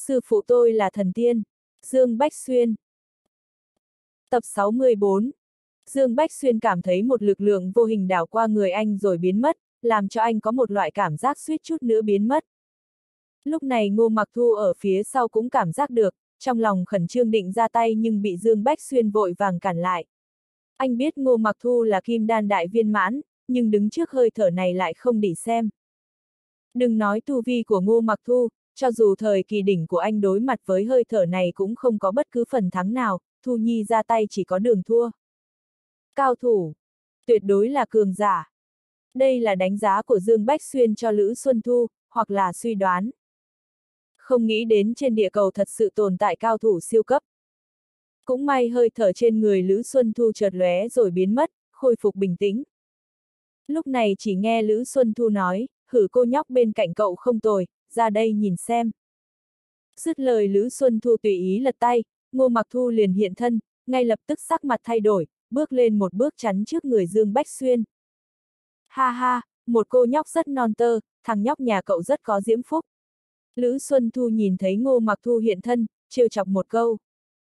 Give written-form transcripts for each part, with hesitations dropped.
Sư phụ tôi là thần tiên. Dương Bách Xuyên. Tập 64. Dương Bách Xuyên cảm thấy một lực lượng vô hình đảo qua người anh rồi biến mất, làm cho anh có một loại cảm giác suýt chút nữa biến mất. Lúc này Ngô Mặc Thu ở phía sau cũng cảm giác được, trong lòng khẩn trương định ra tay nhưng bị Dương Bách Xuyên vội vàng cản lại. Anh biết Ngô Mặc Thu là kim đan đại viên mãn, nhưng đứng trước hơi thở này lại không để xem. Đừng nói tu vi của Ngô Mặc Thu, cho dù thời kỳ đỉnh của anh đối mặt với hơi thở này cũng không có bất cứ phần thắng nào, Thu Nhi ra tay chỉ có đường thua. Cao thủ, tuyệt đối là cường giả. Đây là đánh giá của Dương Bách Xuyên cho Lữ Xuân Thu, hoặc là suy đoán. Không nghĩ đến trên địa cầu thật sự tồn tại cao thủ siêu cấp. Cũng may hơi thở trên người Lữ Xuân Thu chợt lóe rồi biến mất, khôi phục bình tĩnh. Lúc này chỉ nghe Lữ Xuân Thu nói, hử cô nhóc bên cạnh cậu không tồi, ra đây nhìn xem. Dứt lời Lữ Xuân Thu tùy ý lật tay, Ngô Mặc Thu liền hiện thân, ngay lập tức sắc mặt thay đổi, bước lên một bước chắn trước người Dương Bách Xuyên. Ha ha, một cô nhóc rất non tơ, thằng nhóc nhà cậu rất có diễm phúc. Lữ Xuân Thu nhìn thấy Ngô Mặc Thu hiện thân, trêu chọc một câu.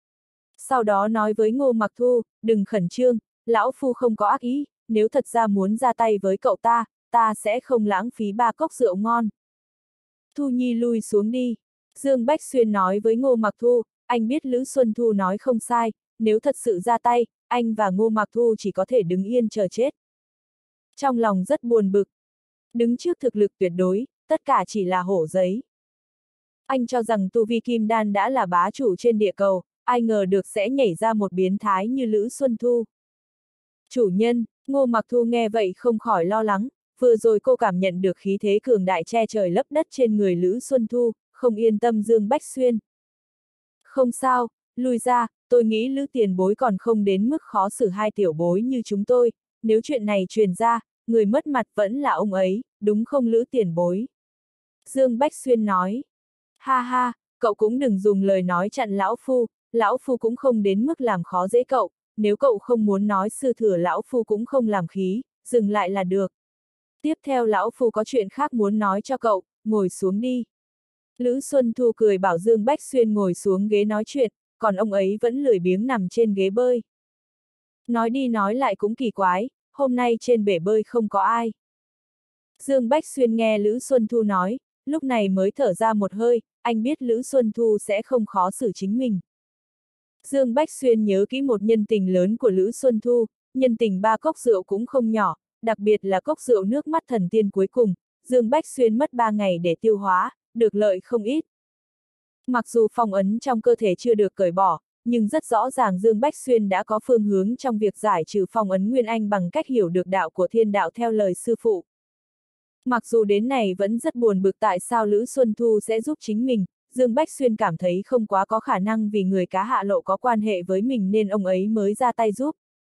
Sau đó nói với Ngô Mặc Thu, đừng khẩn trương, lão phu không có ác ý, nếu thật ra muốn ra tay với cậu ta sẽ không lãng phí 3 cốc rượu ngon. Thu Nhi lui xuống đi. Dương Bách Xuyên nói với Ngô Mặc Thu, anh biết Lữ Xuân Thu nói không sai, nếu thật sự ra tay, anh và Ngô Mặc Thu chỉ có thể đứng yên chờ chết. Trong lòng rất buồn bực. Đứng trước thực lực tuyệt đối, tất cả chỉ là hổ giấy. Anh cho rằng tu vi kim đan đã là bá chủ trên địa cầu, ai ngờ được sẽ nhảy ra một biến thái như Lữ Xuân Thu. Chủ nhân, Ngô Mặc Thu nghe vậy không khỏi lo lắng, vừa rồi cô cảm nhận được khí thế cường đại che trời lấp đất trên người Lữ Xuân Thu, không yên tâm Dương Bách Xuyên. Không sao, lui ra, tôi nghĩ Lữ tiền bối còn không đến mức khó xử hai tiểu bối như chúng tôi, nếu chuyện này truyền ra, người mất mặt vẫn là ông ấy, đúng không Lữ tiền bối? Dương Bách Xuyên nói. Ha ha, cậu cũng đừng dùng lời nói chặn lão phu cũng không đến mức làm khó dễ cậu, nếu cậu không muốn nói sư thừa lão phu cũng không làm khí, dừng lại là được. Tiếp theo lão phu có chuyện khác muốn nói cho cậu, ngồi xuống đi. Lữ Xuân Thu cười bảo Dương Bách Xuyên ngồi xuống ghế nói chuyện, còn ông ấy vẫn lười biếng nằm trên ghế bơi. Nói đi nói lại cũng kỳ quái, hôm nay trên bể bơi không có ai. Dương Bách Xuyên nghe Lữ Xuân Thu nói, lúc này mới thở ra một hơi, anh biết Lữ Xuân Thu sẽ không khó xử chính mình. Dương Bách Xuyên nhớ kỹ một nhân tình lớn của Lữ Xuân Thu, nhân tình 3 cốc rượu cũng không nhỏ, đặc biệt là cốc rượu nước mắt thần tiên cuối cùng, Dương Bách Xuyên mất 3 ngày để tiêu hóa, được lợi không ít. Mặc dù phong ấn trong cơ thể chưa được cởi bỏ, nhưng rất rõ ràng Dương Bách Xuyên đã có phương hướng trong việc giải trừ phong ấn Nguyên Anh bằng cách hiểu được đạo của thiên đạo theo lời sư phụ. Mặc dù đến này vẫn rất buồn bực tại sao Lữ Xuân Thu sẽ giúp chính mình, Dương Bách Xuyên cảm thấy không quá có khả năng vì người cá hạ lộ có quan hệ với mình nên ông ấy mới ra tay giúp.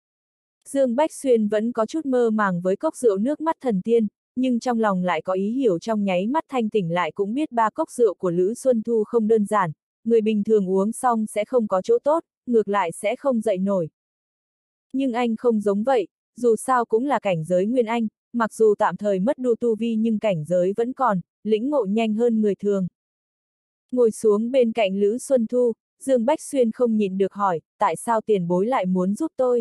Dương Bách Xuyên vẫn có chút mơ màng với cốc rượu nước mắt thần tiên, nhưng trong lòng lại có ý hiểu trong nháy mắt thanh tỉnh lại cũng biết 3 cốc rượu của Lữ Xuân Thu không đơn giản, người bình thường uống xong sẽ không có chỗ tốt, ngược lại sẽ không dậy nổi. Nhưng anh không giống vậy, dù sao cũng là cảnh giới Nguyên Anh, mặc dù tạm thời mất đu tu vi nhưng cảnh giới vẫn còn, lĩnh ngộ nhanh hơn người thường. Ngồi xuống bên cạnh Lữ Xuân Thu, Dương Bách Xuyên không nhịn được hỏi, tại sao tiền bối lại muốn giúp tôi?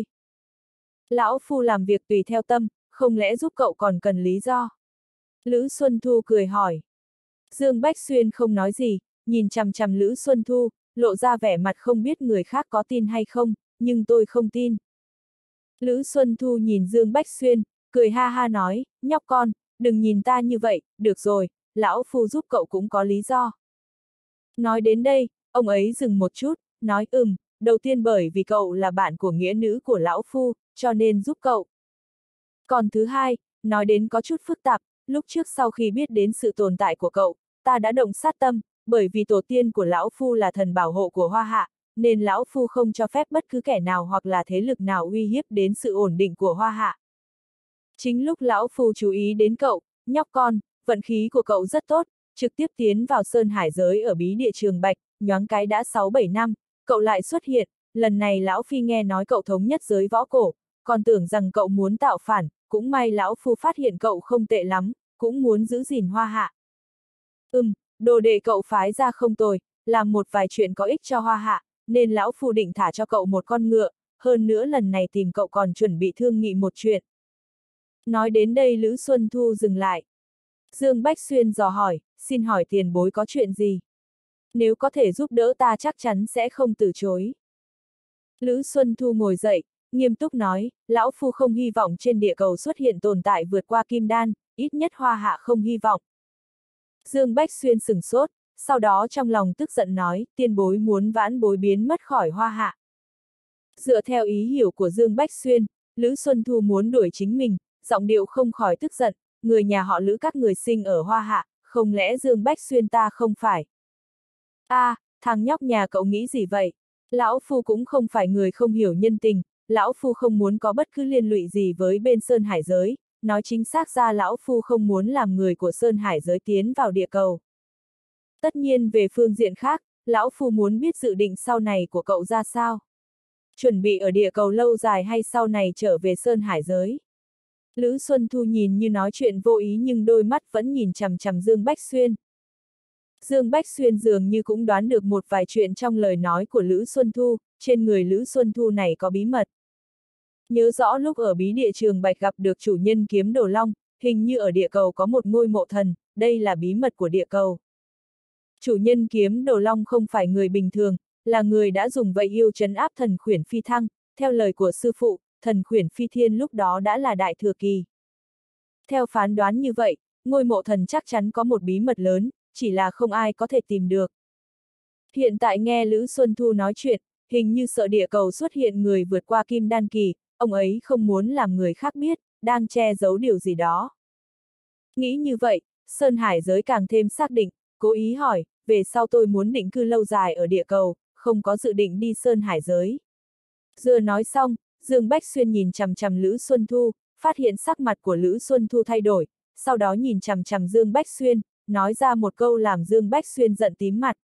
Lão phu làm việc tùy theo tâm, không lẽ giúp cậu còn cần lý do? Lữ Xuân Thu cười hỏi. Dương Bách Xuyên không nói gì, nhìn chằm chằm Lữ Xuân Thu, lộ ra vẻ mặt không biết người khác có tin hay không, nhưng tôi không tin. Lữ Xuân Thu nhìn Dương Bách Xuyên, cười ha ha nói, nhóc con, đừng nhìn ta như vậy, được rồi, lão phu giúp cậu cũng có lý do. Nói đến đây, ông ấy dừng một chút, nói đầu tiên bởi vì cậu là bạn của nghĩa nữ của lão phu, cho nên giúp cậu. Còn thứ hai, nói đến có chút phức tạp, lúc trước sau khi biết đến sự tồn tại của cậu, ta đã động sát tâm, bởi vì tổ tiên của lão phu là thần bảo hộ của Hoa Hạ, nên lão phu không cho phép bất cứ kẻ nào hoặc là thế lực nào uy hiếp đến sự ổn định của Hoa Hạ. Chính lúc lão phu chú ý đến cậu, nhóc con, vận khí của cậu rất tốt, trực tiếp tiến vào Sơn Hải giới ở bí địa Trường Bạch, nhoáng cái đã 6-7 năm, cậu lại xuất hiện, lần này lão phi nghe nói cậu thống nhất giới võ cổ, còn tưởng rằng cậu muốn tạo phản, cũng may lão phu phát hiện cậu không tệ lắm, cũng muốn giữ gìn Hoa Hạ. Đồ đệ cậu phái ra không tồi, làm một vài chuyện có ích cho Hoa Hạ, nên lão phu định thả cho cậu một con ngựa, hơn nữa lần này tìm cậu còn chuẩn bị thương nghị một chuyện. Nói đến đây Lữ Xuân Thu dừng lại. Dương Bách Xuyên dò hỏi, xin hỏi tiền bối có chuyện gì? Nếu có thể giúp đỡ ta chắc chắn sẽ không từ chối. Lữ Xuân Thu ngồi dậy, nghiêm túc nói, lão phu không hy vọng trên địa cầu xuất hiện tồn tại vượt qua kim đan, ít nhất Hoa Hạ không hy vọng. Dương Bách Xuyên sửng sốt, sau đó trong lòng tức giận nói, tiền bối muốn vãn bối biến mất khỏi Hoa Hạ. Dựa theo ý hiểu của Dương Bách Xuyên, Lữ Xuân Thu muốn đuổi chính mình, giọng điệu không khỏi tức giận, người nhà họ Lữ các người sinh ở Hoa Hạ, không lẽ Dương Bách Xuyên ta không phải? Thằng nhóc nhà cậu nghĩ gì vậy? Lão phu cũng không phải người không hiểu nhân tình, lão phu không muốn có bất cứ liên lụy gì với bên Sơn Hải giới, nói chính xác ra lão phu không muốn làm người của Sơn Hải giới tiến vào địa cầu. Tất nhiên về phương diện khác, lão phu muốn biết dự định sau này của cậu ra sao. Chuẩn bị ở địa cầu lâu dài hay sau này trở về Sơn Hải giới. Lữ Xuân Thu nhìn như nói chuyện vô ý nhưng đôi mắt vẫn nhìn chằm chằm Dương Bách Xuyên. Dương Bách Xuyên dường như cũng đoán được một vài chuyện trong lời nói của Lữ Xuân Thu, trên người Lữ Xuân Thu này có bí mật. Nhớ rõ lúc ở bí địa Trường Bạch gặp được chủ nhân kiếm Đồ Long, hình như ở địa cầu có một ngôi mộ thần, đây là bí mật của địa cầu. Chủ nhân kiếm Đồ Long không phải người bình thường, là người đã dùng vậy yêu trấn áp thần khuyển phi thăng, theo lời của sư phụ, thần khuyển phi thiên lúc đó đã là đại thừa kỳ. Theo phán đoán như vậy, ngôi mộ thần chắc chắn có một bí mật lớn, chỉ là không ai có thể tìm được. Hiện tại nghe Lữ Xuân Thu nói chuyện, hình như sợ địa cầu xuất hiện người vượt qua kim đan kỳ, ông ấy không muốn làm người khác biết, đang che giấu điều gì đó. Nghĩ như vậy, Sơn Hải giới càng thêm xác định, cố ý hỏi, về sau tôi muốn định cư lâu dài ở địa cầu, không có dự định đi Sơn Hải giới. Vừa nói xong, Dương Bách Xuyên nhìn chằm chằm Lữ Xuân Thu, phát hiện sắc mặt của Lữ Xuân Thu thay đổi, sau đó nhìn chằm chằm Dương Bách Xuyên, nói ra một câu làm Dương Bách Xuyên giận tím mặt.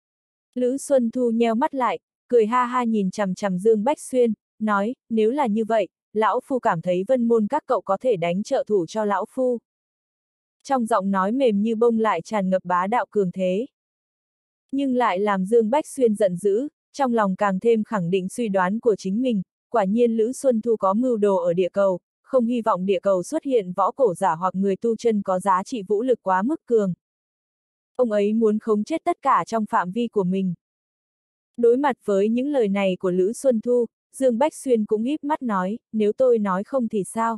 Lữ Xuân Thu nheo mắt lại, cười ha ha nhìn chằm chằm Dương Bách Xuyên, nói, nếu là như vậy, lão phu cảm thấy Vân Môn các cậu có thể đánh trợ thủ cho lão phu. Trong giọng nói mềm như bông lại tràn ngập bá đạo cường thế. Nhưng lại làm Dương Bách Xuyên giận dữ, trong lòng càng thêm khẳng định suy đoán của chính mình, quả nhiên Lữ Xuân Thu có mưu đồ ở địa cầu, không hy vọng địa cầu xuất hiện võ cổ giả hoặc người tu chân có giá trị vũ lực quá mức cường. Ông ấy muốn khống chết tất cả trong phạm vi của mình. Đối mặt với những lời này của Lữ Xuân Thu, Dương Bách Xuyên cũng híp mắt nói, nếu tôi nói không thì sao?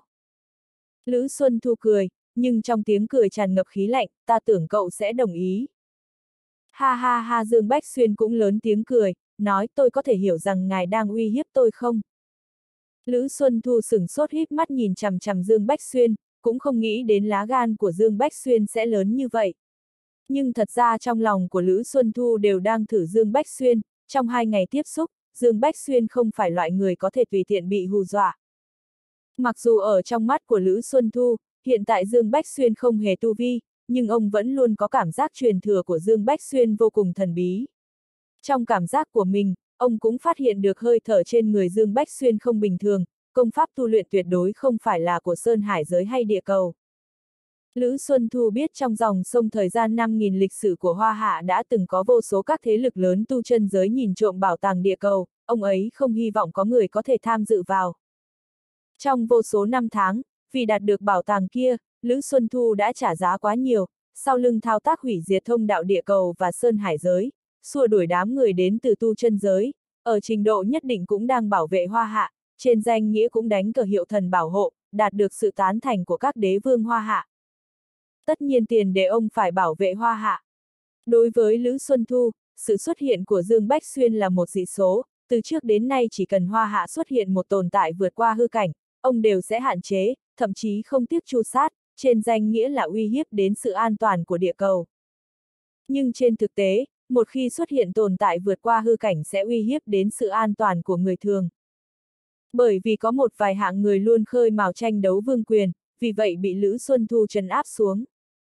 Lữ Xuân Thu cười, nhưng trong tiếng cười tràn ngập khí lạnh, ta tưởng cậu sẽ đồng ý. Ha ha ha Dương Bách Xuyên cũng lớn tiếng cười, nói tôi có thể hiểu rằng ngài đang uy hiếp tôi không? Lữ Xuân Thu sửng sốt híp mắt nhìn chằm chằm Dương Bách Xuyên, cũng không nghĩ đến lá gan của Dương Bách Xuyên sẽ lớn như vậy. Nhưng thật ra trong lòng của Lữ Xuân Thu đều đang thử Dương Bách Xuyên, trong 2 ngày tiếp xúc, Dương Bách Xuyên không phải loại người có thể tùy tiện bị hù dọa. Mặc dù ở trong mắt của Lữ Xuân Thu, hiện tại Dương Bách Xuyên không hề tu vi, nhưng ông vẫn luôn có cảm giác truyền thừa của Dương Bách Xuyên vô cùng thần bí. Trong cảm giác của mình, ông cũng phát hiện được hơi thở trên người Dương Bách Xuyên không bình thường, công pháp tu luyện tuyệt đối không phải là của Sơn Hải giới hay địa cầu. Lữ Xuân Thu biết trong dòng sông thời gian 5.000 lịch sử của Hoa Hạ đã từng có vô số các thế lực lớn tu chân giới nhìn trộm bảo tàng địa cầu, ông ấy không hy vọng có người có thể tham dự vào. Trong vô số năm tháng, vì đạt được bảo tàng kia, Lữ Xuân Thu đã trả giá quá nhiều, sau lưng thao tác hủy diệt thông đạo địa cầu và Sơn Hải giới, xua đuổi đám người đến từ tu chân giới, ở trình độ nhất định cũng đang bảo vệ Hoa Hạ, trên danh nghĩa cũng đánh cờ hiệu thần bảo hộ, đạt được sự tán thành của các đế vương Hoa Hạ. Tất nhiên tiền để ông phải bảo vệ Hoa Hạ. Đối với Lữ Xuân Thu, sự xuất hiện của Dương Bách Xuyên là một dị số, từ trước đến nay chỉ cần Hoa Hạ xuất hiện một tồn tại vượt qua hư cảnh, ông đều sẽ hạn chế, thậm chí không tiếc tru sát, trên danh nghĩa là uy hiếp đến sự an toàn của địa cầu. Nhưng trên thực tế, một khi xuất hiện tồn tại vượt qua hư cảnh sẽ uy hiếp đến sự an toàn của người thường. Bởi vì có một vài hạng người luôn khơi mào tranh đấu vương quyền, vì vậy bị Lữ Xuân Thu trấn áp xuống.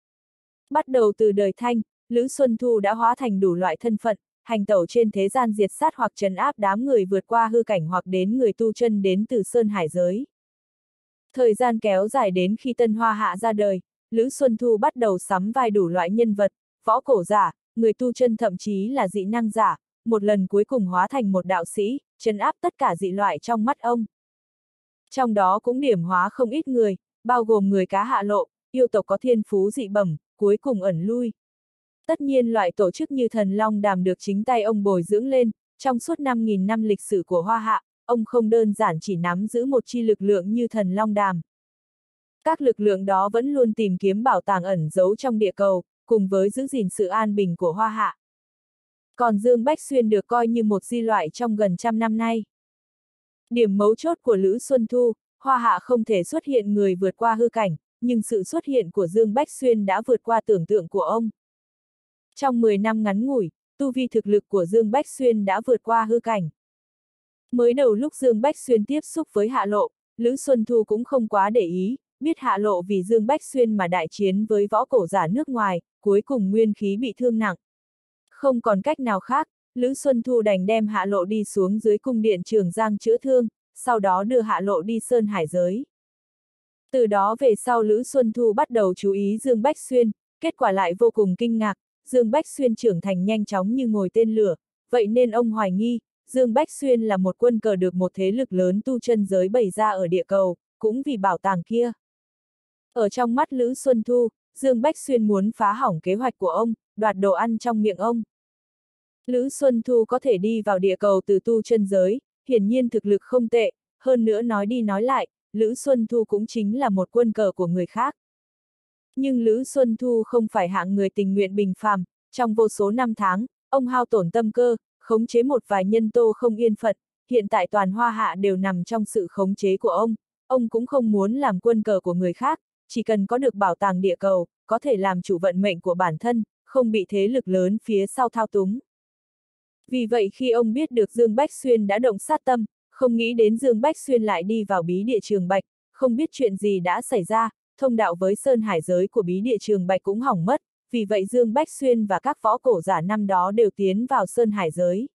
Bắt đầu từ đời Thanh, Lữ Xuân Thu đã hóa thành đủ loại thân phận, hành tẩu trên thế gian diệt sát hoặc trấn áp đám người vượt qua hư cảnh hoặc đến người tu chân đến từ Sơn Hải giới. Thời gian kéo dài đến khi Tân Hoa Hạ ra đời, Lữ Xuân Thu bắt đầu sắm vai đủ loại nhân vật, võ cổ giả, người tu chân thậm chí là dị năng giả, một lần cuối cùng hóa thành một đạo sĩ, trấn áp tất cả dị loại trong mắt ông. Trong đó cũng điểm hóa không ít người, bao gồm người cá hạ lộ, yêu tộc có thiên phú dị bẩm, cuối cùng ẩn lui. Tất nhiên loại tổ chức như Thần Long Đàm được chính tay ông bồi dưỡng lên, trong suốt 5.000 năm lịch sử của Hoa Hạ, ông không đơn giản chỉ nắm giữ một chi lực lượng như Thần Long Đàm. Các lực lượng đó vẫn luôn tìm kiếm bảo tàng ẩn giấu trong địa cầu, cùng với giữ gìn sự an bình của Hoa Hạ. Còn Dương Bách Xuyên được coi như một di loại trong gần trăm năm nay. Điểm mấu chốt của Lữ Xuân Thu, Hoa Hạ không thể xuất hiện người vượt qua hư cảnh, nhưng sự xuất hiện của Dương Bách Xuyên đã vượt qua tưởng tượng của ông. Trong 10 năm ngắn ngủi, tu vi thực lực của Dương Bách Xuyên đã vượt qua hư cảnh. Mới đầu lúc Dương Bách Xuyên tiếp xúc với Hạ Lộ, Lữ Xuân Thu cũng không quá để ý, biết Hạ Lộ vì Dương Bách Xuyên mà đại chiến với võ cổ giả nước ngoài, cuối cùng nguyên khí bị thương nặng. Không còn cách nào khác, Lữ Xuân Thu đành đem Hạ Lộ đi xuống dưới cung điện Trường Giang chữa thương, sau đó đưa Hạ Lộ đi Sơn Hải giới. Từ đó về sau Lữ Xuân Thu bắt đầu chú ý Dương Bách Xuyên, kết quả lại vô cùng kinh ngạc, Dương Bách Xuyên trưởng thành nhanh chóng như ngồi tên lửa, vậy nên ông hoài nghi, Dương Bách Xuyên là một quân cờ được một thế lực lớn tu chân giới bày ra ở địa cầu, cũng vì bảo tàng kia. Ở trong mắt Lữ Xuân Thu, Dương Bách Xuyên muốn phá hỏng kế hoạch của ông, đoạt đồ ăn trong miệng ông. Lữ Xuân Thu có thể đi vào địa cầu từ tu chân giới, hiển nhiên thực lực không tệ, hơn nữa nói đi nói lại, Lữ Xuân Thu cũng chính là một quân cờ của người khác. Nhưng Lữ Xuân Thu không phải hạng người tình nguyện bình phàm, trong vô số năm tháng, ông hao tổn tâm cơ, khống chế một vài nhân tố không yên phận, hiện tại toàn Hoa Hạ đều nằm trong sự khống chế của ông cũng không muốn làm quân cờ của người khác, chỉ cần có được bảo tàng địa cầu, có thể làm chủ vận mệnh của bản thân, không bị thế lực lớn phía sau thao túng. Vì vậy khi ông biết được Dương Bách Xuyên đã động sát tâm, không nghĩ đến Dương Bách Xuyên lại đi vào bí địa Trường Bạch, không biết chuyện gì đã xảy ra, thông đạo với Sơn Hải giới của bí địa Trường Bạch cũng hỏng mất, vì vậy Dương Bách Xuyên và các võ cổ giả năm đó đều tiến vào Sơn Hải giới.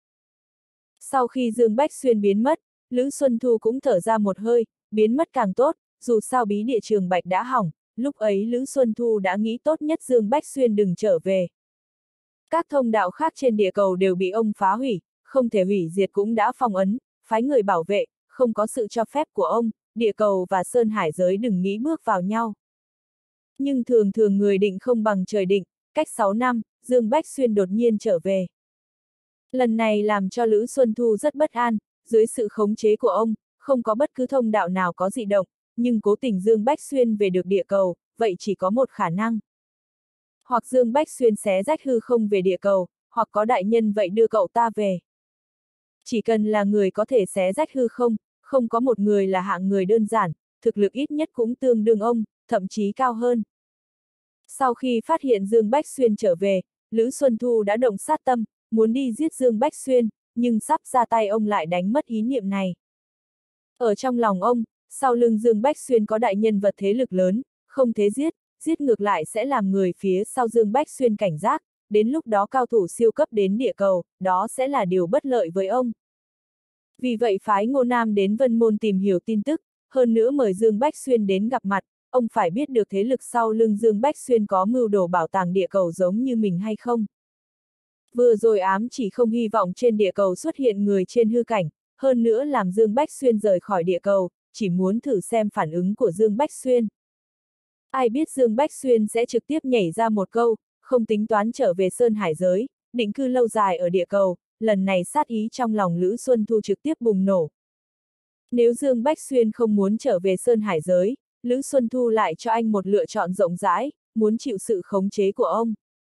Sau khi Dương Bách Xuyên biến mất, Lữ Xuân Thu cũng thở ra một hơi, biến mất càng tốt, dù sao bí địa Trường Bạch đã hỏng, lúc ấy Lữ Xuân Thu đã nghĩ tốt nhất Dương Bách Xuyên đừng trở về. Các thông đạo khác trên địa cầu đều bị ông phá hủy, không thể hủy diệt cũng đã phong ấn, phái người bảo vệ, không có sự cho phép của ông, địa cầu và Sơn Hải giới đừng nghĩ bước vào nhau. Nhưng thường thường người định không bằng trời định, cách 6 năm, Dương Bách Xuyên đột nhiên trở về. Lần này làm cho Lữ Xuân Thu rất bất an, dưới sự khống chế của ông, không có bất cứ thông đạo nào có dị động, nhưng cố tình Dương Bách Xuyên về được địa cầu, vậy chỉ có một khả năng. Hoặc Dương Bách Xuyên xé rách hư không về địa cầu, hoặc có đại nhân vậy đưa cậu ta về. Chỉ cần là người có thể xé rách hư không, không có một người là hạng người đơn giản, thực lực ít nhất cũng tương đương ông, thậm chí cao hơn. Sau khi phát hiện Dương Bách Xuyên trở về, Lữ Xuân Thu đã động sát tâm, muốn đi giết Dương Bách Xuyên, nhưng sắp ra tay ông lại đánh mất ý niệm này. Ở trong lòng ông, sau lưng Dương Bách Xuyên có đại nhân vật thế lực lớn, không thế giết ngược lại sẽ làm người phía sau Dương Bách Xuyên cảnh giác, đến lúc đó cao thủ siêu cấp đến địa cầu, đó sẽ là điều bất lợi với ông. Vì vậy phái Ngô Nam đến Vân Môn tìm hiểu tin tức, hơn nữa mời Dương Bách Xuyên đến gặp mặt, ông phải biết được thế lực sau lưng Dương Bách Xuyên có mưu đồ bảo tàng địa cầu giống như mình hay không. Vừa rồi ám chỉ không hy vọng trên địa cầu xuất hiện người trên hư cảnh, hơn nữa làm Dương Bách Xuyên rời khỏi địa cầu, chỉ muốn thử xem phản ứng của Dương Bách Xuyên. Ai biết Dương Bách Xuyên sẽ trực tiếp nhảy ra một câu, không tính toán trở về Sơn Hải giới, định cư lâu dài ở địa cầu, lần này sát ý trong lòng Lữ Xuân Thu trực tiếp bùng nổ. Nếu Dương Bách Xuyên không muốn trở về Sơn Hải giới, Lữ Xuân Thu lại cho anh một lựa chọn rộng rãi, muốn chịu sự khống chế của ông.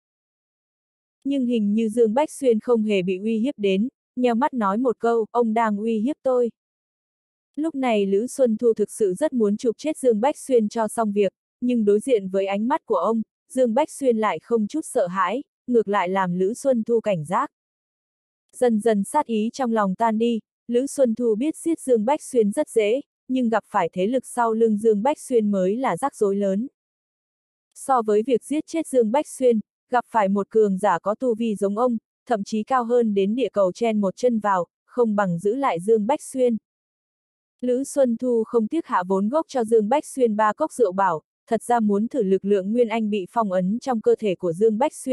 Nhưng hình như Dương Bách Xuyên không hề bị uy hiếp đến, nheo mắt nói một câu, ông đang uy hiếp tôi. Lúc này Lữ Xuân Thu thực sự rất muốn chụp chết Dương Bách Xuyên cho xong việc, nhưng đối diện với ánh mắt của ông, Dương Bách Xuyên lại không chút sợ hãi, ngược lại làm Lữ Xuân Thu cảnh giác. Dần dần sát ý trong lòng tan đi, Lữ Xuân Thu biết giết Dương Bách Xuyên rất dễ, nhưng gặp phải thế lực sau lưng Dương Bách Xuyên mới là rắc rối lớn. So với việc giết chết Dương Bách Xuyên, gặp phải một cường giả có tu vi giống ông, thậm chí cao hơn đến địa cầu chen một chân vào, không bằng giữ lại Dương Bách Xuyên. Lữ Xuân Thu không tiếc hạ vốn gốc cho Dương Bách Xuyên 3 cốc rượu bảo, thật ra muốn thử lực lượng Nguyên Anh bị phong ấn trong cơ thể của Dương Bách Xuyên,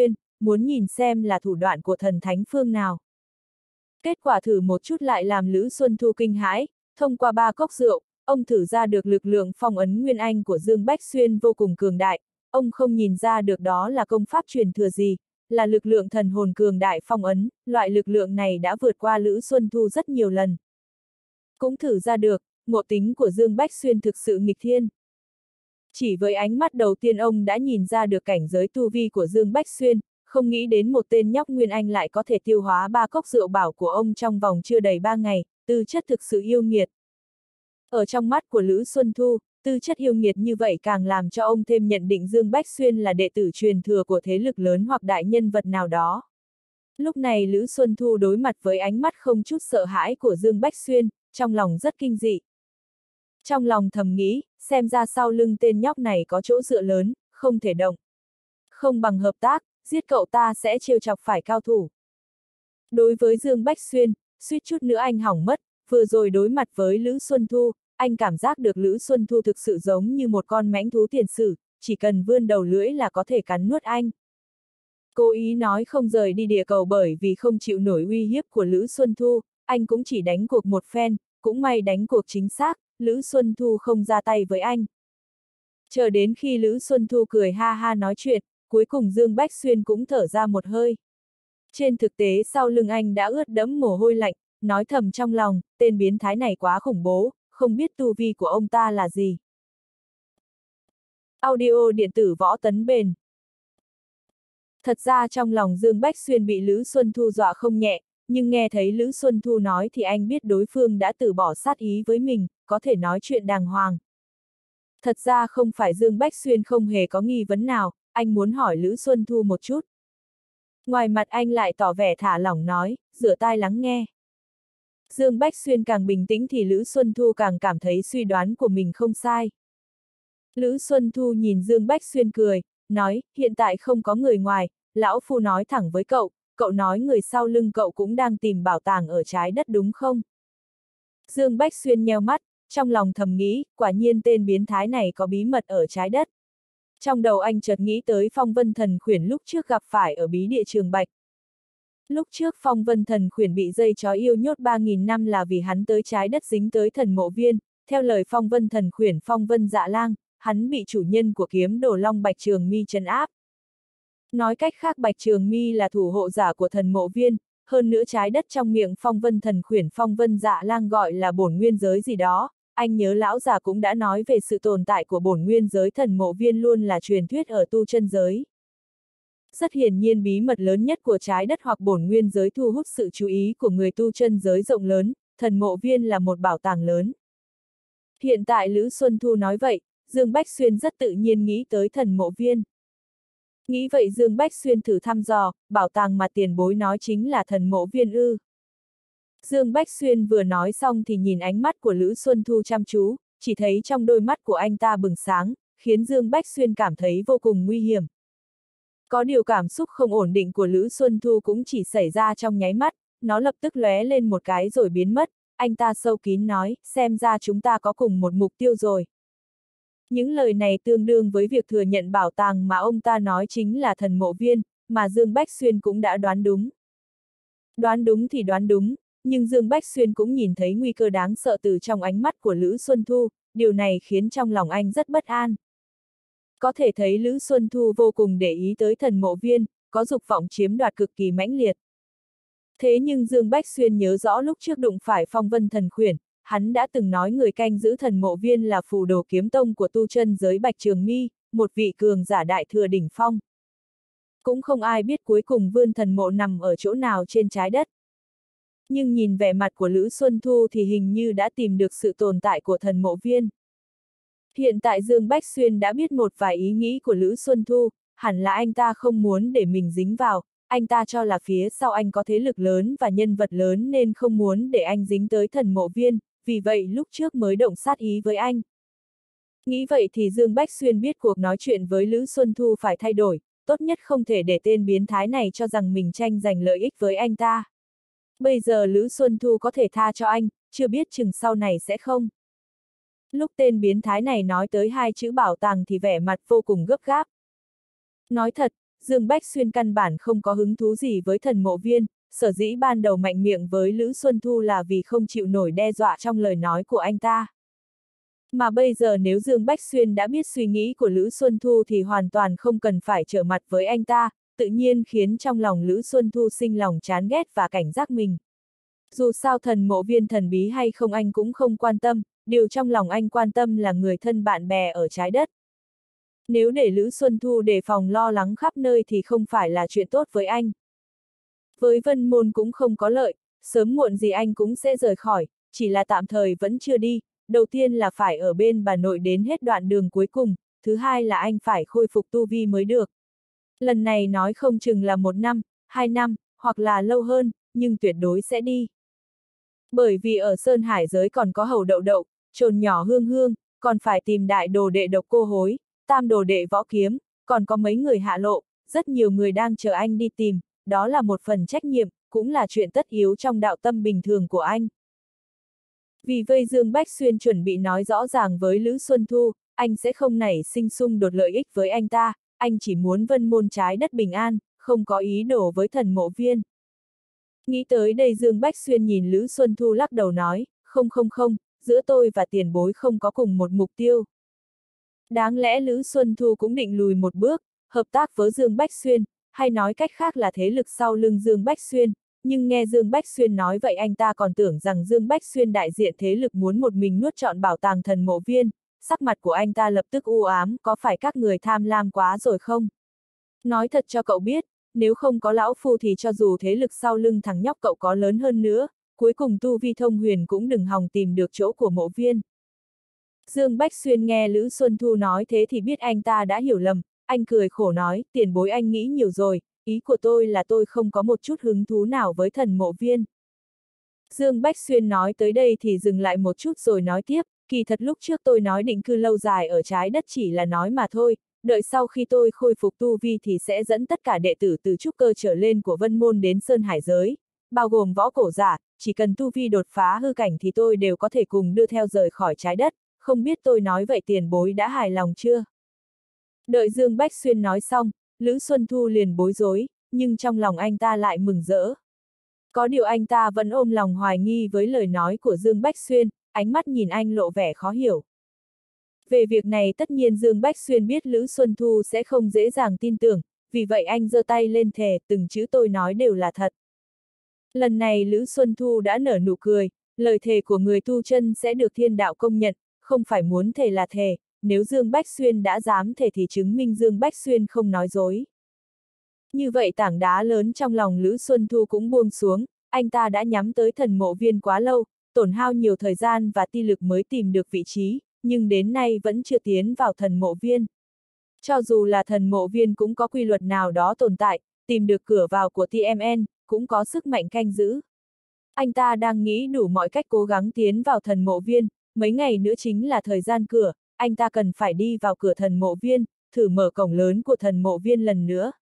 muốn nhìn xem là thủ đoạn của thần thánh phương nào. Kết quả thử một chút lại làm Lữ Xuân Thu kinh hãi, thông qua 3 cốc rượu, ông thử ra được lực lượng phong ấn nguyên anh của Dương Bách Xuyên vô cùng cường đại, ông không nhìn ra được đó là công pháp truyền thừa gì, là lực lượng thần hồn cường đại phong ấn, loại lực lượng này đã vượt qua Lữ Xuân Thu rất nhiều lần. Cũng thử ra được, ngộ tính của Dương Bách Xuyên thực sự nghịch thiên. Chỉ với ánh mắt đầu tiên ông đã nhìn ra được cảnh giới tu vi của Dương Bách Xuyên, không nghĩ đến một tên nhóc Nguyên Anh lại có thể tiêu hóa 3 cốc rượu bảo của ông trong vòng chưa đầy 3 ngày, tư chất thực sự yêu nghiệt. Ở trong mắt của Lữ Xuân Thu, tư chất yêu nghiệt như vậy càng làm cho ông thêm nhận định Dương Bách Xuyên là đệ tử truyền thừa của thế lực lớn hoặc đại nhân vật nào đó. Lúc này Lữ Xuân Thu đối mặt với ánh mắt không chút sợ hãi của Dương Bách Xuyên, trong lòng rất kinh dị. Trong lòng thầm nghĩ, xem ra sau lưng tên nhóc này có chỗ dựa lớn, không thể động. Không bằng hợp tác, giết cậu ta sẽ trêu chọc phải cao thủ. Đối với Dương Bách Xuyên, suýt chút nữa anh hỏng mất, vừa rồi đối mặt với Lữ Xuân Thu, anh cảm giác được Lữ Xuân Thu thực sự giống như một con mãnh thú tiền sử, chỉ cần vươn đầu lưỡi là có thể cắn nuốt anh. Cố ý nói không rời đi địa cầu bởi vì không chịu nổi uy hiếp của Lữ Xuân Thu, anh cũng chỉ đánh cuộc một phen, cũng may đánh cuộc chính xác, Lữ Xuân Thu không ra tay với anh. Chờ đến khi Lữ Xuân Thu cười ha ha nói chuyện, cuối cùng Dương Bách Xuyên cũng thở ra một hơi. Trên thực tế sau lưng anh đã ướt đẫm mồ hôi lạnh, nói thầm trong lòng, tên biến thái này quá khủng bố, không biết tu vi của ông ta là gì. Audio điện tử Võ Tấn Bền. Thật ra trong lòng Dương Bách Xuyên bị Lữ Xuân Thu dọa không nhẹ, nhưng nghe thấy Lữ Xuân Thu nói thì anh biết đối phương đã từ bỏ sát ý với mình, có thể nói chuyện đàng hoàng. Thật ra không phải Dương Bách Xuyên không hề có nghi vấn nào, anh muốn hỏi Lữ Xuân Thu một chút. Ngoài mặt anh lại tỏ vẻ thả lỏng nói, rửa tai lắng nghe. Dương Bách Xuyên càng bình tĩnh thì Lữ Xuân Thu càng cảm thấy suy đoán của mình không sai. Lữ Xuân Thu nhìn Dương Bách Xuyên cười, nói, hiện tại không có người ngoài, lão phu nói thẳng với cậu, cậu nói người sau lưng cậu cũng đang tìm bảo tàng ở trái đất đúng không? Dương Bách Xuyên nheo mắt, trong lòng thầm nghĩ, quả nhiên tên biến thái này có bí mật ở trái đất. Trong đầu anh chợt nghĩ tới Phong Vân Thần Khuyển lúc trước gặp phải ở bí địa Trường Bạch. Lúc trước Phong Vân Thần Khuyển bị dây chó yêu nhốt 3.000 năm là vì hắn tới trái đất dính tới thần mộ viên, theo lời Phong Vân Thần Khuyển Phong Vân Dạ Lang, hắn bị chủ nhân của kiếm đồ long Bạch Trường Mi trấn áp. Nói cách khác Bạch Trường Mi là thủ hộ giả của thần mộ viên, hơn nữa trái đất trong miệng Phong Vân Thần Khuyển Phong Vân Dạ Lang gọi là bổn nguyên giới gì đó, anh nhớ lão già cũng đã nói về sự tồn tại của bổn nguyên giới thần mộ viên luôn là truyền thuyết ở tu chân giới. Rất hiển nhiên bí mật lớn nhất của trái đất hoặc bổn nguyên giới thu hút sự chú ý của người tu chân giới rộng lớn, thần mộ viên là một bảo tàng lớn. Hiện tại Lữ Xuân Thu nói vậy, Dương Bách Xuyên rất tự nhiên nghĩ tới thần mộ viên. Nghĩ vậy Dương Bách Xuyên thử thăm dò, bảo tàng mà tiền bối nói chính là thần mộ viên ư. Dương Bách Xuyên vừa nói xong thì nhìn ánh mắt của Lữ Xuân Thu chăm chú, chỉ thấy trong đôi mắt của anh ta bừng sáng, khiến Dương Bách Xuyên cảm thấy vô cùng nguy hiểm. Có điều cảm xúc không ổn định của Lữ Xuân Thu cũng chỉ xảy ra trong nháy mắt, nó lập tức lóe lên một cái rồi biến mất, anh ta sâu kín nói, xem ra chúng ta có cùng một mục tiêu rồi. Những lời này tương đương với việc thừa nhận bảo tàng mà ông ta nói chính là thần mộ viên, mà Dương Bách Xuyên cũng đã đoán đúng. Đoán đúng thì đoán đúng, nhưng Dương Bách Xuyên cũng nhìn thấy nguy cơ đáng sợ từ trong ánh mắt của Lữ Xuân Thu, điều này khiến trong lòng anh rất bất an. Có thể thấy Lữ Xuân Thu vô cùng để ý tới thần mộ viên, có dục vọng chiếm đoạt cực kỳ mãnh liệt. Thế nhưng Dương Bách Xuyên nhớ rõ lúc trước đụng phải Phong Vân Thần Khuyển, hắn đã từng nói người canh giữ thần mộ viên là phù đồ kiếm tông của tu chân giới Bạch Trường Mi, một vị cường giả đại thừa đỉnh phong. Cũng không ai biết cuối cùng vươn thần mộ nằm ở chỗ nào trên trái đất. Nhưng nhìn vẻ mặt của Lữ Xuân Thu thì hình như đã tìm được sự tồn tại của thần mộ viên. Hiện tại Dương Bách Xuyên đã biết một vài ý nghĩ của Lữ Xuân Thu, hẳn là anh ta không muốn để mình dính vào, anh ta cho là phía sau anh có thế lực lớn và nhân vật lớn nên không muốn để anh dính tới thần mộ viên, vì vậy lúc trước mới động sát ý với anh. Nghĩ vậy thì Dương Bách Xuyên biết cuộc nói chuyện với Lữ Xuân Thu phải thay đổi, tốt nhất không thể để tên biến thái này cho rằng mình tranh giành lợi ích với anh ta. Bây giờ Lữ Xuân Thu có thể tha cho anh, chưa biết chừng sau này sẽ không. Lúc tên biến thái này nói tới 2 chữ bảo tàng thì vẻ mặt vô cùng gấp gáp. Nói thật, Dương Bách Xuyên căn bản không có hứng thú gì với Thần Mộ Viên, sở dĩ ban đầu mạnh miệng với Lữ Xuân Thu là vì không chịu nổi đe dọa trong lời nói của anh ta. Mà bây giờ nếu Dương Bách Xuyên đã biết suy nghĩ của Lữ Xuân Thu thì hoàn toàn không cần phải trở mặt với anh ta, tự nhiên khiến trong lòng Lữ Xuân Thu sinh lòng chán ghét và cảnh giác mình. Dù sao Thần Mộ Viên thần bí hay không anh cũng không quan tâm, điều trong lòng anh quan tâm là người thân bạn bè ở trái đất. Nếu để Lữ Xuân Thu đề phòng lo lắng khắp nơi thì không phải là chuyện tốt với anh. Với Vân Môn cũng không có lợi, sớm muộn gì anh cũng sẽ rời khỏi, chỉ là tạm thời vẫn chưa đi, đầu tiên là phải ở bên bà nội đến hết đoạn đường cuối cùng, thứ hai là anh phải khôi phục tu vi mới được. Lần này nói không chừng là 1 năm, 2 năm, hoặc là lâu hơn, nhưng tuyệt đối sẽ đi. Bởi vì ở Sơn Hải giới còn có Hầu Đậu Đậu, Trồn Nhỏ Hương Hương, còn phải tìm đại đồ đệ Độc Cô Hối, tam đồ đệ Võ Kiếm, còn có mấy người hạ lộ, rất nhiều người đang chờ anh đi tìm, đó là một phần trách nhiệm, cũng là chuyện tất yếu trong đạo tâm bình thường của anh. Vì vây Dương Bách Xuyên chuẩn bị nói rõ ràng với Lữ Xuân Thu, anh sẽ không nảy sinh xung đột lợi ích với anh ta, anh chỉ muốn Vân Môn trái đất bình an, không có ý đồ với Thần Mộ Viên. Nghĩ tới đây Dương Bách Xuyên nhìn Lữ Xuân Thu lắc đầu nói, không, giữa tôi và tiền bối không có cùng một mục tiêu. Đáng lẽ Lữ Xuân Thu cũng định lùi một bước, hợp tác với Dương Bách Xuyên, hay nói cách khác là thế lực sau lưng Dương Bách Xuyên, nhưng nghe Dương Bách Xuyên nói vậy anh ta còn tưởng rằng Dương Bách Xuyên đại diện thế lực muốn một mình nuốt trọn bảo tàng Thần Mộ Viên, sắc mặt của anh ta lập tức u ám, có phải các người tham lam quá rồi không? Nói thật cho cậu biết, nếu không có lão phu thì cho dù thế lực sau lưng thằng nhóc cậu có lớn hơn nữa, cuối cùng tu vi thông huyền cũng đừng hòng tìm được chỗ của Mộ Viên. Dương Bách Xuyên nghe Lữ Xuân Thu nói thế thì biết anh ta đã hiểu lầm, anh cười khổ nói, tiền bối anh nghĩ nhiều rồi, ý của tôi là tôi không có một chút hứng thú nào với Thần Mộ Viên. Dương Bách Xuyên nói tới đây thì dừng lại một chút rồi nói tiếp, kỳ thật lúc trước tôi nói định cư lâu dài ở trái đất chỉ là nói mà thôi, đợi sau khi tôi khôi phục tu vi thì sẽ dẫn tất cả đệ tử từ trúc cơ trở lên của Vân Môn đến Sơn Hải giới, bao gồm võ cổ giả, chỉ cần tu vi đột phá hư cảnh thì tôi đều có thể cùng đưa theo rời khỏi trái đất, không biết tôi nói vậy tiền bối đã hài lòng chưa? Đợi Dương Bách Xuyên nói xong, Lữ Xuân Thu liền bối rối, nhưng trong lòng anh ta lại mừng rỡ. Có điều anh ta vẫn ôm lòng hoài nghi với lời nói của Dương Bách Xuyên, ánh mắt nhìn anh lộ vẻ khó hiểu. Về việc này tất nhiên Dương Bách Xuyên biết Lữ Xuân Thu sẽ không dễ dàng tin tưởng, vì vậy anh giơ tay lên thề, từng chữ tôi nói đều là thật. Lần này Lữ Xuân Thu đã nở nụ cười, lời thề của người tu chân sẽ được thiên đạo công nhận, không phải muốn thề là thề, nếu Dương Bách Xuyên đã dám thề thì chứng minh Dương Bách Xuyên không nói dối. Như vậy tảng đá lớn trong lòng Lữ Xuân Thu cũng buông xuống, anh ta đã nhắm tới Thần Mộ Viên quá lâu, tổn hao nhiều thời gian và ti lực mới tìm được vị trí, nhưng đến nay vẫn chưa tiến vào Thần Mộ Viên. Cho dù là Thần Mộ Viên cũng có quy luật nào đó tồn tại, tìm được cửa vào của TMN, cũng có sức mạnh canh giữ. Anh ta đang nghĩ đủ mọi cách cố gắng tiến vào Thần Mộ Viên, mấy ngày nữa chính là thời gian cửa, anh ta cần phải đi vào cửa Thần Mộ Viên, thử mở cổng lớn của Thần Mộ Viên lần nữa.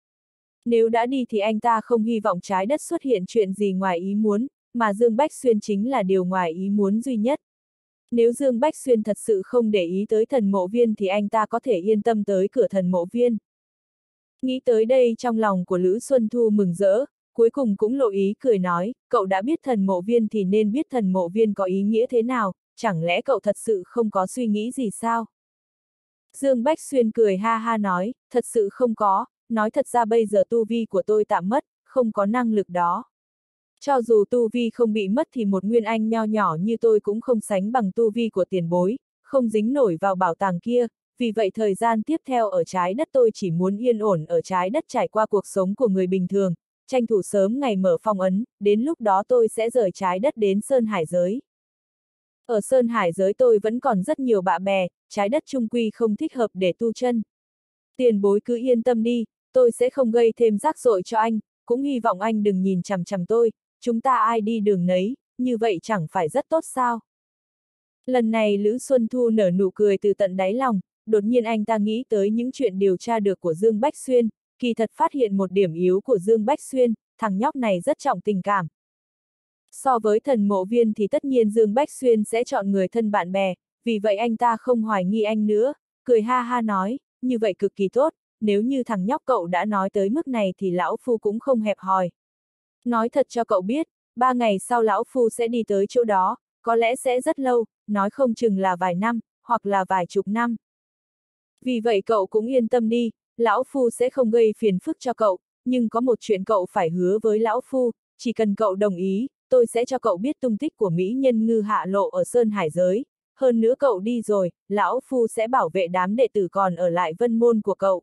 Nếu đã đi thì anh ta không hy vọng trái đất xuất hiện chuyện gì ngoài ý muốn, mà Dương Bách Xuyên chính là điều ngoài ý muốn duy nhất. Nếu Dương Bách Xuyên thật sự không để ý tới Thần Mộ Viên thì anh ta có thể yên tâm tới cửa Thần Mộ Viên. Nghĩ tới đây trong lòng của Lữ Xuân Thu mừng rỡ, cuối cùng cũng lộ ý cười nói, cậu đã biết Thần Mộ Viên thì nên biết Thần Mộ Viên có ý nghĩa thế nào, chẳng lẽ cậu thật sự không có suy nghĩ gì sao? Dương Bách Xuyên cười ha ha nói, thật sự không có, nói thật ra bây giờ tu vi của tôi tạm mất, không có năng lực đó. Cho dù tu vi không bị mất thì một nguyên anh nho nhỏ như tôi cũng không sánh bằng tu vi của tiền bối, không dính nổi vào bảo tàng kia, vì vậy thời gian tiếp theo ở trái đất tôi chỉ muốn yên ổn ở trái đất trải qua cuộc sống của người bình thường, tranh thủ sớm ngày mở phong ấn, đến lúc đó tôi sẽ rời trái đất đến Sơn Hải giới. Ở Sơn Hải giới tôi vẫn còn rất nhiều bạn bè, trái đất chung quy không thích hợp để tu chân. Tiền bối cứ yên tâm đi, tôi sẽ không gây thêm rắc rối cho anh, cũng hy vọng anh đừng nhìn chằm chằm tôi, chúng ta ai đi đường nấy, như vậy chẳng phải rất tốt sao. Lần này Lữ Xuân Thu nở nụ cười từ tận đáy lòng, đột nhiên anh ta nghĩ tới những chuyện điều tra được của Dương Bách Xuyên, kỳ thật phát hiện một điểm yếu của Dương Bách Xuyên, thằng nhóc này rất trọng tình cảm. So với Thần Mộ Viên thì tất nhiên Dương Bách Xuyên sẽ chọn người thân bạn bè, vì vậy anh ta không hoài nghi anh nữa, cười ha ha nói, như vậy cực kỳ tốt, nếu như thằng nhóc cậu đã nói tới mức này thì lão phu cũng không hẹp hòi. Nói thật cho cậu biết, 3 ngày sau lão phu sẽ đi tới chỗ đó, có lẽ sẽ rất lâu, nói không chừng là vài năm, hoặc là vài chục năm. Vì vậy cậu cũng yên tâm đi, lão phu sẽ không gây phiền phức cho cậu, nhưng có một chuyện cậu phải hứa với lão phu, chỉ cần cậu đồng ý, tôi sẽ cho cậu biết tung tích của mỹ nhân Ngư Hạ Lộ ở Sơn Hải giới. Hơn nữa cậu đi rồi, lão phu sẽ bảo vệ đám đệ tử còn ở lại vân môn của cậu.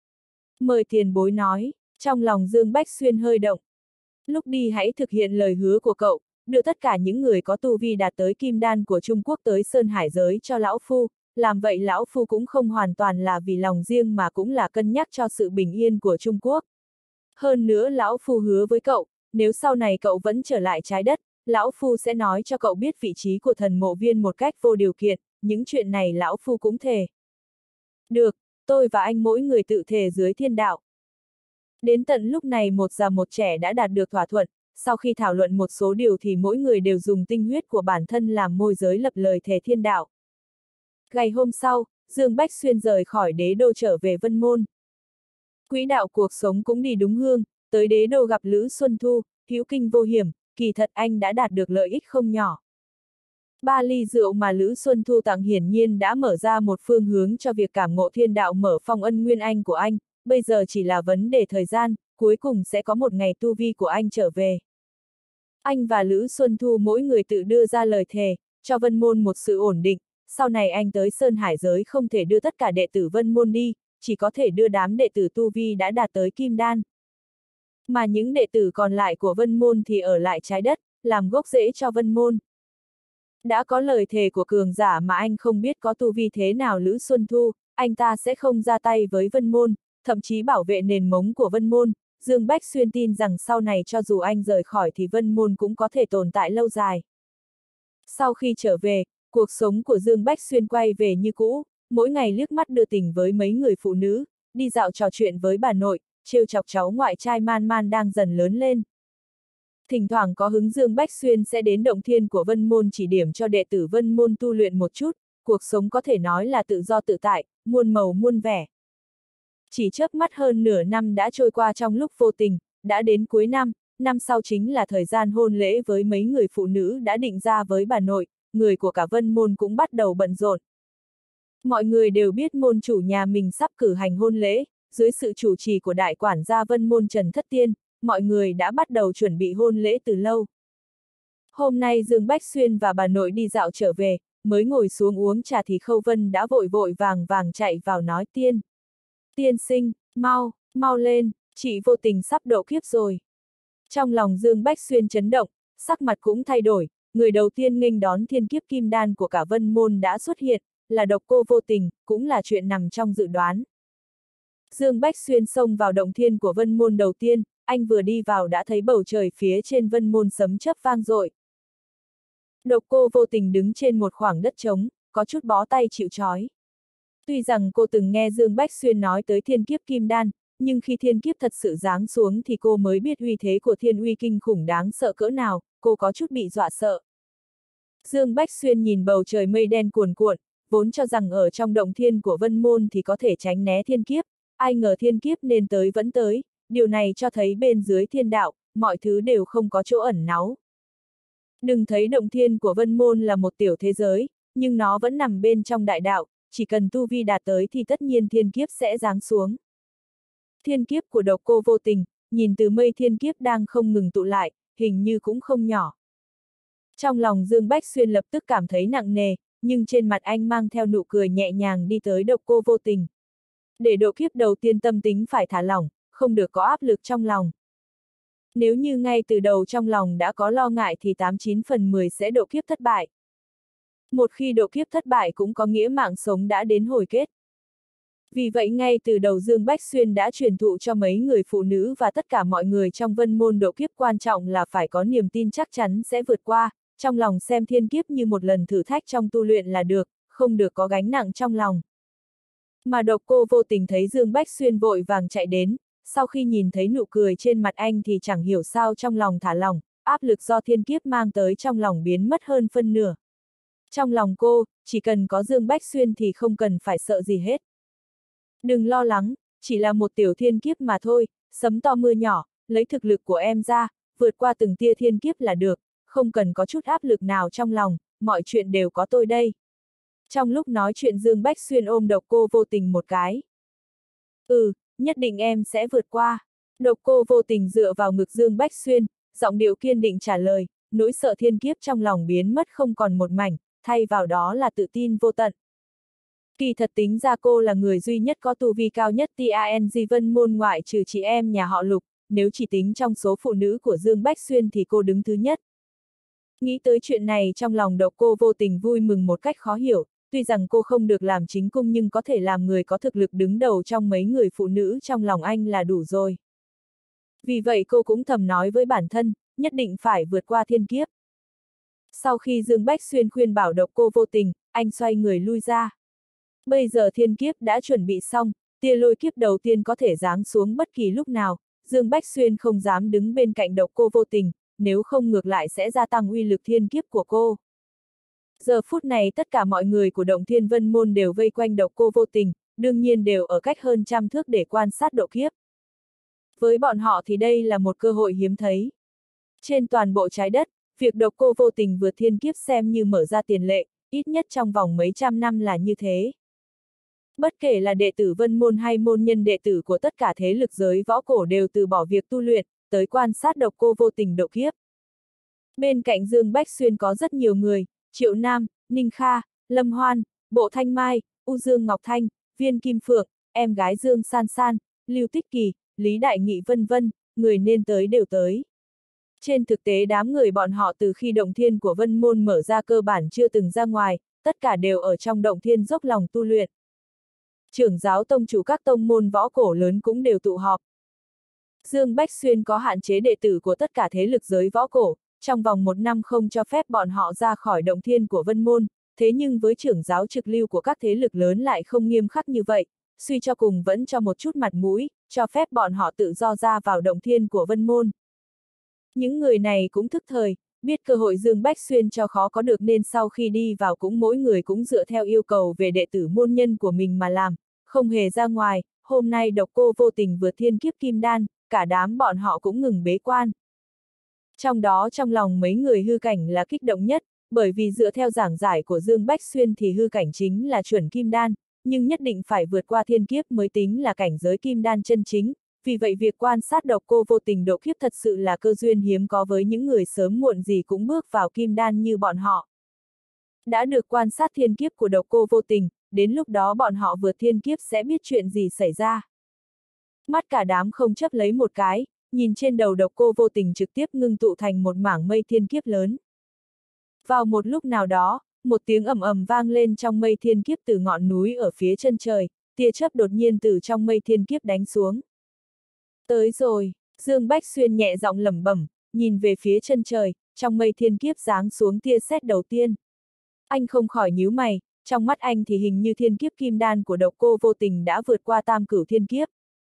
Mời tiền bối nói, trong lòng Dương Bách Xuyên hơi động. Lúc đi hãy thực hiện lời hứa của cậu, đưa tất cả những người có tu vi đạt tới kim đan của Trung Quốc tới Sơn Hải giới cho lão phu, làm vậy lão phu cũng không hoàn toàn là vì lòng riêng mà cũng là cân nhắc cho sự bình yên của Trung Quốc. Hơn nữa lão phu hứa với cậu, nếu sau này cậu vẫn trở lại trái đất, lão phu sẽ nói cho cậu biết vị trí của thần mộ viên một cách vô điều kiện, những chuyện này lão phu cũng thề. Được, tôi và anh mỗi người tự thề dưới thiên đạo. Đến tận lúc này một già một trẻ đã đạt được thỏa thuận, sau khi thảo luận một số điều thì mỗi người đều dùng tinh huyết của bản thân làm môi giới lập lời thề thiên đạo. Ngày hôm sau, Dương Bách Xuyên rời khỏi đế đô trở về Vân Môn. Quỹ đạo cuộc sống cũng đi đúng hương, tới đế đô gặp Lữ Xuân Thu, hữu kinh vô hiểm, kỳ thật anh đã đạt được lợi ích không nhỏ. 3 ly rượu mà Lữ Xuân Thu tặng hiển nhiên đã mở ra một phương hướng cho việc cảm ngộ thiên đạo mở phong ân nguyên anh của anh, bây giờ chỉ là vấn đề thời gian, cuối cùng sẽ có một ngày tu vi của anh trở về. Anh và Lữ Xuân Thu mỗi người tự đưa ra lời thề, cho Vân Môn một sự ổn định, sau này anh tới Sơn Hải giới không thể đưa tất cả đệ tử Vân Môn đi, chỉ có thể đưa đám đệ tử tu vi đã đạt tới kim đan. Mà những đệ tử còn lại của Vân Môn thì ở lại trái đất, làm gốc rễ cho Vân Môn. Đã có lời thề của cường giả mà anh không biết có tu vi thế nào Lữ Xuân Thu, anh ta sẽ không ra tay với Vân Môn, thậm chí bảo vệ nền móng của Vân Môn. Dương Bách Xuyên tin rằng sau này cho dù anh rời khỏi thì Vân Môn cũng có thể tồn tại lâu dài. Sau khi trở về, cuộc sống của Dương Bách Xuyên quay về như cũ, mỗi ngày liếc mắt đưa tình với mấy người phụ nữ, đi dạo trò chuyện với bà nội, trêu chọc cháu ngoại trai Man Man đang dần lớn lên. Thỉnh thoảng có hứng Dương Bách Xuyên sẽ đến động thiên của Vân Môn chỉ điểm cho đệ tử Vân Môn tu luyện một chút, cuộc sống có thể nói là tự do tự tại, muôn màu muôn vẻ. Chỉ chớp mắt hơn nửa năm đã trôi qua trong lúc vô tình, đã đến cuối năm, năm sau chính là thời gian hôn lễ với mấy người phụ nữ đã định ra với bà nội, người của cả Vân Môn cũng bắt đầu bận rộn. Mọi người đều biết môn chủ nhà mình sắp cử hành hôn lễ, dưới sự chủ trì của đại quản gia Vân Môn Trần Thất Tiên, mọi người đã bắt đầu chuẩn bị hôn lễ từ lâu. Hôm nay Dương Bách Xuyên và bà nội đi dạo trở về, mới ngồi xuống uống trà thì Khâu Vân đã vội vội vàng vàng chạy vào nói Tiên. Tiên sinh, mau lên, chị vô tình sắp độ kiếp rồi. Trong lòng Dương Bách Xuyên chấn động, sắc mặt cũng thay đổi, người đầu tiên nghênh đón thiên kiếp kim đan của cả Vân Môn đã xuất hiện, là độc cô vô tình, cũng là chuyện nằm trong dự đoán. Dương Bách Xuyên xông vào động thiên của Vân Môn đầu tiên, anh vừa đi vào đã thấy bầu trời phía trên Vân Môn sấm chớp vang dội. Độc cô vô tình đứng trên một khoảng đất trống, có chút bó tay chịu trói. Tuy rằng cô từng nghe Dương Bách Xuyên nói tới thiên kiếp kim đan, nhưng khi thiên kiếp thật sự giáng xuống thì cô mới biết uy thế của thiên uy kinh khủng đáng sợ cỡ nào, cô có chút bị dọa sợ. Dương Bách Xuyên nhìn bầu trời mây đen cuồn cuộn, vốn cho rằng ở trong động thiên của Vân Môn thì có thể tránh né thiên kiếp, ai ngờ thiên kiếp nên tới vẫn tới, điều này cho thấy bên dưới thiên đạo, mọi thứ đều không có chỗ ẩn náu. Đừng thấy động thiên của Vân Môn là một tiểu thế giới, nhưng nó vẫn nằm bên trong đại đạo, chỉ cần tu vi đạt tới thì tất nhiên thiên kiếp sẽ giáng xuống. Thiên kiếp của độc cô vô tình, nhìn từ mây thiên kiếp đang không ngừng tụ lại, hình như cũng không nhỏ. Trong lòng Dương Bách Xuyên lập tức cảm thấy nặng nề, nhưng trên mặt anh mang theo nụ cười nhẹ nhàng đi tới độc cô vô tình. Để độ kiếp đầu tiên tâm tính phải thả lỏng, không được có áp lực trong lòng. Nếu như ngay từ đầu trong lòng đã có lo ngại thì 89 phần 10 sẽ độ kiếp thất bại. Một khi độ kiếp thất bại cũng có nghĩa mạng sống đã đến hồi kết. Vì vậy ngay từ đầu Dương Bách Xuyên đã truyền thụ cho mấy người phụ nữ và tất cả mọi người trong Vân Môn độ kiếp quan trọng là phải có niềm tin chắc chắn sẽ vượt qua, trong lòng xem thiên kiếp như một lần thử thách trong tu luyện là được, không được có gánh nặng trong lòng. Mà độc cô vô tình thấy Dương Bách Xuyên vội vàng chạy đến, sau khi nhìn thấy nụ cười trên mặt anh thì chẳng hiểu sao trong lòng thả lỏng, áp lực do thiên kiếp mang tới trong lòng biến mất hơn phân nửa. Trong lòng cô, chỉ cần có Dương Bách Xuyên thì không cần phải sợ gì hết. Đừng lo lắng, chỉ là một tiểu thiên kiếp mà thôi, sấm to mưa nhỏ, lấy thực lực của em ra, vượt qua từng tia thiên kiếp là được, không cần có chút áp lực nào trong lòng, mọi chuyện đều có tôi đây. Trong lúc nói chuyện Dương Bách Xuyên ôm Độc Cô Vô Tình một cái. Nhất định em sẽ vượt qua. Độc Cô Vô Tình dựa vào ngực Dương Bách Xuyên, giọng điệu kiên định trả lời, nỗi sợ thiên kiếp trong lòng biến mất không còn một mảnh, thay vào đó là tự tin vô tận. Kỳ thật tính ra cô là người duy nhất có tu vi cao nhất TANG Vân Môn ngoại trừ chị em nhà họ Lục, nếu chỉ tính trong số phụ nữ của Dương Bách Xuyên thì cô đứng thứ nhất. Nghĩ tới chuyện này trong lòng Độc Cô Vô Tình vui mừng một cách khó hiểu, tuy rằng cô không được làm chính cung nhưng có thể làm người có thực lực đứng đầu trong mấy người phụ nữ trong lòng anh là đủ rồi. Vì vậy cô cũng thầm nói với bản thân, nhất định phải vượt qua thiên kiếp. Sau khi Dương Bách Xuyên khuyên bảo Độc Cô Vô Tình, anh xoay người lui ra. Bây giờ thiên kiếp đã chuẩn bị xong, tia lôi kiếp đầu tiên có thể giáng xuống bất kỳ lúc nào, Dương Bách Xuyên không dám đứng bên cạnh Độc Cô Vô Tình, nếu không ngược lại sẽ gia tăng uy lực thiên kiếp của cô. Giờ phút này tất cả mọi người của Động Thiên Vân Môn đều vây quanh Độc Cô Vô Tình, đương nhiên đều ở cách hơn 100 thước để quan sát độ kiếp. Với bọn họ thì đây là một cơ hội hiếm thấy. Trên toàn bộ trái đất, việc Độc Cô Vô Tình vượt thiên kiếp xem như mở ra tiền lệ, ít nhất trong vòng mấy trăm năm là như thế. Bất kể là đệ tử Vân Môn hay môn nhân đệ tử của tất cả thế lực giới võ cổ đều từ bỏ việc tu luyện, tới quan sát Độc Cô Vô Tình độ kiếp. Bên cạnh Dương Bách Xuyên có rất nhiều người, Triệu Nam, Ninh Kha, Lâm Hoan, Bộ Thanh Mai, U Dương Ngọc Thanh, Viên Kim Phượng, em gái Dương San San, Lưu Tích Kỳ, Lý Đại Nghị vân vân, người nên tới đều tới. Trên thực tế đám người bọn họ từ khi động thiên của Vân Môn mở ra cơ bản chưa từng ra ngoài, tất cả đều ở trong động thiên dốc lòng tu luyện. Trưởng giáo tông chủ các tông môn võ cổ lớn cũng đều tụ họp. Dương Bách Xuyên có hạn chế đệ tử của tất cả thế lực giới võ cổ, trong vòng 1 năm không cho phép bọn họ ra khỏi động thiên của Vân Môn, thế nhưng với trưởng giáo trực lưu của các thế lực lớn lại không nghiêm khắc như vậy, suy cho cùng vẫn cho một chút mặt mũi, cho phép bọn họ tự do ra vào động thiên của Vân Môn. Những người này cũng thức thời, biết cơ hội Dương Bách Xuyên cho khó có được nên sau khi đi vào cũng mỗi người cũng dựa theo yêu cầu về đệ tử môn nhân của mình mà làm, không hề ra ngoài. Hôm nay Độc Cô Vô Tình vượt thiên kiếp kim đan, cả đám bọn họ cũng ngừng bế quan. Trong đó trong lòng mấy người hư cảnh là kích động nhất, bởi vì dựa theo giảng giải của Dương Bách Xuyên thì hư cảnh chính là chuẩn kim đan, nhưng nhất định phải vượt qua thiên kiếp mới tính là cảnh giới kim đan chân chính, vì vậy việc quan sát Độc Cô Vô Tình độ kiếp thật sự là cơ duyên hiếm có với những người sớm muộn gì cũng bước vào kim đan như bọn họ. Đã được quan sát thiên kiếp của Độc Cô Vô Tình, đến lúc đó bọn họ vượt thiên kiếp sẽ biết chuyện gì xảy ra. Mắt cả đám không chấp lấy một cái, nhìn trên đầu Độc Cô Vô Tình trực tiếp ngưng tụ thành một mảng mây thiên kiếp lớn. Vào một lúc nào đó, một tiếng ầm ầm vang lên trong mây thiên kiếp từ ngọn núi ở phía chân trời, tia chớp đột nhiên từ trong mây thiên kiếp đánh xuống. Tới rồi, Dương Bách Xuyên nhẹ giọng lẩm bẩm, nhìn về phía chân trời, trong mây thiên kiếp giáng xuống tia sét đầu tiên. Anh không khỏi nhíu mày, trong mắt anh thì hình như thiên kiếp kim đan của Độc Cô Vô Tình đã vượt qua tam cửu thiên kiếp.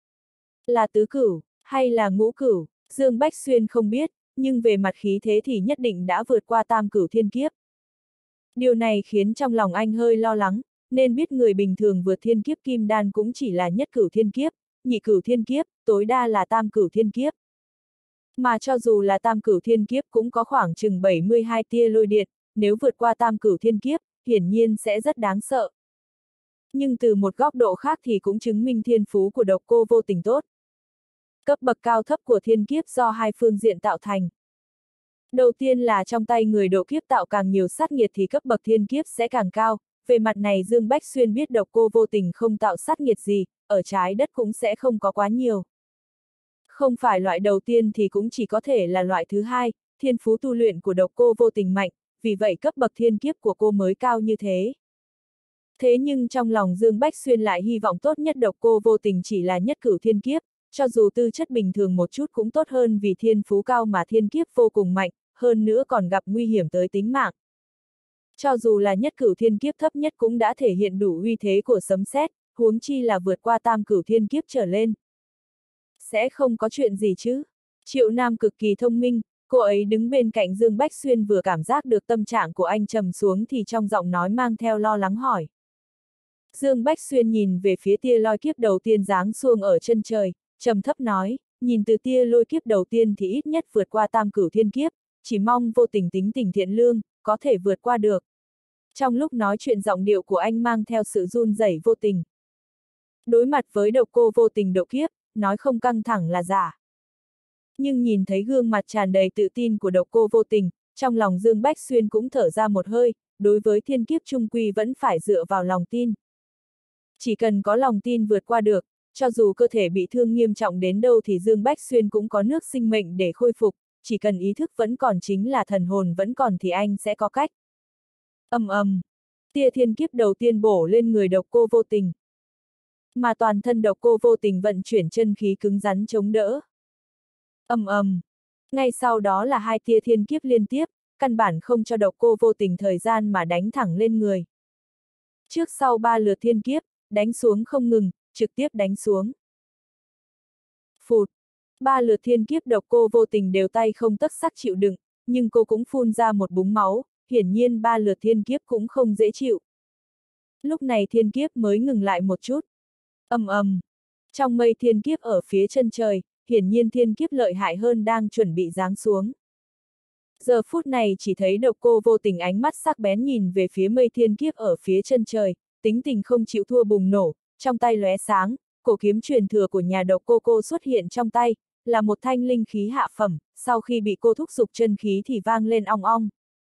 Là tứ cửu, hay là ngũ cửu, Dương Bách Xuyên không biết, nhưng về mặt khí thế thì nhất định đã vượt qua tam cửu thiên kiếp. Điều này khiến trong lòng anh hơi lo lắng, nên biết người bình thường vượt thiên kiếp kim đan cũng chỉ là nhất cửu thiên kiếp, nhị cửu thiên kiếp, tối đa là tam cửu thiên kiếp. Mà cho dù là tam cửu thiên kiếp cũng có khoảng chừng 72 tia lôi điện, nếu vượt qua tam cửu thiên kiếp, hiển nhiên sẽ rất đáng sợ. Nhưng từ một góc độ khác thì cũng chứng minh thiên phú của Độc Cô Vô Tình tốt. Cấp bậc cao thấp của thiên kiếp do hai phương diện tạo thành. Đầu tiên là trong tay người độ kiếp tạo càng nhiều sát nghiệt thì cấp bậc thiên kiếp sẽ càng cao, về mặt này Dương Bách Xuyên biết Độc Cô Vô Tình không tạo sát nghiệt gì, ở trái đất cũng sẽ không có quá nhiều. Không phải loại đầu tiên thì cũng chỉ có thể là loại thứ hai, thiên phú tu luyện của Độc Cô Vô Tình mạnh, vì vậy cấp bậc thiên kiếp của cô mới cao như thế. Thế nhưng trong lòng Dương Bách Xuyên lại hy vọng tốt nhất Độc Cô Vô Tình chỉ là nhất cửu thiên kiếp, cho dù tư chất bình thường một chút cũng tốt hơn vì thiên phú cao mà thiên kiếp vô cùng mạnh, hơn nữa còn gặp nguy hiểm tới tính mạng. Cho dù là nhất cửu thiên kiếp thấp nhất cũng đã thể hiện đủ uy thế của sấm sét, huống chi là vượt qua tam cửu thiên kiếp trở lên. Sẽ không có chuyện gì chứ? Triệu Nam cực kỳ thông minh, cô ấy đứng bên cạnh Dương Bách Xuyên vừa cảm giác được tâm trạng của anh trầm xuống thì trong giọng nói mang theo lo lắng hỏi. Dương Bách Xuyên nhìn về phía tia lôi kiếp đầu tiên giáng xuống ở chân trời, trầm thấp nói, nhìn từ tia lôi kiếp đầu tiên thì ít nhất vượt qua tam cửu thiên kiếp, chỉ mong vô tình tính tình thiện lương, có thể vượt qua được. Trong lúc nói chuyện giọng điệu của anh mang theo sự run rẩy vô tình. Đối mặt với độc cô vô tình độ kiếp, nói không căng thẳng là giả. Nhưng nhìn thấy gương mặt tràn đầy tự tin của độc cô vô tình, trong lòng Dương Bách Xuyên cũng thở ra một hơi, đối với thiên kiếp trung quy vẫn phải dựa vào lòng tin. Chỉ cần có lòng tin vượt qua được, cho dù cơ thể bị thương nghiêm trọng đến đâu thì Dương Bách Xuyên cũng có nước sinh mệnh để khôi phục, chỉ cần ý thức vẫn còn chính là thần hồn vẫn còn thì anh sẽ có cách. Tia thiên kiếp đầu tiên bổ lên người độc cô vô tình. Mà toàn thân độc cô vô tình vận chuyển chân khí cứng rắn chống đỡ. Ngay sau đó là 2 tia thiên kiếp liên tiếp, căn bản không cho độc cô vô tình thời gian mà đánh thẳng lên người. Trước sau 3 lượt thiên kiếp, đánh xuống không ngừng, trực tiếp đánh xuống. Phụt! 3 lượt thiên kiếp độc cô vô tình đều tay không tấc sắc chịu đựng, nhưng cô cũng phun ra một búng máu, hiển nhiên 3 lượt thiên kiếp cũng không dễ chịu. Lúc này thiên kiếp mới ngừng lại một chút. Trong mây thiên kiếp ở phía chân trời, hiển nhiên thiên kiếp lợi hại hơn đang chuẩn bị giáng xuống. Giờ phút này chỉ thấy độc cô vô tình ánh mắt sắc bén nhìn về phía mây thiên kiếp ở phía chân trời, tính tình không chịu thua bùng nổ, trong tay lóe sáng, cổ kiếm truyền thừa của nhà độc cô xuất hiện trong tay, là một thanh linh khí hạ phẩm, sau khi bị cô thúc giục chân khí thì vang lên ong ong.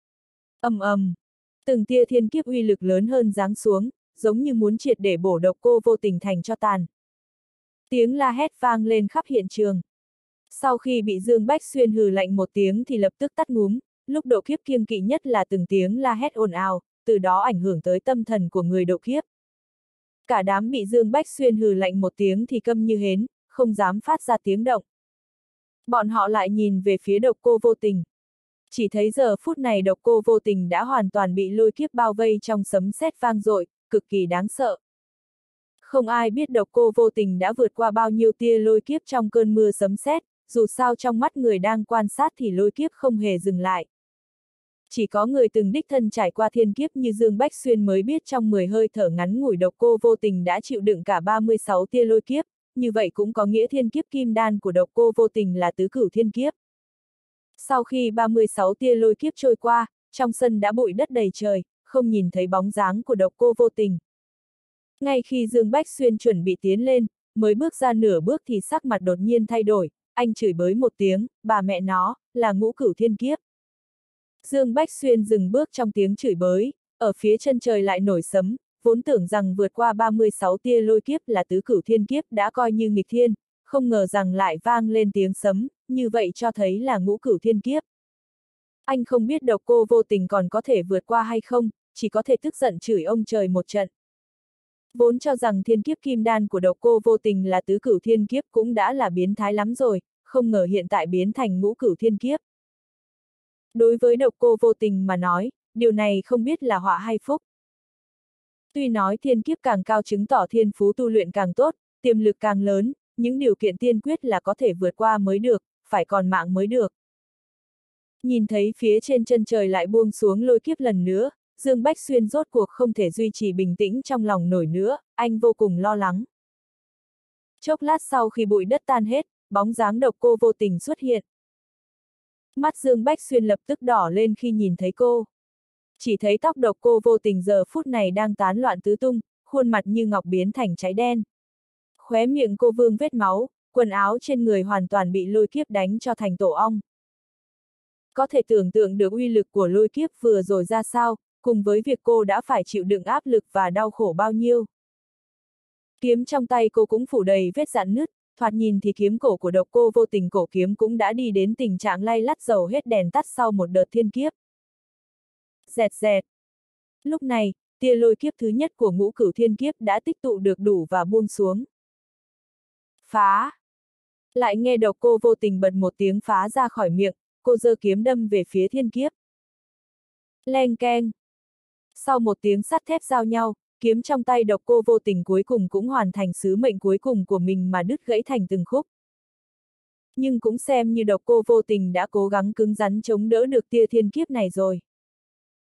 Từng tia thiên kiếp uy lực lớn hơn giáng xuống, giống như muốn triệt để bổ độc cô vô tình thành cho tàn. Tiếng la hét vang lên khắp hiện trường. Sau khi bị Dương Bách Xuyên hừ lạnh một tiếng thì lập tức tắt ngúm, lúc độ kiếp kiêng kỵ nhất là từng tiếng la hét ồn ào, từ đó ảnh hưởng tới tâm thần của người độ kiếp. Cả đám bị Dương Bách Xuyên hừ lạnh một tiếng thì câm như hến, không dám phát ra tiếng động. Bọn họ lại nhìn về phía độc cô vô tình. Chỉ thấy giờ phút này độc cô vô tình đã hoàn toàn bị lôi kiếp bao vây trong sấm sét vang dội, cực kỳ đáng sợ. Không ai biết độc cô vô tình đã vượt qua bao nhiêu tia lôi kiếp trong cơn mưa sấm sét, dù sao trong mắt người đang quan sát thì lôi kiếp không hề dừng lại. Chỉ có người từng đích thân trải qua thiên kiếp như Dương Bách Xuyên mới biết trong 10 hơi thở ngắn ngủi độc cô vô tình đã chịu đựng cả 36 tia lôi kiếp, như vậy cũng có nghĩa thiên kiếp kim đan của độc cô vô tình là tứ cửu thiên kiếp. Sau khi 36 tia lôi kiếp trôi qua, trong sân đã bụi đất đầy trời, không nhìn thấy bóng dáng của độc cô vô tình. Ngay khi Dương Bách Xuyên chuẩn bị tiến lên, mới bước ra nửa bước thì sắc mặt đột nhiên thay đổi, anh chửi bới một tiếng, bà mẹ nó, là ngũ cửu thiên kiếp. Dương Bách Xuyên dừng bước trong tiếng chửi bới, ở phía chân trời lại nổi sấm, vốn tưởng rằng vượt qua 36 tia lôi kiếp là tứ cửu thiên kiếp đã coi như nghịch thiên, không ngờ rằng lại vang lên tiếng sấm, như vậy cho thấy là ngũ cửu thiên kiếp. Anh không biết độc cô vô tình còn có thể vượt qua hay không, chỉ có thể tức giận chửi ông trời một trận. Vốn cho rằng thiên kiếp kim đan của độc cô vô tình là tứ cửu thiên kiếp cũng đã là biến thái lắm rồi, không ngờ hiện tại biến thành ngũ cửu thiên kiếp. Đối với độc cô vô tình mà nói, điều này không biết là họa hay phúc. Tuy nói thiên kiếp càng cao chứng tỏ thiên phú tu luyện càng tốt, tiềm lực càng lớn, những điều kiện tiên quyết là có thể vượt qua mới được, phải còn mạng mới được. Nhìn thấy phía trên chân trời lại buông xuống lôi kiếp lần nữa, Dương Bách Xuyên rốt cuộc không thể duy trì bình tĩnh trong lòng nổi nữa, anh vô cùng lo lắng. Chốc lát sau khi bụi đất tan hết, bóng dáng độc cô vô tình xuất hiện. Mắt Dương Bách Xuyên lập tức đỏ lên khi nhìn thấy cô. Chỉ thấy tóc độc cô vô tình giờ phút này đang tán loạn tứ tung, khuôn mặt như ngọc biến thành cháy đen. Khóe miệng cô vương vết máu, quần áo trên người hoàn toàn bị lôi kiếp đánh cho thành tổ ong. Có thể tưởng tượng được uy lực của lôi kiếp vừa rồi ra sao, cùng với việc cô đã phải chịu đựng áp lực và đau khổ bao nhiêu. Kiếm trong tay cô cũng phủ đầy vết rạn nứt, thoạt nhìn thì kiếm cổ của độc cô vô tình cổ kiếm cũng đã đi đến tình trạng lay lắt dầu hết đèn tắt sau một đợt thiên kiếp. Dẹt dẹt. Lúc này, tia lôi kiếp thứ nhất của ngũ cửu thiên kiếp đã tích tụ được đủ và buông xuống. Phá! Lại nghe độc cô vô tình bật một tiếng phá ra khỏi miệng, cô giơ kiếm đâm về phía thiên kiếp. Leng keng! Sau một tiếng sắt thép giao nhau, kiếm trong tay độc cô vô tình cuối cùng cũng hoàn thành sứ mệnh cuối cùng của mình mà đứt gãy thành từng khúc. Nhưng cũng xem như độc cô vô tình đã cố gắng cứng rắn chống đỡ được tia thiên kiếp này rồi.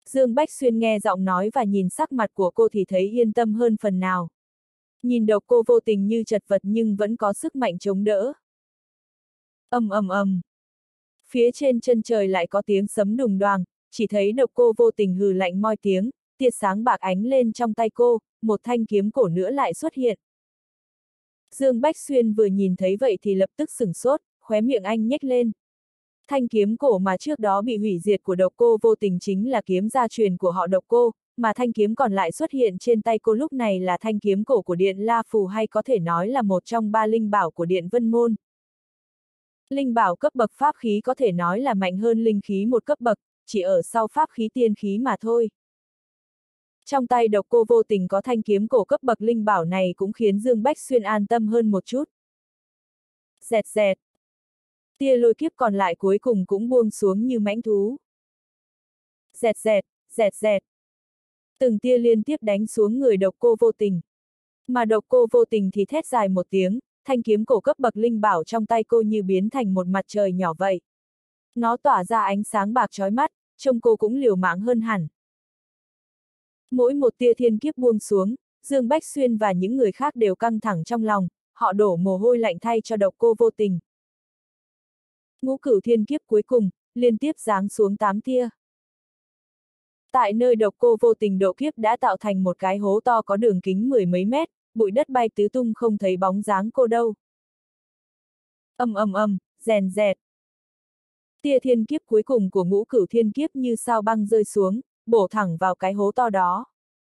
Dương Bách Xuyên nghe giọng nói và nhìn sắc mặt của cô thì thấy yên tâm hơn phần nào. Nhìn Độc Cô Vô Tình như chật vật nhưng vẫn có sức mạnh chống đỡ. Ầm ầm ầm. Phía trên chân trời lại có tiếng sấm đùng đoàng, chỉ thấy Độc Cô Vô Tình hừ lạnh moi tiếng, tia sáng bạc ánh lên trong tay cô, một thanh kiếm cổ nữa lại xuất hiện. Dương Bách Xuyên vừa nhìn thấy vậy thì lập tức sửng sốt, khóe miệng anh nhếch lên. Thanh kiếm cổ mà trước đó bị hủy diệt của Độc Cô Vô Tình chính là kiếm gia truyền của họ Độc Cô, mà thanh kiếm còn lại xuất hiện trên tay cô lúc này là thanh kiếm cổ của Điện La Phù, hay có thể nói là một trong 3 linh bảo của Điện Vân Môn. Linh bảo cấp bậc pháp khí có thể nói là mạnh hơn linh khí một cấp bậc, chỉ ở sau pháp khí tiên khí mà thôi. Trong tay Độc Cô Vô Tình có thanh kiếm cổ cấp bậc linh bảo này cũng khiến Dương Bách Xuyên an tâm hơn một chút. Dẹt dẹt. Tia lôi kiếp còn lại cuối cùng cũng buông xuống như mãnh thú. Dẹt dẹt, dẹt dẹt. Từng tia liên tiếp đánh xuống người Độc Cô Vô Tình. Mà Độc Cô Vô Tình thì thét dài một tiếng, thanh kiếm cổ cấp bậc linh bảo trong tay cô như biến thành một mặt trời nhỏ vậy. Nó tỏa ra ánh sáng bạc chói mắt, trông cô cũng liều mạng hơn hẳn. Mỗi một tia thiên kiếp buông xuống, Dương Bách Xuyên và những người khác đều căng thẳng trong lòng, họ đổ mồ hôi lạnh thay cho Độc Cô Vô Tình. Ngũ cửu thiên kiếp cuối cùng, liên tiếp giáng xuống 8 tia. Tại nơi Độc Cô Vô Tình độ kiếp đã tạo thành một cái hố to có đường kính 10 mấy mét, bụi đất bay tứ tung không thấy bóng dáng cô đâu. Ầm ầm ầm, rèn rẹt. Tia thiên kiếp cuối cùng của ngũ cửu thiên kiếp như sao băng rơi xuống, bổ thẳng vào cái hố to đó.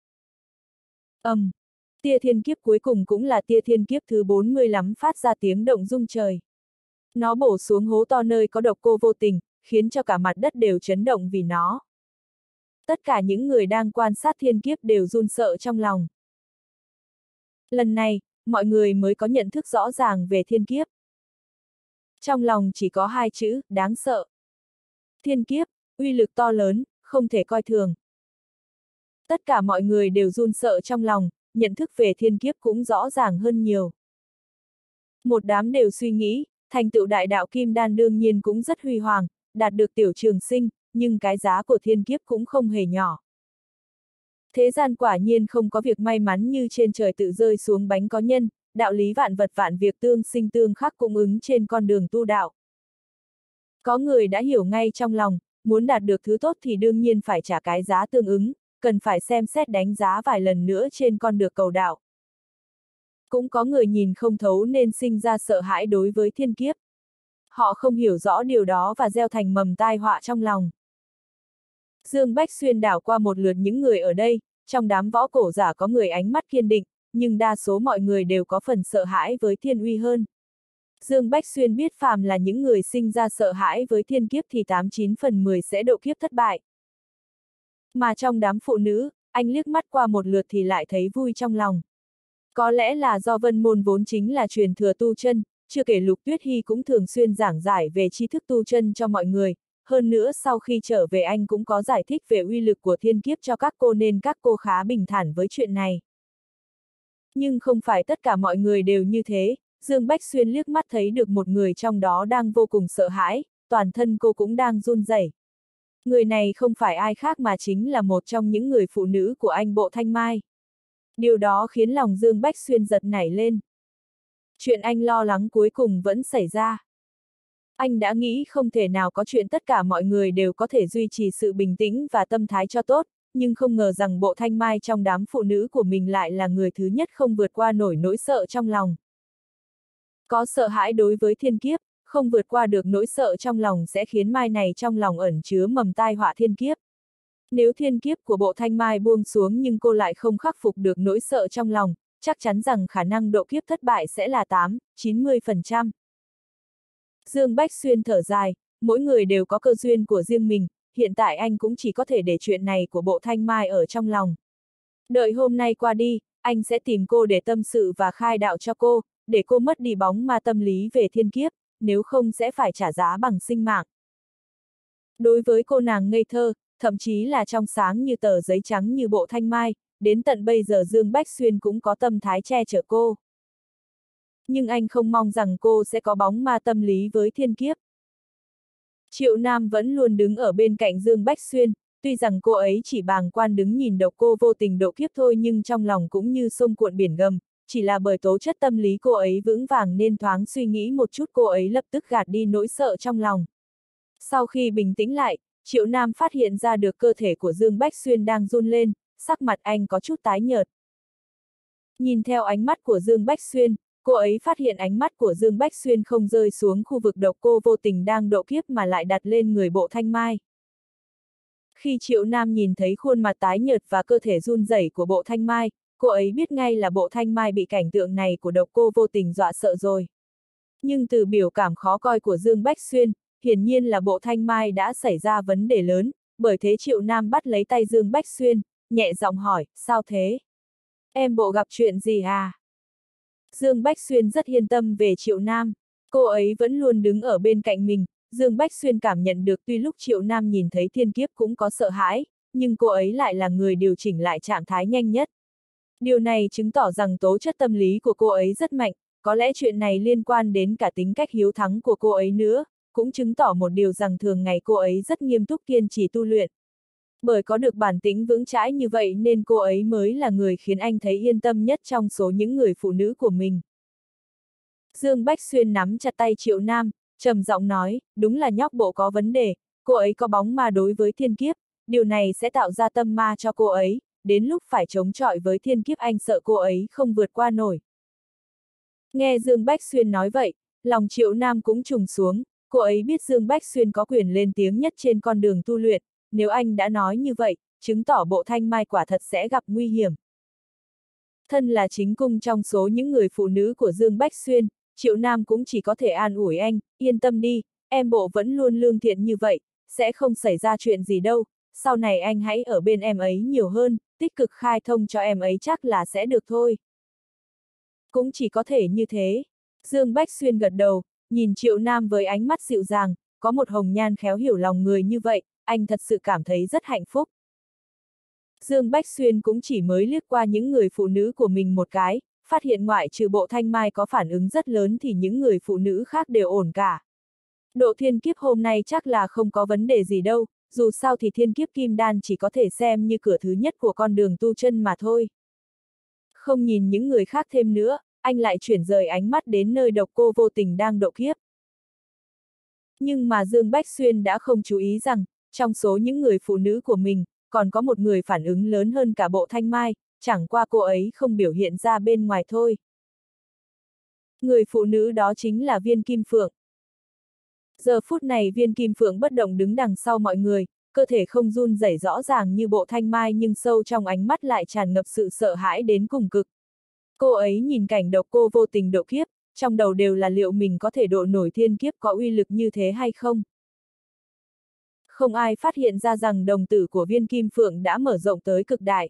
Tia thiên kiếp cuối cùng cũng là tia thiên kiếp thứ 45 phát ra tiếng động rung trời. Nó bổ xuống hố to nơi có Độc Cô Vô Tình, khiến cho cả mặt đất đều chấn động vì nó. Tất cả những người đang quan sát thiên kiếp đều run sợ trong lòng. Lần này, mọi người mới có nhận thức rõ ràng về thiên kiếp. Trong lòng chỉ có 2 chữ, đáng sợ. Thiên kiếp, uy lực to lớn, không thể coi thường. Tất cả mọi người đều run sợ trong lòng, nhận thức về thiên kiếp cũng rõ ràng hơn nhiều. Một đám đều suy nghĩ, thành tựu đại đạo kim đan đương nhiên cũng rất huy hoàng, đạt được tiểu trường sinh, nhưng cái giá của thiên kiếp cũng không hề nhỏ. Thế gian quả nhiên không có việc may mắn như trên trời tự rơi xuống bánh có nhân, đạo lý vạn vật vạn việc tương sinh tương khắc cũng ứng trên con đường tu đạo. Có người đã hiểu ngay trong lòng, muốn đạt được thứ tốt thì đương nhiên phải trả cái giá tương ứng, cần phải xem xét đánh giá vài lần nữa trên con đường cầu đạo. Cũng có người nhìn không thấu nên sinh ra sợ hãi đối với thiên kiếp. Họ không hiểu rõ điều đó và gieo thành mầm tai họa trong lòng. Dương Bách Xuyên đảo qua một lượt những người ở đây, trong đám võ cổ giả có người ánh mắt kiên định, nhưng đa số mọi người đều có phần sợ hãi với thiên uy hơn. Dương Bách Xuyên biết phàm là những người sinh ra sợ hãi với thiên kiếp thì 89 phần 10 sẽ độ kiếp thất bại. Mà trong đám phụ nữ, anh liếc mắt qua một lượt thì lại thấy vui trong lòng. Có lẽ là do Vân Môn vốn chính là truyền thừa tu chân, chưa kể Lục Tuyết Hy cũng thường xuyên giảng giải về tri thức tu chân cho mọi người, hơn nữa sau khi trở về anh cũng có giải thích về uy lực của thiên kiếp cho các cô nên các cô khá bình thản với chuyện này. Nhưng không phải tất cả mọi người đều như thế, Dương Bách Xuyên liếc mắt thấy được một người trong đó đang vô cùng sợ hãi, toàn thân cô cũng đang run rẩy. Người này không phải ai khác mà chính là một trong những người phụ nữ của anh Bộ Thanh Mai. Điều đó khiến lòng Dương Bách Xuyên giật nảy lên. Chuyện anh lo lắng cuối cùng vẫn xảy ra. Anh đã nghĩ không thể nào có chuyện tất cả mọi người đều có thể duy trì sự bình tĩnh và tâm thái cho tốt, nhưng không ngờ rằng Bộ Thanh Mai trong đám phụ nữ của mình lại là người thứ nhất không vượt qua nổi nỗi sợ trong lòng. Có sợ hãi đối với thiên kiếp, không vượt qua được nỗi sợ trong lòng sẽ khiến Mai này trong lòng ẩn chứa mầm tai họa thiên kiếp. Nếu thiên kiếp của Bộ Thanh Mai buông xuống nhưng cô lại không khắc phục được nỗi sợ trong lòng, chắc chắn rằng khả năng độ kiếp thất bại sẽ là 8–90%. Dương Bách Xuyên thở dài, mỗi người đều có cơ duyên của riêng mình, hiện tại anh cũng chỉ có thể để chuyện này của Bộ Thanh Mai ở trong lòng. Đợi hôm nay qua đi, anh sẽ tìm cô để tâm sự và khai đạo cho cô, để cô mất đi bóng ma tâm lý về thiên kiếp, nếu không sẽ phải trả giá bằng sinh mạng. Đối với cô nàng ngây thơ, thậm chí là trong sáng như tờ giấy trắng như Bộ Thanh Mai, đến tận bây giờ Dương Bách Xuyên cũng có tâm thái che chở cô. Nhưng anh không mong rằng cô sẽ có bóng ma tâm lý với thiên kiếp. Triệu Nam vẫn luôn đứng ở bên cạnh Dương Bách Xuyên, tuy rằng cô ấy chỉ bàng quan đứng nhìn Độc Cô Vô Tình độ kiếp thôi nhưng trong lòng cũng như sông cuộn biển gầm, chỉ là bởi tố chất tâm lý cô ấy vững vàng nên thoáng suy nghĩ một chút cô ấy lập tức gạt đi nỗi sợ trong lòng. Sau khi bình tĩnh lại, Triệu Nam phát hiện ra được cơ thể của Dương Bách Xuyên đang run lên, sắc mặt anh có chút tái nhợt. Nhìn theo ánh mắt của Dương Bách Xuyên, cô ấy phát hiện ánh mắt của Dương Bách Xuyên không rơi xuống khu vực Độc Cô Vô Tình đang độ kiếp mà lại đặt lên người Bộ Thanh Mai. Khi Triệu Nam nhìn thấy khuôn mặt tái nhợt và cơ thể run rẩy của Bộ Thanh Mai, cô ấy biết ngay là Bộ Thanh Mai bị cảnh tượng này của Độc Cô Vô Tình dọa sợ rồi. Nhưng từ biểu cảm khó coi của Dương Bách Xuyên, hiển nhiên là Bộ Thanh Mai đã xảy ra vấn đề lớn, bởi thế Triệu Nam bắt lấy tay Dương Bách Xuyên, nhẹ giọng hỏi, sao thế? Em Bộ gặp chuyện gì à? Dương Bách Xuyên rất yên tâm về Triệu Nam, cô ấy vẫn luôn đứng ở bên cạnh mình. Dương Bách Xuyên cảm nhận được tuy lúc Triệu Nam nhìn thấy thiên kiếp cũng có sợ hãi, nhưng cô ấy lại là người điều chỉnh lại trạng thái nhanh nhất. Điều này chứng tỏ rằng tố chất tâm lý của cô ấy rất mạnh, có lẽ chuyện này liên quan đến cả tính cách hiếu thắng của cô ấy nữa, cũng chứng tỏ một điều rằng thường ngày cô ấy rất nghiêm túc kiên trì tu luyện. Bởi có được bản tính vững chãi như vậy nên cô ấy mới là người khiến anh thấy yên tâm nhất trong số những người phụ nữ của mình. Dương Bách Xuyên nắm chặt tay Triệu Nam, trầm giọng nói, đúng là nhóc Bộ có vấn đề, cô ấy có bóng ma đối với thiên kiếp, điều này sẽ tạo ra tâm ma cho cô ấy, đến lúc phải chống chọi với thiên kiếp anh sợ cô ấy không vượt qua nổi. Nghe Dương Bách Xuyên nói vậy, lòng Triệu Nam cũng trùng xuống, cô ấy biết Dương Bách Xuyên có quyền lên tiếng nhất trên con đường tu luyện, nếu anh đã nói như vậy, chứng tỏ Bộ Thanh Mai quả thật sẽ gặp nguy hiểm. Thân là chính cung trong số những người phụ nữ của Dương Bách Xuyên, Triệu Nam cũng chỉ có thể an ủi anh, yên tâm đi, em Bộ vẫn luôn lương thiện như vậy, sẽ không xảy ra chuyện gì đâu, sau này anh hãy ở bên em ấy nhiều hơn, tích cực khai thông cho em ấy chắc là sẽ được thôi. Cũng chỉ có thể như thế. Dương Bách Xuyên gật đầu, nhìn Triệu Nam với ánh mắt dịu dàng, có một hồng nhan khéo hiểu lòng người như vậy, anh thật sự cảm thấy rất hạnh phúc. Dương Bách Xuyên cũng chỉ mới liếc qua những người phụ nữ của mình một cái, phát hiện ngoại trừ Bộ Thanh Mai có phản ứng rất lớn thì những người phụ nữ khác đều ổn cả. Độ thiên kiếp hôm nay chắc là không có vấn đề gì đâu, dù sao thì thiên kiếp kim đan chỉ có thể xem như cửa thứ nhất của con đường tu chân mà thôi. Không nhìn những người khác thêm nữa, anh lại chuyển rời ánh mắt đến nơi Độc Cô Vô Tình đang độ kiếp. Nhưng mà Dương Bách Xuyên đã không chú ý rằng, trong số những người phụ nữ của mình, còn có một người phản ứng lớn hơn cả Bộ Thanh Mai, chẳng qua cô ấy không biểu hiện ra bên ngoài thôi. Người phụ nữ đó chính là Viên Kim Phượng. Giờ phút này Viên Kim Phượng bất động đứng đằng sau mọi người, cơ thể không run rẩy rõ ràng như Bộ Thanh Mai nhưng sâu trong ánh mắt lại tràn ngập sự sợ hãi đến cùng cực. Cô ấy nhìn cảnh Độc Cô Vô Tình độ kiếp, trong đầu đều là liệu mình có thể độ nổi thiên kiếp có uy lực như thế hay không. Không ai phát hiện ra rằng đồng tử của Viên Kim Phượng đã mở rộng tới cực đại.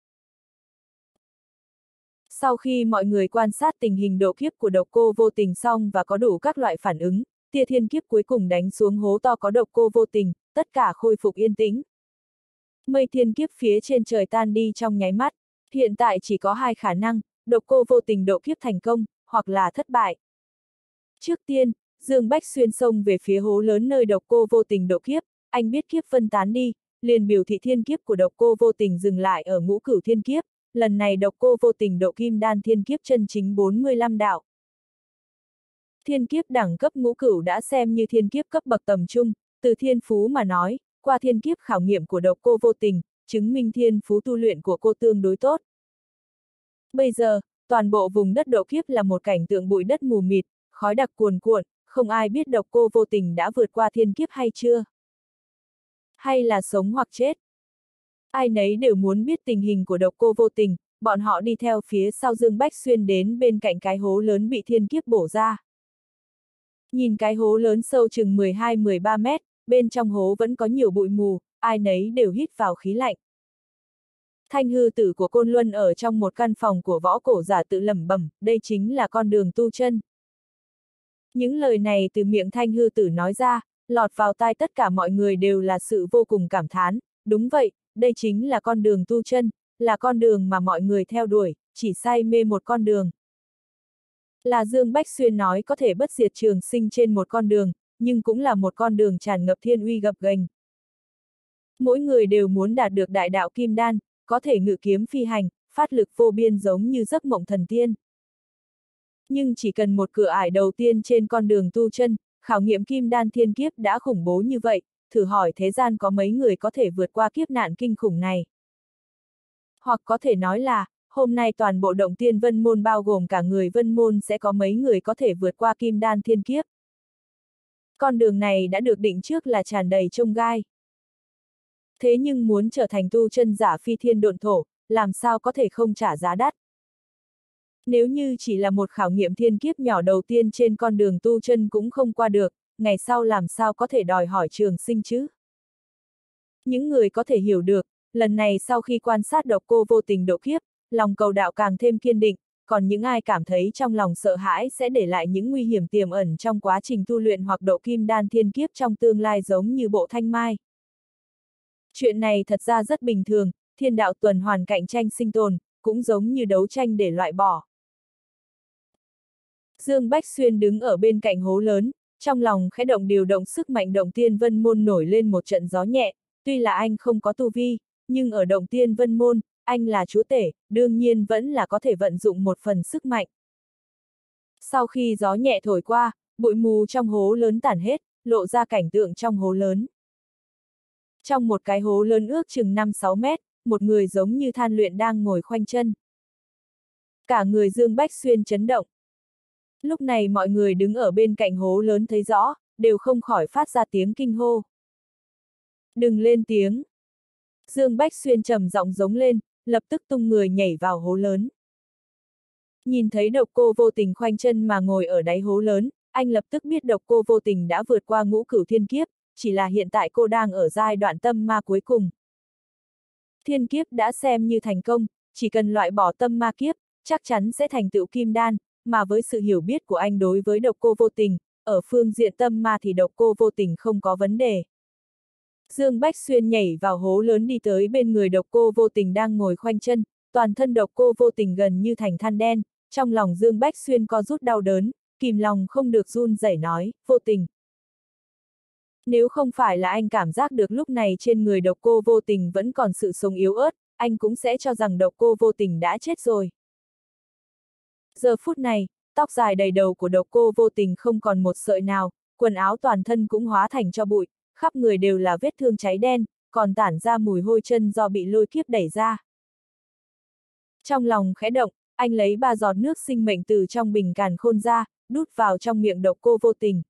Sau khi mọi người quan sát tình hình độ kiếp của Độc Cô Vô Tình xong và có đủ các loại phản ứng, tia thiên kiếp cuối cùng đánh xuống hố to có Độc Cô Vô Tình, tất cả khôi phục yên tĩnh. Mây thiên kiếp phía trên trời tan đi trong nháy mắt, hiện tại chỉ có hai khả năng, Độc Cô Vô Tình độ kiếp thành công, hoặc là thất bại. Trước tiên, Dương Bách Xuyên xông về phía hố lớn nơi Độc Cô Vô Tình độ kiếp, anh biết kiếp phân tán đi, liền biểu thị thiên kiếp của Độc Cô Vô Tình dừng lại ở ngũ cửu thiên kiếp, lần này Độc Cô Vô Tình độ kim đan thiên kiếp chân chính 45 đạo. Thiên kiếp đẳng cấp ngũ cửu đã xem như thiên kiếp cấp bậc tầm trung, từ thiên phú mà nói, qua thiên kiếp khảo nghiệm của Độc Cô Vô Tình, chứng minh thiên phú tu luyện của cô tương đối tốt. Bây giờ, toàn bộ vùng đất độ kiếp là một cảnh tượng bụi đất mù mịt, khói đặc cuồn cuộn, không ai biết Độc Cô Vô Tình đã vượt qua thiên kiếp hay chưa. Hay là sống hoặc chết. Ai nấy đều muốn biết tình hình của Độc Cô Vô Tình, bọn họ đi theo phía sau Dương Bách Xuyên đến bên cạnh cái hố lớn bị thiên kiếp bổ ra. Nhìn cái hố lớn sâu chừng 12-13 mét, bên trong hố vẫn có nhiều bụi mù, ai nấy đều hít vào khí lạnh. Thanh hư tử của Côn Luân ở trong một căn phòng của võ cổ giả tự lẩm bẩm, đây chính là con đường tu chân. Những lời này từ miệng Thanh hư tử nói ra, lọt vào tai tất cả mọi người đều là sự vô cùng cảm thán, đúng vậy, đây chính là con đường tu chân, là con đường mà mọi người theo đuổi, chỉ say mê một con đường. Là Dương Bách Xuyên nói có thể bất diệt trường sinh trên một con đường, nhưng cũng là một con đường tràn ngập thiên uy gập ghềnh. Mỗi người đều muốn đạt được đại đạo kim đan, có thể ngự kiếm phi hành, phát lực vô biên giống như giấc mộng thần tiên. Nhưng chỉ cần một cửa ải đầu tiên trên con đường tu chân, khảo nghiệm kim đan thiên kiếp đã khủng bố như vậy, thử hỏi thế gian có mấy người có thể vượt qua kiếp nạn kinh khủng này. Hoặc có thể nói là, hôm nay toàn bộ động tiên vân môn bao gồm cả người vân môn sẽ có mấy người có thể vượt qua kim đan thiên kiếp. Con đường này đã được định trước là tràn đầy chông gai. Thế nhưng muốn trở thành tu chân giả phi thiên độn thổ, làm sao có thể không trả giá đắt. Nếu như chỉ là một khảo nghiệm thiên kiếp nhỏ đầu tiên trên con đường tu chân cũng không qua được, ngày sau làm sao có thể đòi hỏi trường sinh chứ? Những người có thể hiểu được, lần này sau khi quan sát Độc Cô Vô Tình độ kiếp, lòng cầu đạo càng thêm kiên định, còn những ai cảm thấy trong lòng sợ hãi sẽ để lại những nguy hiểm tiềm ẩn trong quá trình tu luyện hoặc độ kim đan thiên kiếp trong tương lai giống như bộ thanh mai. Chuyện này thật ra rất bình thường, thiên đạo tuần hoàn cạnh tranh sinh tồn, cũng giống như đấu tranh để loại bỏ. Dương Bách Xuyên đứng ở bên cạnh hố lớn, trong lòng khẽ động điều động sức mạnh động tiên vân môn nổi lên một trận gió nhẹ, tuy là anh không có tu vi, nhưng ở động tiên vân môn, anh là chúa tể, đương nhiên vẫn là có thể vận dụng một phần sức mạnh. Sau khi gió nhẹ thổi qua, bụi mù trong hố lớn tản hết, lộ ra cảnh tượng trong hố lớn. Trong một cái hố lớn ước chừng 5-6 mét, một người giống như than luyện đang ngồi khoanh chân. Cả người Dương Bách Xuyên chấn động. Lúc này mọi người đứng ở bên cạnh hố lớn thấy rõ, đều không khỏi phát ra tiếng kinh hô. Đừng lên tiếng. Dương Bách Xuyên trầm giọng giống lên, lập tức tung người nhảy vào hố lớn. Nhìn thấy Độc Cô Vô Tình khoanh chân mà ngồi ở đáy hố lớn, anh lập tức biết Độc Cô Vô Tình đã vượt qua ngũ cửu thiên kiếp, chỉ là hiện tại cô đang ở giai đoạn tâm ma cuối cùng. Thiên kiếp đã xem như thành công, chỉ cần loại bỏ tâm ma kiếp, chắc chắn sẽ thành tựu kim đan, mà với sự hiểu biết của anh đối với Độc Cô Vô Tình, ở phương diện tâm ma thì Độc Cô Vô Tình không có vấn đề. Dương Bách Xuyên nhảy vào hố lớn đi tới bên người Độc Cô Vô Tình đang ngồi khoanh chân, toàn thân Độc Cô Vô Tình gần như thành than đen, trong lòng Dương Bách Xuyên co rút đau đớn, kìm lòng không được run rẩy nói, Vô Tình. Nếu không phải là anh cảm giác được lúc này trên người Độc Cô Vô Tình vẫn còn sự sống yếu ớt, anh cũng sẽ cho rằng Độc Cô Vô Tình đã chết rồi. Giờ phút này, tóc dài đầy đầu của Độc Cô Vô Tình không còn một sợi nào, quần áo toàn thân cũng hóa thành tro bụi, khắp người đều là vết thương cháy đen, còn tản ra mùi hôi chân do bị lôi kiếp đẩy ra. Trong lòng khẽ động, anh lấy 3 giọt nước sinh mệnh từ trong bình càn khôn ra, đút vào trong miệng Độc Cô Vô Tình.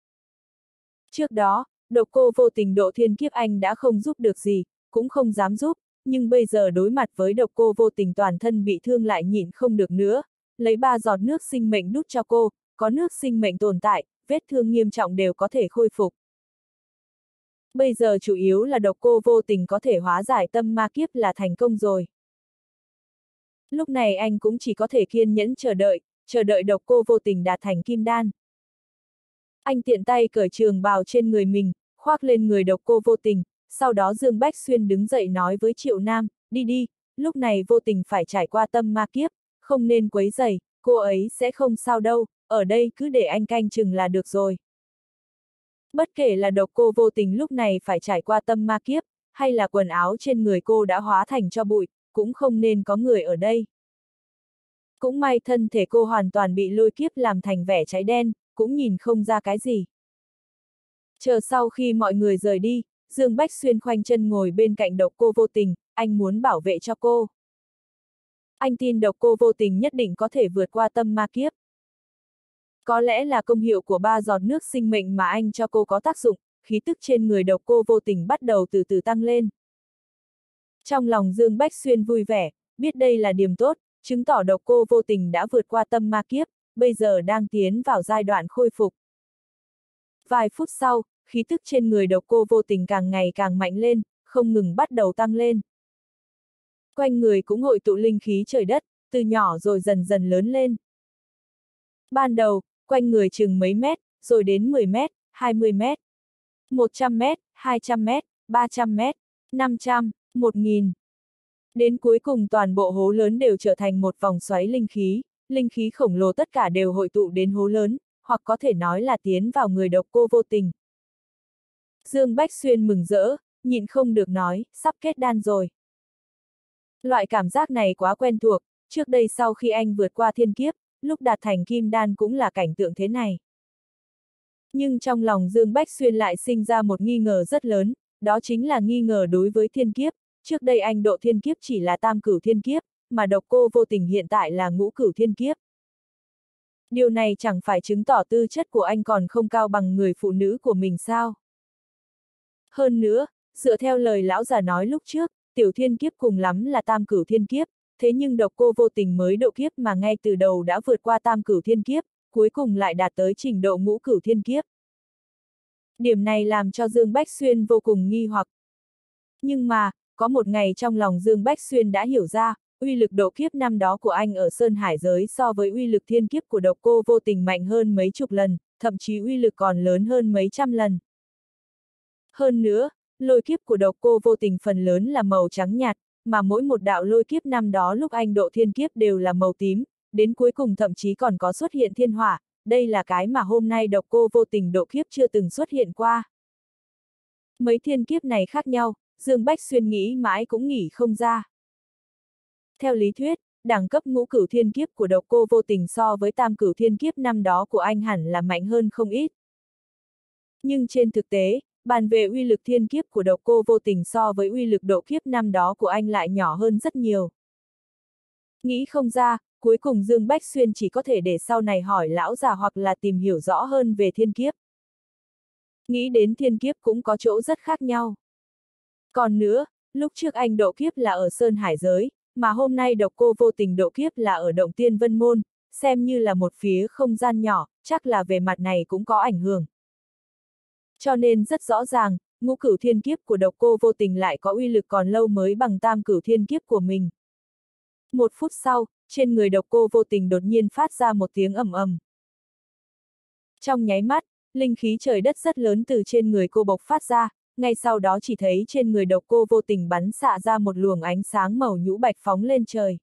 Trước đó, Độc Cô Vô Tình độ thiên kiếp anh đã không giúp được gì, cũng không dám giúp, nhưng bây giờ đối mặt với Độc Cô Vô Tình toàn thân bị thương lại nhịn không được nữa, lấy 3 giọt nước sinh mệnh đút cho cô, có nước sinh mệnh tồn tại, vết thương nghiêm trọng đều có thể khôi phục. Bây giờ chủ yếu là Độc Cô Vô Tình có thể hóa giải tâm ma kiếp là thành công rồi. Lúc này anh cũng chỉ có thể kiên nhẫn chờ đợi Độc Cô Vô Tình đạt thành kim đan. Anh tiện tay cởi trường bào trên người mình, khoác lên người Độc Cô Vô Tình, sau đó Dương Bách Xuyên đứng dậy nói với Triệu Nam, đi đi, lúc này Vô Tình phải trải qua tâm ma kiếp, không nên quấy rầy, cô ấy sẽ không sao đâu, ở đây cứ để anh canh chừng là được rồi. Bất kể là Độc Cô Vô Tình lúc này phải trải qua tâm ma kiếp, hay là quần áo trên người cô đã hóa thành tro bụi, cũng không nên có người ở đây. Cũng may thân thể cô hoàn toàn bị lôi kiếp làm thành vẻ cháy đen, cũng nhìn không ra cái gì. Chờ sau khi mọi người rời đi, Dương Bách Xuyên khoanh chân ngồi bên cạnh Độc Cô Vô Tình, anh muốn bảo vệ cho cô. Anh tin Độc Cô Vô Tình nhất định có thể vượt qua tâm ma kiếp. Có lẽ là công hiệu của 3 giọt nước sinh mệnh mà anh cho cô có tác dụng, khí tức trên người Độc Cô Vô Tình bắt đầu từ từ tăng lên. Trong lòng Dương Bách Xuyên vui vẻ, biết đây là điểm tốt, chứng tỏ Độc Cô Vô Tình đã vượt qua tâm ma kiếp, bây giờ đang tiến vào giai đoạn khôi phục. Vài phút sau, khí tức trên người Độc Cô Vô Tình càng ngày càng mạnh lên, không ngừng bắt đầu tăng lên. Quanh người cũng hội tụ linh khí trời đất, từ nhỏ rồi dần dần lớn lên. Ban đầu, quanh người chừng mấy mét, rồi đến 10 mét, 20 mét, 100 mét, 200 mét, 300 mét, 500, 1000. Đến cuối cùng toàn bộ hố lớn đều trở thành một vòng xoáy linh khí khổng lồ tất cả đều hội tụ đến hố lớn, hoặc có thể nói là tiến vào người Độc Cô Vô Tình. Dương Bách Xuyên mừng rỡ, nhịn không được nói, sắp kết đan rồi. Loại cảm giác này quá quen thuộc, trước đây sau khi anh vượt qua thiên kiếp, lúc đạt thành kim đan cũng là cảnh tượng thế này. Nhưng trong lòng Dương Bách Xuyên lại sinh ra một nghi ngờ rất lớn, đó chính là nghi ngờ đối với thiên kiếp, trước đây anh độ thiên kiếp chỉ là tam cửu thiên kiếp, mà độc cô vô tình hiện tại là ngũ cửu thiên kiếp. Điều này chẳng phải chứng tỏ tư chất của anh còn không cao bằng người phụ nữ của mình sao? Hơn nữa, dựa theo lời lão già nói lúc trước, tiểu thiên kiếp cùng lắm là tam cửu thiên kiếp, thế nhưng độc cô vô tình mới độ kiếp mà ngay từ đầu đã vượt qua tam cửu thiên kiếp, cuối cùng lại đạt tới trình độ ngũ cửu thiên kiếp. Điểm này làm cho Dương Bách Xuyên vô cùng nghi hoặc. Nhưng mà, có một ngày trong lòng Dương Bách Xuyên đã hiểu ra, uy lực độ kiếp năm đó của anh ở Sơn Hải giới so với uy lực thiên kiếp của độc cô vô tình mạnh hơn mấy chục lần, thậm chí uy lực còn lớn hơn mấy trăm lần. Hơn nữa, lôi kiếp của độc cô vô tình phần lớn là màu trắng nhạt, mà mỗi một đạo lôi kiếp năm đó lúc anh độ thiên kiếp đều là màu tím, đến cuối cùng thậm chí còn có xuất hiện thiên hỏa, đây là cái mà hôm nay độc cô vô tình độ kiếp chưa từng xuất hiện qua. Mấy thiên kiếp này khác nhau, Dương Bách Xuyên nghĩ mãi cũng nghĩ không ra. Theo lý thuyết, đẳng cấp ngũ cửu thiên kiếp của độc cô vô tình so với tam cửu thiên kiếp năm đó của anh hẳn là mạnh hơn không ít. Nhưng trên thực tế, bàn về uy lực thiên kiếp của độc cô vô tình so với uy lực độ kiếp năm đó của anh lại nhỏ hơn rất nhiều. Nghĩ không ra, cuối cùng Dương Bách Xuyên chỉ có thể để sau này hỏi lão già hoặc là tìm hiểu rõ hơn về thiên kiếp. Nghĩ đến thiên kiếp cũng có chỗ rất khác nhau. Còn nữa, lúc trước anh độ kiếp là ở Sơn Hải giới, mà hôm nay độc cô vô tình độ kiếp là ở Động Tiên Vân Môn, xem như là một phía không gian nhỏ, chắc là về mặt này cũng có ảnh hưởng. Cho nên rất rõ ràng, ngũ cửu thiên kiếp của độc cô vô tình lại có uy lực còn lâu mới bằng tam cửu thiên kiếp của mình. Một phút sau, trên người độc cô vô tình đột nhiên phát ra một tiếng ầm ầm. Trong nháy mắt, linh khí trời đất rất lớn từ trên người cô bộc phát ra, ngay sau đó chỉ thấy trên người độc cô vô tình bắn xạ ra một luồng ánh sáng màu nhũ bạch phóng lên trời.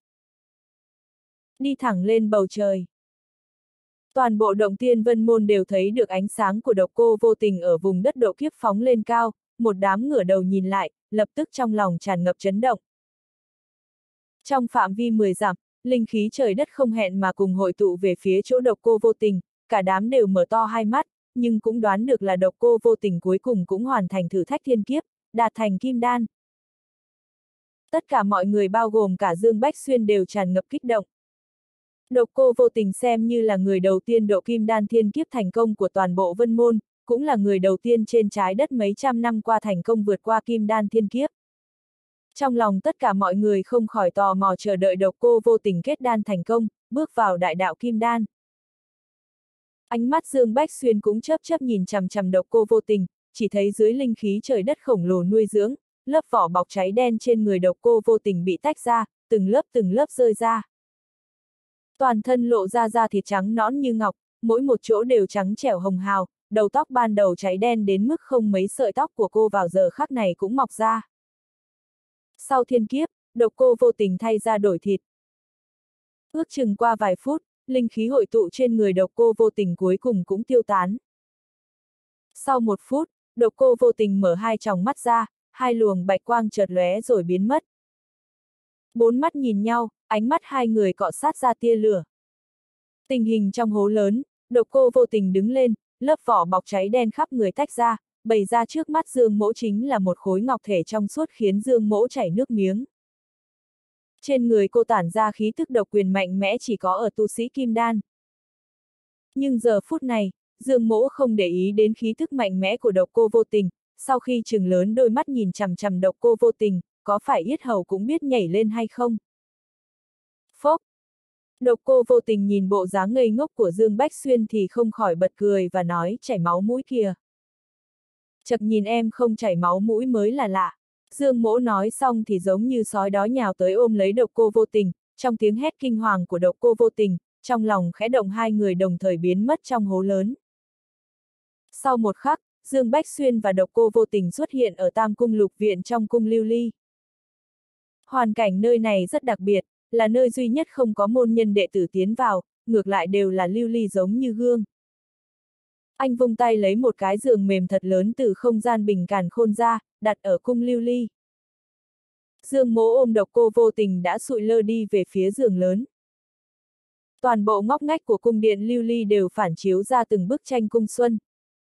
Đi thẳng lên bầu trời. Toàn bộ Động Tiên Vân Môn đều thấy được ánh sáng của độc cô vô tình ở vùng đất độ kiếp phóng lên cao, một đám ngửa đầu nhìn lại, lập tức trong lòng tràn ngập chấn động. Trong phạm vi 10 dặm, linh khí trời đất không hẹn mà cùng hội tụ về phía chỗ độc cô vô tình, cả đám đều mở to hai mắt, nhưng cũng đoán được là độc cô vô tình cuối cùng cũng hoàn thành thử thách thiên kiếp, đạt thành kim đan. Tất cả mọi người bao gồm cả Dương Bách Xuyên đều tràn ngập kích động. Độc cô vô tình xem như là người đầu tiên độ kim đan thiên kiếp thành công của toàn bộ Vân Môn, cũng là người đầu tiên trên trái đất mấy trăm năm qua thành công vượt qua kim đan thiên kiếp. Trong lòng tất cả mọi người không khỏi tò mò chờ đợi độc cô vô tình kết đan thành công, bước vào đại đạo kim đan. Ánh mắt Dương Bách Xuyên cũng chớp chớp nhìn chằm chằm độc cô vô tình, chỉ thấy dưới linh khí trời đất khổng lồ nuôi dưỡng, lớp vỏ bọc cháy đen trên người độc cô vô tình bị tách ra, từng lớp rơi ra. Toàn thân lộ ra da thịt trắng nõn như ngọc, mỗi một chỗ đều trắng trẻo hồng hào, đầu tóc ban đầu cháy đen đến mức không mấy sợi tóc của cô vào giờ khắc này cũng mọc ra. Sau thiên kiếp, độc cô vô tình thay da đổi thịt. Ước chừng qua vài phút, linh khí hội tụ trên người độc cô vô tình cuối cùng cũng tiêu tán. Sau một phút, độc cô vô tình mở hai tròng mắt ra, hai luồng bạch quang chợt lóe rồi biến mất. Bốn mắt nhìn nhau, ánh mắt hai người cọ sát ra tia lửa. Tình hình trong hố lớn, độc cô vô tình đứng lên, lớp vỏ bọc cháy đen khắp người tách ra, bày ra trước mắt Dương Mỗ chính là một khối ngọc thể trong suốt khiến Dương Mỗ chảy nước miếng. Trên người cô tản ra khí tức độc quyền mạnh mẽ chỉ có ở tu sĩ kim đan. Nhưng giờ phút này, Dương Mỗ không để ý đến khí tức mạnh mẽ của độc cô vô tình, sau khi trừng lớn đôi mắt nhìn chằm chằm độc cô vô tình, có phải yết hầu cũng biết nhảy lên hay không? Phốc! Độc cô vô tình nhìn bộ dáng ngây ngốc của Dương Bách Xuyên thì không khỏi bật cười và nói chảy máu mũi kìa. Chật nhìn em không chảy máu mũi mới là lạ. Dương Mỗ nói xong thì giống như sói đói nhào tới ôm lấy độc cô vô tình, trong tiếng hét kinh hoàng của độc cô vô tình, trong lòng khẽ động hai người đồng thời biến mất trong hố lớn. Sau một khắc, Dương Bách Xuyên và độc cô vô tình xuất hiện ở Tam Cung Lục Viện trong cung Lưu Ly. Hoàn cảnh nơi này rất đặc biệt, là nơi duy nhất không có môn nhân đệ tử tiến vào, ngược lại đều là lưu ly giống như gương. Anh vung tay lấy một cái giường mềm thật lớn từ không gian bình càn khôn ra, đặt ở cung lưu ly. Dương Mỗ ôm Độc Cô Vô Tình đã sụi lơ đi về phía giường lớn. Toàn bộ ngóc ngách của cung điện lưu ly đều phản chiếu ra từng bức tranh cung xuân.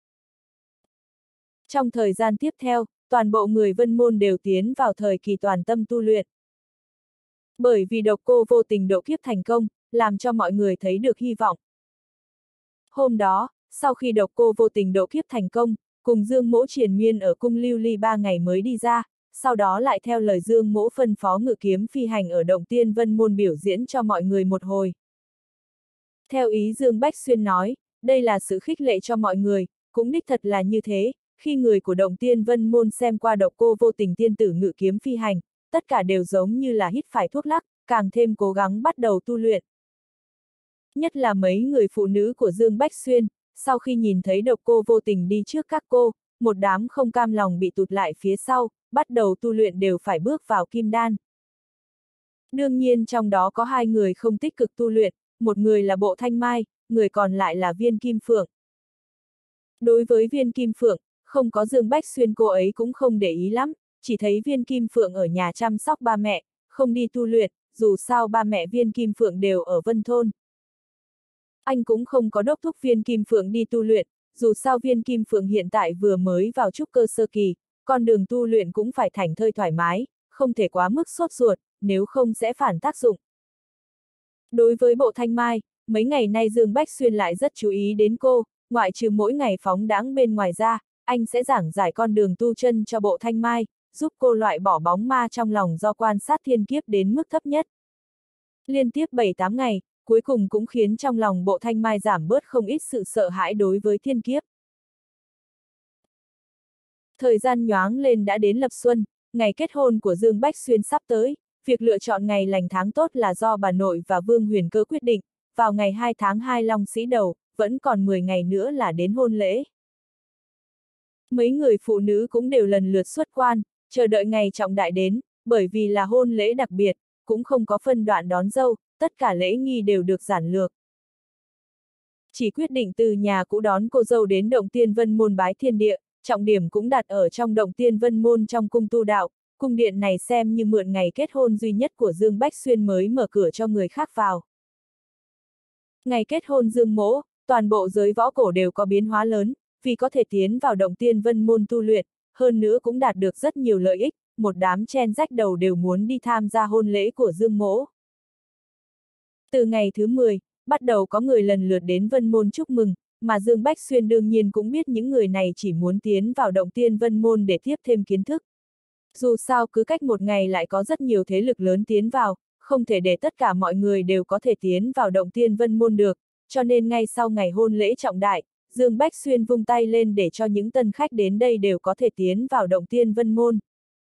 Trong thời gian tiếp theo, toàn bộ người Vân Môn đều tiến vào thời kỳ toàn tâm tu luyện. Bởi vì Độc Cô Vô Tình độ kiếp thành công, làm cho mọi người thấy được hy vọng. Hôm đó, sau khi Độc Cô Vô Tình độ kiếp thành công, cùng Dương Mỗ triền miên ở cung lưu ly 3 ngày mới đi ra, sau đó lại theo lời Dương Mỗ phân phó ngự kiếm phi hành ở Động Tiên Vân Môn biểu diễn cho mọi người một hồi. Theo ý Dương Bách Xuyên nói, đây là sự khích lệ cho mọi người, cũng đích thật là như thế, khi người của Động Tiên Vân Môn xem qua Độc Cô Vô Tình tiên tử ngự kiếm phi hành, tất cả đều giống như là hít phải thuốc lắc, càng thêm cố gắng bắt đầu tu luyện. Nhất là mấy người phụ nữ của Dương Bách Xuyên, sau khi nhìn thấy Độc Cô Vô Tình đi trước các cô, một đám không cam lòng bị tụt lại phía sau, bắt đầu tu luyện đều phải bước vào kim đan. Đương nhiên trong đó có 2 người không tích cực tu luyện, một người là Bộ Thanh Mai, người còn lại là Viên Kim Phượng. Đối với Viên Kim Phượng, không có Dương Bách Xuyên cô ấy cũng không để ý lắm, chỉ thấy Viên Kim Phượng ở nhà chăm sóc ba mẹ, không đi tu luyện, dù sao ba mẹ Viên Kim Phượng đều ở Vân Thôn. Anh cũng không có đốc thúc Viên Kim Phượng đi tu luyện, dù sao Viên Kim Phượng hiện tại vừa mới vào trúc cơ sơ kỳ, con đường tu luyện cũng phải thảnh thơi thoải mái, không thể quá mức sốt ruột, nếu không sẽ phản tác dụng. Đối với Bộ Thanh Mai, mấy ngày nay Dương Bách Xuyên lại rất chú ý đến cô, ngoại trừ mỗi ngày phóng đãng bên ngoài ra, anh sẽ giảng giải con đường tu chân cho Bộ Thanh Mai, giúp cô loại bỏ bóng ma trong lòng do quan sát thiên kiếp đến mức thấp nhất. Liên tiếp 7-8 ngày, cuối cùng cũng khiến trong lòng Bộ Thanh Mai giảm bớt không ít sự sợ hãi đối với thiên kiếp. Thời gian nhoáng lên đã đến lập xuân, ngày kết hôn của Dương Bách Xuyên sắp tới, việc lựa chọn ngày lành tháng tốt là do bà nội và Vương Huyền Cơ quyết định, vào ngày 2 tháng 2 Long Sĩ Đầu, vẫn còn 10 ngày nữa là đến hôn lễ. Mấy người phụ nữ cũng đều lần lượt xuất quan, chờ đợi ngày trọng đại đến, bởi vì là hôn lễ đặc biệt, cũng không có phân đoạn đón dâu, tất cả lễ nghi đều được giản lược. Chỉ quyết định từ nhà cũ đón cô dâu đến Động Tiên Vân Môn bái thiên địa, trọng điểm cũng đặt ở trong Động Tiên Vân Môn trong cung tu đạo, cung điện này xem như mượn ngày kết hôn duy nhất của Dương Bách Xuyên mới mở cửa cho người khác vào. Ngày kết hôn Dương Mỗ, toàn bộ giới võ cổ đều có biến hóa lớn, vì có thể tiến vào Động Tiên Vân Môn tu luyện, hơn nữa cũng đạt được rất nhiều lợi ích, một đám chen rách đầu đều muốn đi tham gia hôn lễ của Dương Mỗ. Từ ngày thứ 10, bắt đầu có người lần lượt đến Vân Môn chúc mừng, mà Dương Bách Xuyên đương nhiên cũng biết những người này chỉ muốn tiến vào Động Tiên Vân Môn để tiếp thêm kiến thức. Dù sao cứ cách một ngày lại có rất nhiều thế lực lớn tiến vào, không thể để tất cả mọi người đều có thể tiến vào Động Tiên Vân Môn được, cho nên ngay sau ngày hôn lễ trọng đại, Dương Bách Xuyên vung tay lên để cho những tân khách đến đây đều có thể tiến vào Động Tiên Vân Môn.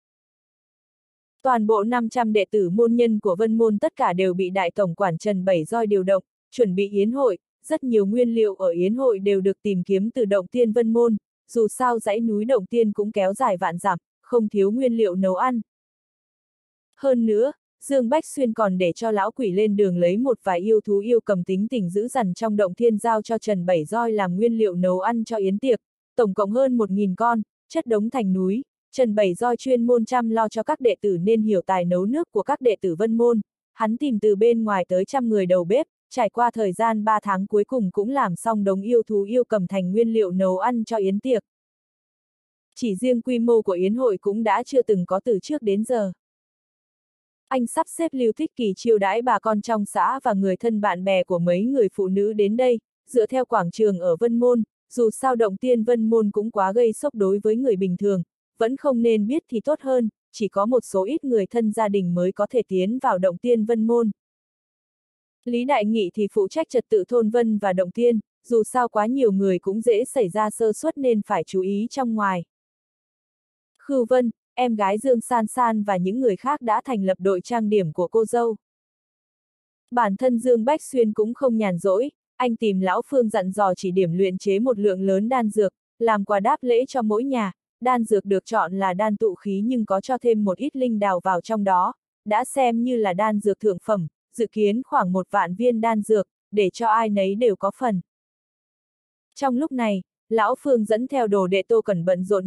Toàn bộ 500 đệ tử môn nhân của Vân Môn tất cả đều bị Đại Tổng quản Trần Bảy Roi điều động, chuẩn bị yến hội, rất nhiều nguyên liệu ở yến hội đều được tìm kiếm từ Động Tiên Vân Môn, dù sao dãy núi Động Tiên cũng kéo dài vạn dặm, không thiếu nguyên liệu nấu ăn. Hơn nữa, Dương Bách Xuyên còn để cho lão quỷ lên đường lấy một vài yêu thú yêu cầm tính tình dữ dằn trong Động Thiên giao cho Trần Bảy Roi làm nguyên liệu nấu ăn cho yến tiệc, tổng cộng hơn 1000 con, chất đống thành núi. Trần Bảy Roi chuyên môn chăm lo cho các đệ tử nên hiểu tài nấu nước của các đệ tử Vân Môn, hắn tìm từ bên ngoài tới 100 người đầu bếp, trải qua thời gian 3 tháng cuối cùng cũng làm xong đống yêu thú yêu cầm thành nguyên liệu nấu ăn cho yến tiệc. Chỉ riêng quy mô của yến hội cũng đã chưa từng có từ trước đến giờ. Anh sắp xếp Lưu Thích Kỳ chiêu đãi bà con trong xã và người thân bạn bè của mấy người phụ nữ đến đây, dựa theo quảng trường ở Vân Môn, dù sao Động Tiên Vân Môn cũng quá gây sốc đối với người bình thường, vẫn không nên biết thì tốt hơn, chỉ có một số ít người thân gia đình mới có thể tiến vào Động Tiên Vân Môn. Lý Đại Nghị thì phụ trách trật tự thôn Vân và Động Tiên, dù sao quá nhiều người cũng dễ xảy ra sơ suất nên phải chú ý trong ngoài. Khưu Vân, em gái Dương San San và những người khác đã thành lập đội trang điểm của cô dâu. Bản thân Dương Bách Xuyên cũng không nhàn rỗi, anh tìm Lão Phương dặn dò chỉ điểm luyện chế một lượng lớn đan dược, làm quà đáp lễ cho mỗi nhà. Đan dược được chọn là đan tụ khí nhưng có cho thêm một ít linh đào vào trong đó, đã xem như là đan dược thượng phẩm, dự kiến khoảng 1 vạn viên đan dược, để cho ai nấy đều có phần. Trong lúc này, Lão Phương dẫn theo đồ đệ Tô Cẩn bận rộn nhất,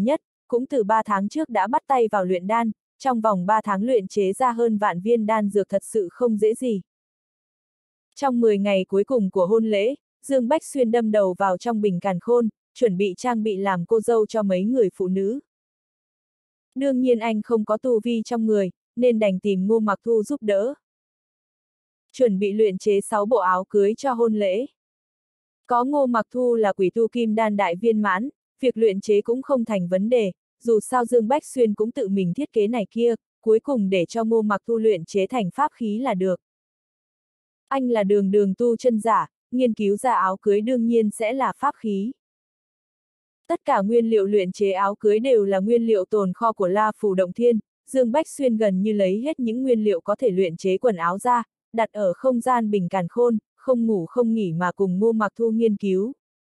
cũng từ 3 tháng trước đã bắt tay vào luyện đan, trong vòng 3 tháng luyện chế ra hơn vạn viên đan dược thật sự không dễ gì. Trong 10 ngày cuối cùng của hôn lễ, Dương Bách Xuyên đâm đầu vào trong bình càn khôn, chuẩn bị trang bị làm cô dâu cho mấy người phụ nữ. Đương nhiên anh không có tu vi trong người, nên đành tìm Ngô Mặc Thu giúp đỡ. Chuẩn bị luyện chế 6 bộ áo cưới cho hôn lễ. Có Ngô Mặc Thu là quỷ tu kim đan đại viên mãn, việc luyện chế cũng không thành vấn đề, dù sao Dương Bách Xuyên cũng tự mình thiết kế này kia, cuối cùng để cho Ngô Mặc Thu luyện chế thành pháp khí là được. Anh là đường tu chân giả, nghiên cứu ra áo cưới đương nhiên sẽ là pháp khí. Tất cả nguyên liệu luyện chế áo cưới đều là nguyên liệu tồn kho của La Phủ Động Thiên, Dương Bách Xuyên gần như lấy hết những nguyên liệu có thể luyện chế quần áo ra, đặt ở không gian bình càn khôn, không ngủ không nghỉ mà cùng Ngô Mặc Thu nghiên cứu.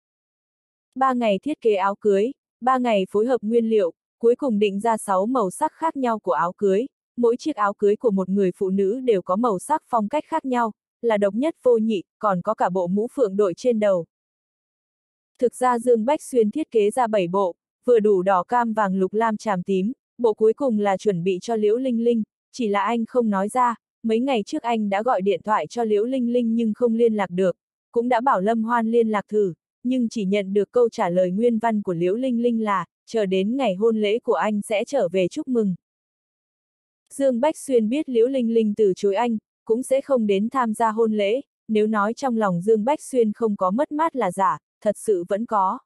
3 ngày thiết kế áo cưới, 3 ngày phối hợp nguyên liệu, cuối cùng định ra 6 màu sắc khác nhau của áo cưới, mỗi chiếc áo cưới của một người phụ nữ đều có màu sắc phong cách khác nhau, là độc nhất vô nhị, còn có cả bộ mũ phượng đội trên đầu. Thực ra Dương Bách Xuyên thiết kế ra 7 bộ, vừa đủ đỏ cam vàng lục lam tràm tím, bộ cuối cùng là chuẩn bị cho Liễu Linh Linh, chỉ là anh không nói ra, mấy ngày trước anh đã gọi điện thoại cho Liễu Linh Linh nhưng không liên lạc được, cũng đã bảo Lâm Hoan liên lạc thử, nhưng chỉ nhận được câu trả lời nguyên văn của Liễu Linh Linh là, chờ đến ngày hôn lễ của anh sẽ trở về chúc mừng. Dương Bách Xuyên biết Liễu Linh Linh từ chối anh, cũng sẽ không đến tham gia hôn lễ, nếu nói trong lòng Dương Bách Xuyên không có mất mát là giả, thật sự vẫn có.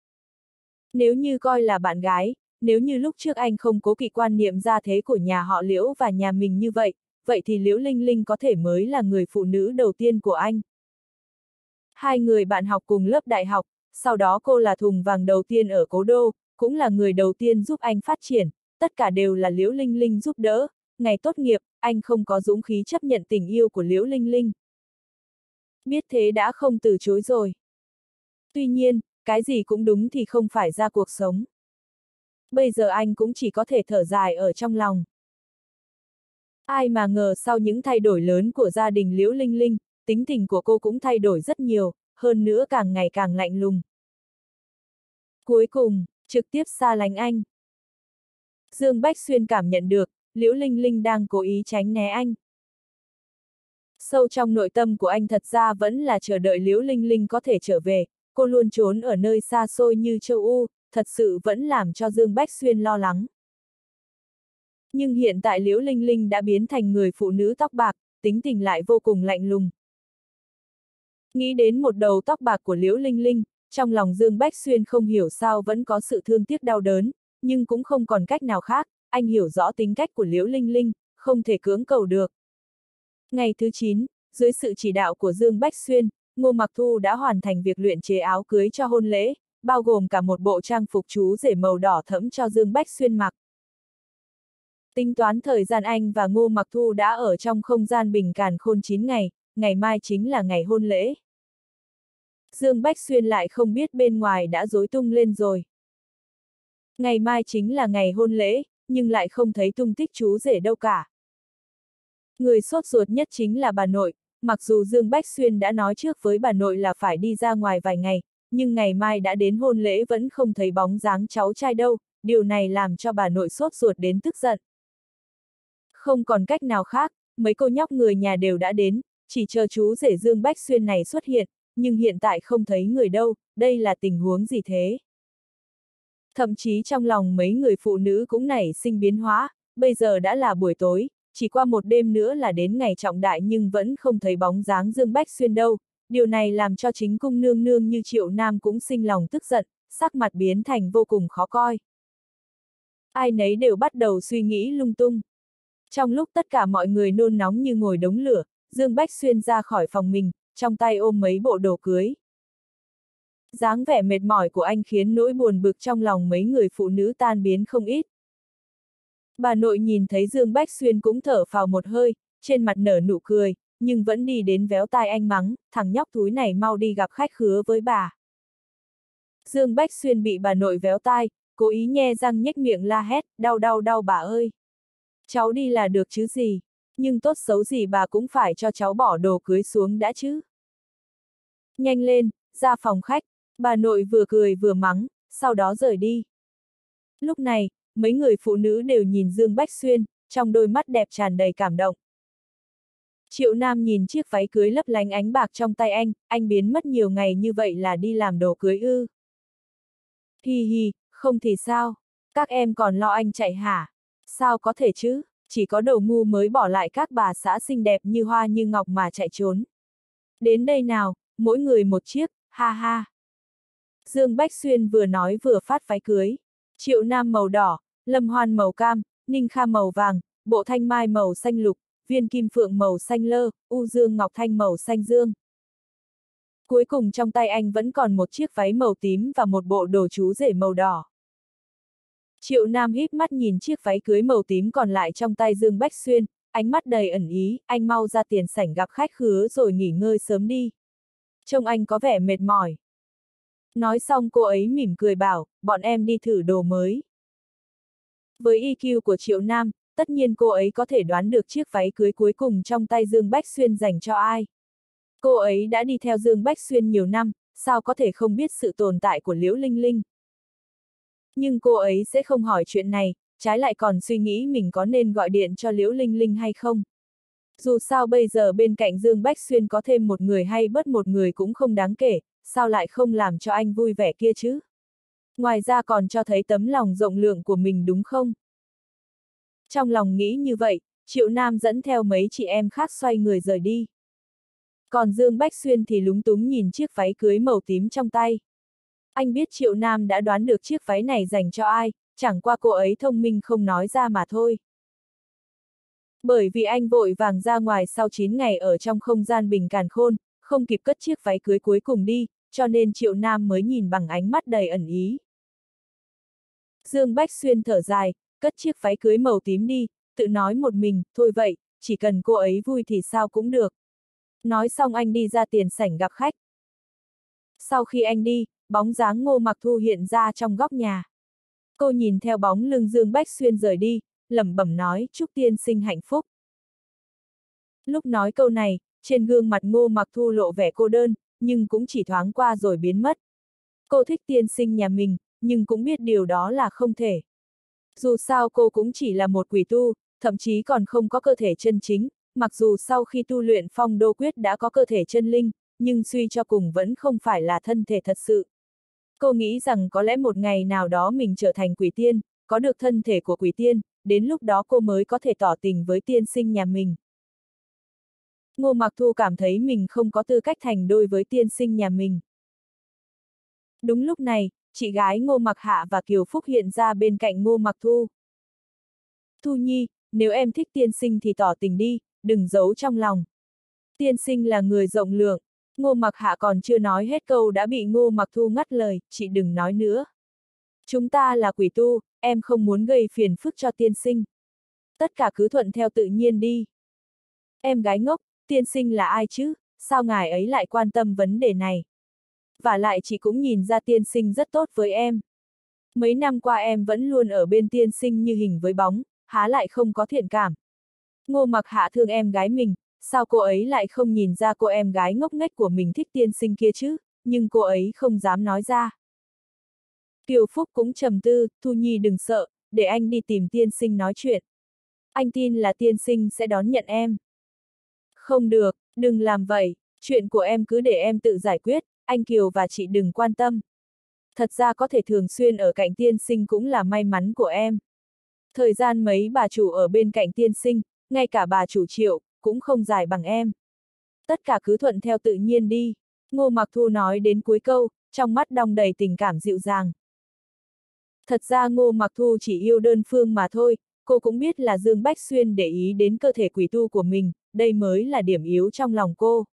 Nếu như coi là bạn gái, nếu như lúc trước anh không cố kỵ quan niệm gia thế của nhà họ Liễu và nhà mình như vậy, vậy thì Liễu Linh Linh có thể mới là người phụ nữ đầu tiên của anh. Hai người bạn học cùng lớp đại học, sau đó cô là thùng vàng đầu tiên ở Cố Đô, cũng là người đầu tiên giúp anh phát triển, tất cả đều là Liễu Linh Linh giúp đỡ, ngày tốt nghiệp, anh không có dũng khí chấp nhận tình yêu của Liễu Linh Linh. Biết thế đã không từ chối rồi. Tuy nhiên, cái gì cũng đúng thì không phải ra cuộc sống. Bây giờ anh cũng chỉ có thể thở dài ở trong lòng. Ai mà ngờ sau những thay đổi lớn của gia đình Liễu Linh Linh, tính tình của cô cũng thay đổi rất nhiều, hơn nữa càng ngày càng lạnh lùng. Cuối cùng, trực tiếp xa lánh anh. Dương Bách Xuyên cảm nhận được, Liễu Linh Linh đang cố ý tránh né anh. Sâu trong nội tâm của anh thật ra vẫn là chờ đợi Liễu Linh Linh có thể trở về, cô luôn trốn ở nơi xa xôi như châu U, thật sự vẫn làm cho Dương Bách Xuyên lo lắng. Nhưng hiện tại Liễu Linh Linh đã biến thành người phụ nữ tóc bạc, tính tình lại vô cùng lạnh lùng. Nghĩ đến một đầu tóc bạc của Liễu Linh Linh, trong lòng Dương Bách Xuyên không hiểu sao vẫn có sự thương tiếc đau đớn, nhưng cũng không còn cách nào khác, anh hiểu rõ tính cách của Liễu Linh Linh, không thể cưỡng cầu được. Ngày thứ 9, dưới sự chỉ đạo của Dương Bách Xuyên, Ngô Mặc Thu đã hoàn thành việc luyện chế áo cưới cho hôn lễ, bao gồm cả một bộ trang phục chú rể màu đỏ thẫm cho Dương Bách Xuyên mặc. Tính toán thời gian anh và Ngô Mặc Thu đã ở trong không gian bình càn khôn 9 ngày, ngày mai chính là ngày hôn lễ. Dương Bách Xuyên lại không biết bên ngoài đã rối tung lên rồi. Ngày mai chính là ngày hôn lễ, nhưng lại không thấy tung tích chú rể đâu cả. Người sốt ruột nhất chính là bà nội, mặc dù Dương Bách Xuyên đã nói trước với bà nội là phải đi ra ngoài vài ngày, nhưng ngày mai đã đến hôn lễ vẫn không thấy bóng dáng cháu trai đâu, điều này làm cho bà nội sốt ruột đến tức giận. Không còn cách nào khác, mấy cô nhóc người nhà đều đã đến, chỉ chờ chú rể Dương Bách Xuyên này xuất hiện, nhưng hiện tại không thấy người đâu, đây là tình huống gì thế? Thậm chí trong lòng mấy người phụ nữ cũng nảy sinh biến hóa, bây giờ đã là buổi tối, chỉ qua một đêm nữa là đến ngày trọng đại nhưng vẫn không thấy bóng dáng Dương Bách Xuyên đâu, điều này làm cho chính cung nương nương như Triệu Nam cũng sinh lòng tức giận, sắc mặt biến thành vô cùng khó coi. Ai nấy đều bắt đầu suy nghĩ lung tung. Trong lúc tất cả mọi người nôn nóng như ngồi đống lửa, Dương Bách Xuyên ra khỏi phòng mình, trong tay ôm mấy bộ đồ cưới. Dáng vẻ mệt mỏi của anh khiến nỗi buồn bực trong lòng mấy người phụ nữ tan biến không ít. Bà nội nhìn thấy Dương Bách Xuyên cũng thở phào một hơi, trên mặt nở nụ cười, nhưng vẫn đi đến véo tai anh mắng, thằng nhóc thúi này mau đi gặp khách khứa với bà. Dương Bách Xuyên bị bà nội véo tai, cố ý nhe răng nhếch miệng la hét, đau đau đau bà ơi. Cháu đi là được chứ gì, nhưng tốt xấu gì bà cũng phải cho cháu bỏ đồ cưới xuống đã chứ. Nhanh lên, ra phòng khách, bà nội vừa cười vừa mắng, sau đó rời đi. Lúc này, mấy người phụ nữ đều nhìn Dương Bách Xuyên, trong đôi mắt đẹp tràn đầy cảm động. Triệu Nam nhìn chiếc váy cưới lấp lánh ánh bạc trong tay anh biến mất nhiều ngày như vậy là đi làm đồ cưới ư? Hi hi, không thì sao? Các em còn lo anh chạy hả? Sao có thể chứ? Chỉ có đồ ngu mới bỏ lại các bà xã xinh đẹp như hoa như ngọc mà chạy trốn. Đến đây nào, mỗi người một chiếc, ha ha. Dương Bách Xuyên vừa nói vừa phát váy cưới. Triệu Nam màu đỏ, Lâm Hoan màu cam, Ninh Kha màu vàng, Bộ Thanh Mai màu xanh lục, Viên Kim Phượng màu xanh lơ, U Dương Ngọc Thanh màu xanh dương. Cuối cùng trong tay anh vẫn còn một chiếc váy màu tím và một bộ đồ chú rể màu đỏ. Triệu Nam híp mắt nhìn chiếc váy cưới màu tím còn lại trong tay Dương Bách Xuyên, ánh mắt đầy ẩn ý, anh mau ra tiền sảnh gặp khách khứa rồi nghỉ ngơi sớm đi. Trông anh có vẻ mệt mỏi. Nói xong cô ấy mỉm cười bảo, bọn em đi thử đồ mới. Với EQ của Triệu Nam, tất nhiên cô ấy có thể đoán được chiếc váy cưới cuối cùng trong tay Dương Bách Xuyên dành cho ai. Cô ấy đã đi theo Dương Bách Xuyên nhiều năm, sao có thể không biết sự tồn tại của Liễu Linh Linh. Nhưng cô ấy sẽ không hỏi chuyện này, trái lại còn suy nghĩ mình có nên gọi điện cho Liễu Linh Linh hay không. Dù sao bây giờ bên cạnh Dương Bách Xuyên có thêm một người hay bớt một người cũng không đáng kể, sao lại không làm cho anh vui vẻ kia chứ? Ngoài ra còn cho thấy tấm lòng rộng lượng của mình đúng không? Trong lòng nghĩ như vậy, Triệu Nam dẫn theo mấy chị em khác xoay người rời đi. Còn Dương Bách Xuyên thì lúng túng nhìn chiếc váy cưới màu tím trong tay. Anh biết Triệu Nam đã đoán được chiếc váy này dành cho ai, chẳng qua cô ấy thông minh không nói ra mà thôi. Bởi vì anh vội vàng ra ngoài sau 9 ngày ở trong không gian bình càn khôn, không kịp cất chiếc váy cưới cuối cùng đi, cho nên Triệu Nam mới nhìn bằng ánh mắt đầy ẩn ý. Dương Bách Xuyên thở dài, cất chiếc váy cưới màu tím đi, tự nói một mình, thôi vậy, chỉ cần cô ấy vui thì sao cũng được. Nói xong anh đi ra tiền sảnh gặp khách. Sau khi anh đi, bóng dáng Ngô Mặc Thu hiện ra trong góc nhà. Cô nhìn theo bóng lưng Dương Bách Xuyên rời đi, lẩm bẩm nói, chúc tiên sinh hạnh phúc. Lúc nói câu này, trên gương mặt Ngô Mặc Thu lộ vẻ cô đơn, nhưng cũng chỉ thoáng qua rồi biến mất. Cô thích tiên sinh nhà mình, nhưng cũng biết điều đó là không thể. Dù sao cô cũng chỉ là một quỷ tu, thậm chí còn không có cơ thể chân chính, mặc dù sau khi tu luyện Phong Đô Quyết đã có cơ thể chân linh, nhưng suy cho cùng vẫn không phải là thân thể thật sự. Cô nghĩ rằng có lẽ một ngày nào đó mình trở thành quỷ tiên, có được thân thể của quỷ tiên, đến lúc đó cô mới có thể tỏ tình với tiên sinh nhà mình. Ngô Mặc Thu cảm thấy mình không có tư cách thành đôi với tiên sinh nhà mình. Đúng lúc này, chị gái Ngô Mặc Hạ và Kiều Phúc hiện ra bên cạnh Ngô Mặc Thu. Thu Nhi, nếu em thích tiên sinh thì tỏ tình đi, đừng giấu trong lòng. Tiên sinh là người rộng lượng. Ngô Mặc Hạ còn chưa nói hết câu đã bị Ngô Mặc Thu ngắt lời, chị đừng nói nữa. Chúng ta là quỷ tu, em không muốn gây phiền phức cho tiên sinh. Tất cả cứ thuận theo tự nhiên đi. Em gái ngốc, tiên sinh là ai chứ, sao ngài ấy lại quan tâm vấn đề này? Và lại chị cũng nhìn ra tiên sinh rất tốt với em. Mấy năm qua em vẫn luôn ở bên tiên sinh như hình với bóng, há lại không có thiện cảm. Ngô Mặc Hạ thương em gái mình, sao cô ấy lại không nhìn ra cô em gái ngốc nghếch của mình thích tiên sinh kia chứ, nhưng cô ấy không dám nói ra. Kiều Phúc cũng trầm tư, Thu Nhi đừng sợ, để anh đi tìm tiên sinh nói chuyện. Anh tin là tiên sinh sẽ đón nhận em. Không được, đừng làm vậy, chuyện của em cứ để em tự giải quyết, anh Kiều và chị đừng quan tâm. Thật ra có thể thường xuyên ở cạnh tiên sinh cũng là may mắn của em. Thời gian mấy bà chủ ở bên cạnh tiên sinh, ngay cả bà chủ Triệu, cũng không dài bằng em. Tất cả cứ thuận theo tự nhiên đi. Ngô Mặc Thu nói đến cuối câu, trong mắt đong đầy tình cảm dịu dàng. Thật ra Ngô Mặc Thu chỉ yêu đơn phương mà thôi, cô cũng biết là Dương Bách Xuyên để ý đến cơ thể quỷ tu của mình, đây mới là điểm yếu trong lòng cô.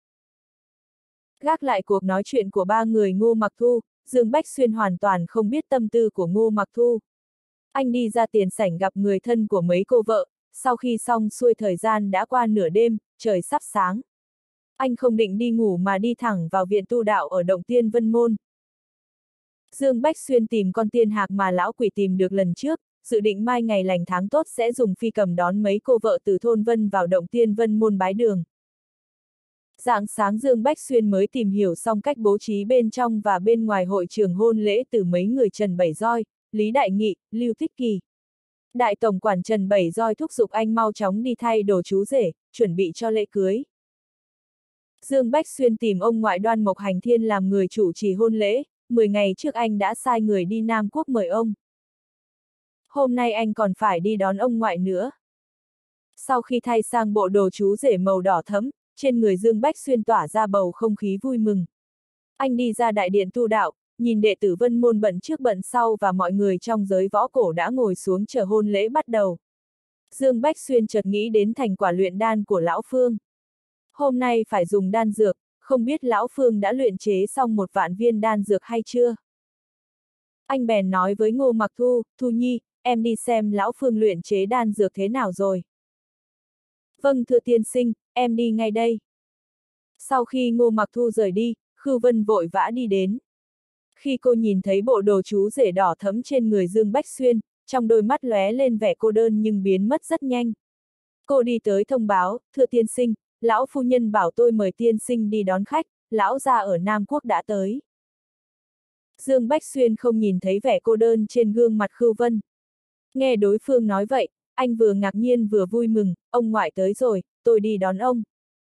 Gác lại cuộc nói chuyện của ba người Ngô Mặc Thu, Dương Bách Xuyên hoàn toàn không biết tâm tư của Ngô Mặc Thu. Anh đi ra tiền sảnh gặp người thân của mấy cô vợ, sau khi xong xuôi thời gian đã qua nửa đêm, trời sắp sáng. Anh không định đi ngủ mà đi thẳng vào viện tu đạo ở Động Tiên Vân Môn. Dương Bách Xuyên tìm con tiên hạc mà lão quỷ tìm được lần trước, dự định mai ngày lành tháng tốt sẽ dùng phi cầm đón mấy cô vợ từ thôn Vân vào Động Tiên Vân Môn bái đường. Rạng sáng Dương Bách Xuyên mới tìm hiểu xong cách bố trí bên trong và bên ngoài hội trường hôn lễ từ mấy người Trần Bảy Roi, Lý Đại Nghị, Lưu Tích Kỳ. Đại tổng quản Trần Bảy Roi thúc giục anh mau chóng đi thay đồ chú rể, chuẩn bị cho lễ cưới. Dương Bách Xuyên tìm ông ngoại Đoan Mộc Hành Thiên làm người chủ trì hôn lễ, 10 ngày trước anh đã sai người đi Nam Quốc mời ông. Hôm nay anh còn phải đi đón ông ngoại nữa. Sau khi thay sang bộ đồ chú rể màu đỏ thẫm, trên người Dương Bách Xuyên tỏa ra bầu không khí vui mừng. Anh đi ra đại điện tu đạo, nhìn đệ tử Vân Môn bận trước bận sau và mọi người trong giới võ cổ đã ngồi xuống chờ hôn lễ bắt đầu. Dương Bách Xuyên chợt nghĩ đến thành quả luyện đan của Lão Phương. Hôm nay phải dùng đan dược, không biết Lão Phương đã luyện chế xong 1 vạn viên đan dược hay chưa? Anh bèn nói với Ngô Mặc Thu, Thu Nhi, em đi xem Lão Phương luyện chế đan dược thế nào rồi. Vâng thưa tiên sinh, em đi ngay đây. Sau khi Ngô Mặc Thu rời đi, Khưu Vân vội vã đi đến. Khi cô nhìn thấy bộ đồ chú rể đỏ thẫm trên người Dương Bách Xuyên, trong đôi mắt lóe lên vẻ cô đơn nhưng biến mất rất nhanh. Cô đi tới thông báo, thưa tiên sinh, lão phu nhân bảo tôi mời tiên sinh đi đón khách, lão gia ở Nam Quốc đã tới. Dương Bách Xuyên không nhìn thấy vẻ cô đơn trên gương mặt Khưu Vân. Nghe đối phương nói vậy, anh vừa ngạc nhiên vừa vui mừng, ông ngoại tới rồi, tôi đi đón ông.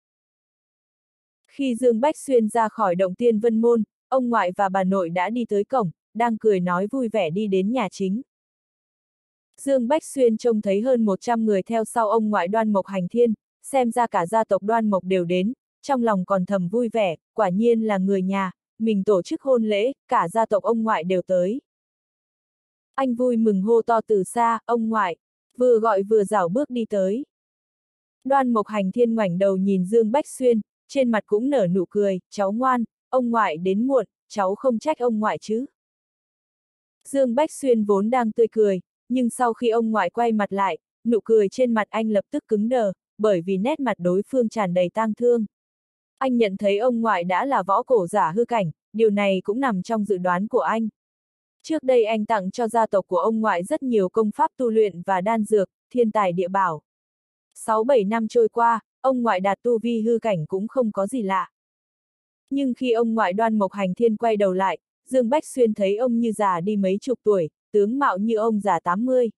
Khi Dương Bách Xuyên ra khỏi động Tiên Vân Môn, ông ngoại và bà nội đã đi tới cổng, đang cười nói vui vẻ đi đến nhà chính. Dương Bách Xuyên trông thấy hơn 100 người theo sau ông ngoại Đoan Mộc Hành Thiên, xem ra cả gia tộc Đoan Mộc đều đến, trong lòng còn thầm vui vẻ, quả nhiên là người nhà, mình tổ chức hôn lễ, cả gia tộc ông ngoại đều tới. Anh vui mừng hô to từ xa, ông ngoại, vừa gọi vừa rảo bước đi tới. Đoan Mộc Hành Thiên ngoảnh đầu nhìn Dương Bách Xuyên, trên mặt cũng nở nụ cười, cháu ngoan, ông ngoại đến muộn, cháu không trách ông ngoại chứ. Dương Bách Xuyên vốn đang tươi cười, nhưng sau khi ông ngoại quay mặt lại, nụ cười trên mặt anh lập tức cứng đờ, bởi vì nét mặt đối phương tràn đầy tang thương. Anh nhận thấy ông ngoại đã là võ cổ giả hư cảnh, điều này cũng nằm trong dự đoán của anh. Trước đây anh tặng cho gia tộc của ông ngoại rất nhiều công pháp tu luyện và đan dược, thiên tài địa bảo. 6-7 năm trôi qua, ông ngoại đạt tu vi hư cảnh cũng không có gì lạ. Nhưng khi ông ngoại Đoan Mộc Hành Thiên quay đầu lại, Dương Bách Xuyên thấy ông như già đi mấy chục tuổi, tướng mạo như ông già 80.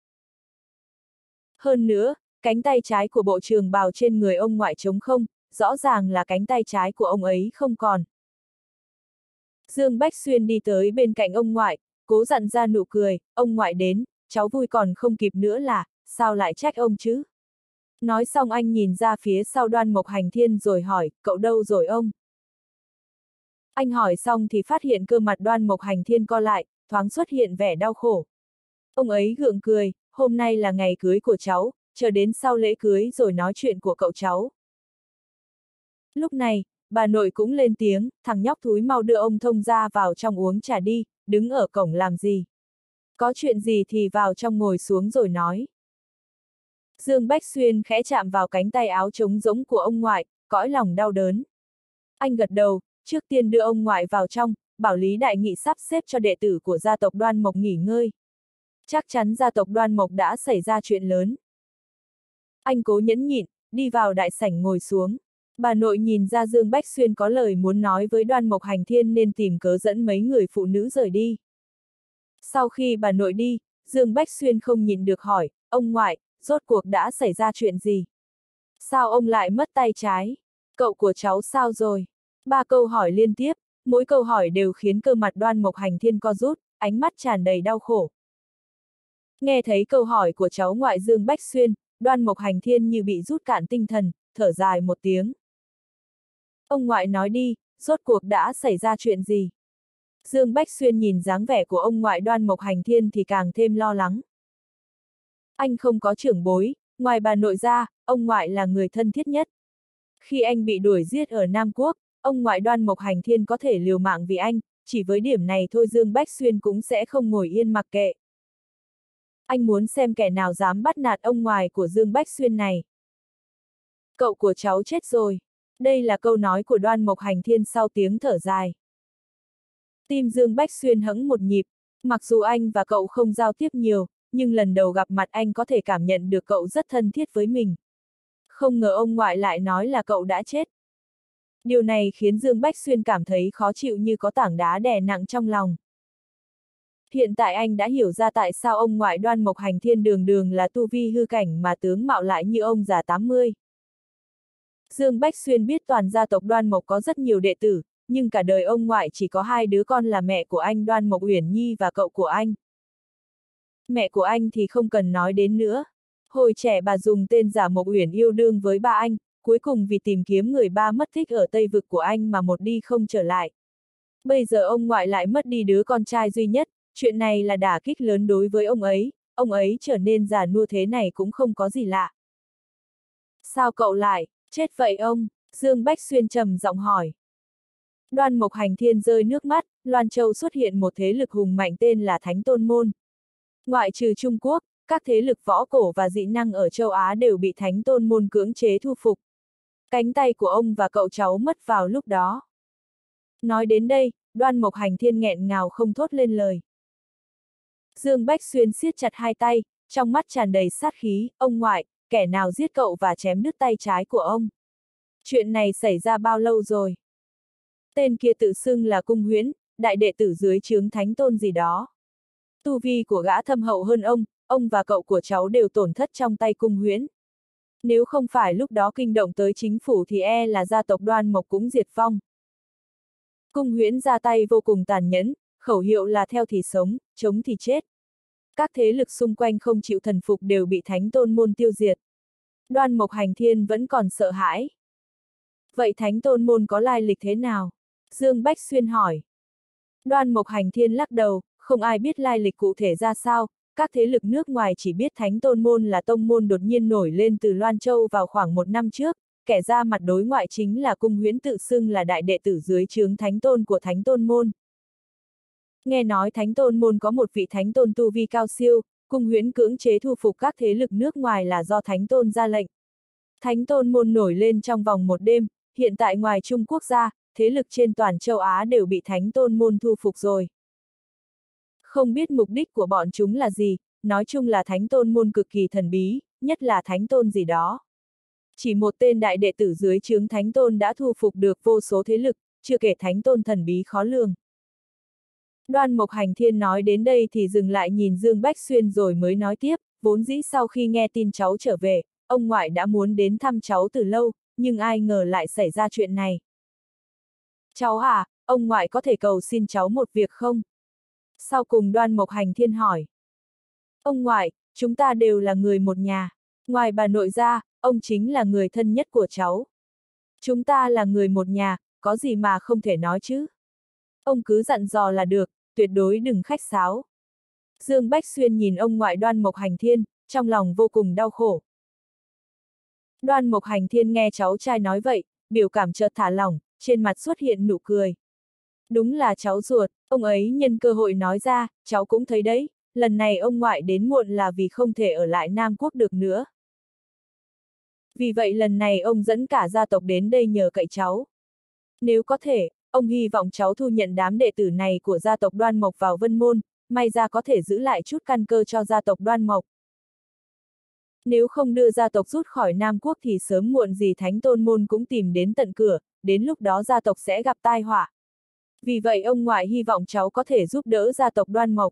Hơn nữa, cánh tay trái của bộ trường bào trên người ông ngoại trống không, rõ ràng là cánh tay trái của ông ấy không còn. Dương Bách Xuyên đi tới bên cạnh ông ngoại, cố dặn ra nụ cười, ông ngoại đến, cháu vui còn không kịp nữa là, sao lại trách ông chứ? Nói xong anh nhìn ra phía sau Đoan Mộc Hành Thiên rồi hỏi, cậu đâu rồi ông? Anh hỏi xong thì phát hiện cơ mặt Đoan Mộc Hành Thiên co lại, thoáng xuất hiện vẻ đau khổ. Ông ấy gượng cười, hôm nay là ngày cưới của cháu, chờ đến sau lễ cưới rồi nói chuyện của cậu cháu. Lúc này, bà nội cũng lên tiếng, thằng nhóc thúi mau đưa ông thông gia vào trong uống trà đi, đứng ở cổng làm gì. Có chuyện gì thì vào trong ngồi xuống rồi nói. Dương Bách Xuyên khẽ chạm vào cánh tay áo trống rỗng của ông ngoại, cõi lòng đau đớn. Anh gật đầu, trước tiên đưa ông ngoại vào trong, bảo Lý Đại Nghị sắp xếp cho đệ tử của gia tộc Đoan Mộc nghỉ ngơi. Chắc chắn gia tộc Đoan Mộc đã xảy ra chuyện lớn. Anh cố nhẫn nhịn, đi vào đại sảnh ngồi xuống. Bà nội nhìn ra Dương Bách Xuyên có lời muốn nói với Đoan Mộc Hành Thiên nên tìm cớ dẫn mấy người phụ nữ rời đi. Sau khi bà nội đi, Dương Bách Xuyên không nhịn được hỏi, ông ngoại, rốt cuộc đã xảy ra chuyện gì? Sao ông lại mất tay trái? Cậu của cháu sao rồi? 3 câu hỏi liên tiếp, mỗi câu hỏi đều khiến cơ mặt Đoan Mộc Hành Thiên co rút, ánh mắt tràn đầy đau khổ. Nghe thấy câu hỏi của cháu ngoại Dương Bách Xuyên, Đoan Mộc Hành Thiên như bị rút cạn tinh thần, thở dài một tiếng. Ông ngoại nói đi, rốt cuộc đã xảy ra chuyện gì? Dương Bách Xuyên nhìn dáng vẻ của ông ngoại Đoan Mộc Hành Thiên thì càng thêm lo lắng. Anh không có trưởng bối, ngoài bà nội ra, ông ngoại là người thân thiết nhất. Khi anh bị đuổi giết ở Nam Quốc, ông ngoại Đoan Mộc Hành Thiên có thể liều mạng vì anh, chỉ với điểm này thôi Dương Bách Xuyên cũng sẽ không ngồi yên mặc kệ. Anh muốn xem kẻ nào dám bắt nạt ông ngoại của Dương Bách Xuyên này. Cậu của cháu chết rồi. Đây là câu nói của Đoan Mộc Hành Thiên sau tiếng thở dài. Tim Dương Bách Xuyên hững một nhịp, mặc dù anh và cậu không giao tiếp nhiều, nhưng lần đầu gặp mặt anh có thể cảm nhận được cậu rất thân thiết với mình. Không ngờ ông ngoại lại nói là cậu đã chết. Điều này khiến Dương Bách Xuyên cảm thấy khó chịu như có tảng đá đè nặng trong lòng. Hiện tại anh đã hiểu ra tại sao ông ngoại Đoan Mộc Hành Thiên đường đường là tu vi hư cảnh mà tướng mạo lại như ông già 80. Dương Bách Xuyên biết toàn gia tộc Đoan Mộc có rất nhiều đệ tử, nhưng cả đời ông ngoại chỉ có 2 đứa con là mẹ của anh Đoan Mộc Uyển Nhi và cậu của anh. Mẹ của anh thì không cần nói đến nữa. Hồi trẻ bà dùng tên giả Mộc Uyển yêu đương với ba anh, cuối cùng vì tìm kiếm người ba mất tích ở Tây Vực của anh mà một đi không trở lại. Bây giờ ông ngoại lại mất đi đứa con trai duy nhất, chuyện này là đả kích lớn đối với ông ấy trở nên già nua thế này cũng không có gì lạ. Sao cậu lại chết vậy ông? Dương Bách Xuyên trầm giọng hỏi. Đoan Mộc Hành Thiên rơi nước mắt, Loan Châu xuất hiện một thế lực hùng mạnh tên là Thánh Tôn Môn. Ngoại trừ Trung Quốc, các thế lực võ cổ và dị năng ở châu Á đều bị Thánh Tôn Môn cưỡng chế thu phục. Cánh tay của ông và cậu cháu mất vào lúc đó. Nói đến đây, Đoan Mộc Hành Thiên nghẹn ngào không thốt lên lời. Dương Bách Xuyên siết chặt 2 tay, trong mắt tràn đầy sát khí, ông ngoại, kẻ nào giết cậu và chém đứt tay trái của ông? Chuyện này xảy ra bao lâu rồi? Tên kia tự xưng là Cung Huyễn, đại đệ tử dưới trướng Thánh Tôn gì đó. Tu vi của gã thâm hậu hơn ông và cậu của cháu đều tổn thất trong tay Cung Huyễn. Nếu không phải lúc đó kinh động tới chính phủ thì là gia tộc Đoan Mộc cũng diệt vong. Cung Huyễn ra tay vô cùng tàn nhẫn, khẩu hiệu là theo thì sống, chống thì chết. Các thế lực xung quanh không chịu thần phục đều bị Thánh Tôn Môn tiêu diệt. Đoan Mộc Hành Thiên vẫn còn sợ hãi. Vậy Thánh Tôn Môn có lai lịch thế nào? Dương Bách Xuyên hỏi. Đoan Mộc Hành Thiên lắc đầu, không ai biết lai lịch cụ thể ra sao, các thế lực nước ngoài chỉ biết Thánh Tôn Môn là tông môn đột nhiên nổi lên từ Loan Châu vào khoảng 1 năm trước, kẻ ra mặt đối ngoại chính là Cung Huyễn tự xưng là đại đệ tử dưới trướng Thánh Tôn của Thánh Tôn Môn. Nghe nói Thánh Tôn Môn có một vị Thánh Tôn tu vi cao siêu, Cung Huyễn cưỡng chế thu phục các thế lực nước ngoài là do Thánh Tôn ra lệnh. Thánh Tôn Môn nổi lên trong vòng 1 đêm, hiện tại ngoài Trung Quốc ra, thế lực trên toàn châu Á đều bị Thánh Tôn Môn thu phục rồi. Không biết mục đích của bọn chúng là gì, nói chung là Thánh Tôn Môn cực kỳ thần bí, nhất là Thánh Tôn gì đó. Chỉ một tên đại đệ tử dưới trướng Thánh Tôn đã thu phục được vô số thế lực, chưa kể Thánh Tôn thần bí khó lường. Đoan Mộc Hành Thiên nói đến đây thì dừng lại nhìn Dương Bách Xuyên rồi mới nói tiếp, vốn dĩ sau khi nghe tin cháu trở về, ông ngoại đã muốn đến thăm cháu từ lâu, nhưng ai ngờ lại xảy ra chuyện này. Cháu à, ông ngoại có thể cầu xin cháu một việc không? Sau cùng Đoan Mộc Hành Thiên hỏi. Ông ngoại, chúng ta đều là người một nhà. Ngoài bà nội ra, ông chính là người thân nhất của cháu. Chúng ta là người một nhà, có gì mà không thể nói chứ? Ông cứ dặn dò là được, tuyệt đối đừng khách sáo. Dương Bách Xuyên nhìn ông ngoại Đoan Mộc Hành Thiên, trong lòng vô cùng đau khổ. Đoan Mộc Hành Thiên nghe cháu trai nói vậy, biểu cảm chợt thả lỏng, trên mặt xuất hiện nụ cười. Đúng là cháu ruột, ông ấy nhân cơ hội nói ra, cháu cũng thấy đấy, lần này ông ngoại đến muộn là vì không thể ở lại Nam Quốc được nữa. Vì vậy lần này ông dẫn cả gia tộc đến đây nhờ cậy cháu. Nếu có thể, ông hy vọng cháu thu nhận đám đệ tử này của gia tộc Đoan Mộc vào Vân Môn, may ra có thể giữ lại chút căn cơ cho gia tộc Đoan Mộc. Nếu không đưa gia tộc rút khỏi Nam Quốc thì sớm muộn gì Thánh Tôn Môn cũng tìm đến tận cửa, đến lúc đó gia tộc sẽ gặp tai họa. Vì vậy ông ngoại hy vọng cháu có thể giúp đỡ gia tộc Đoan Mộc.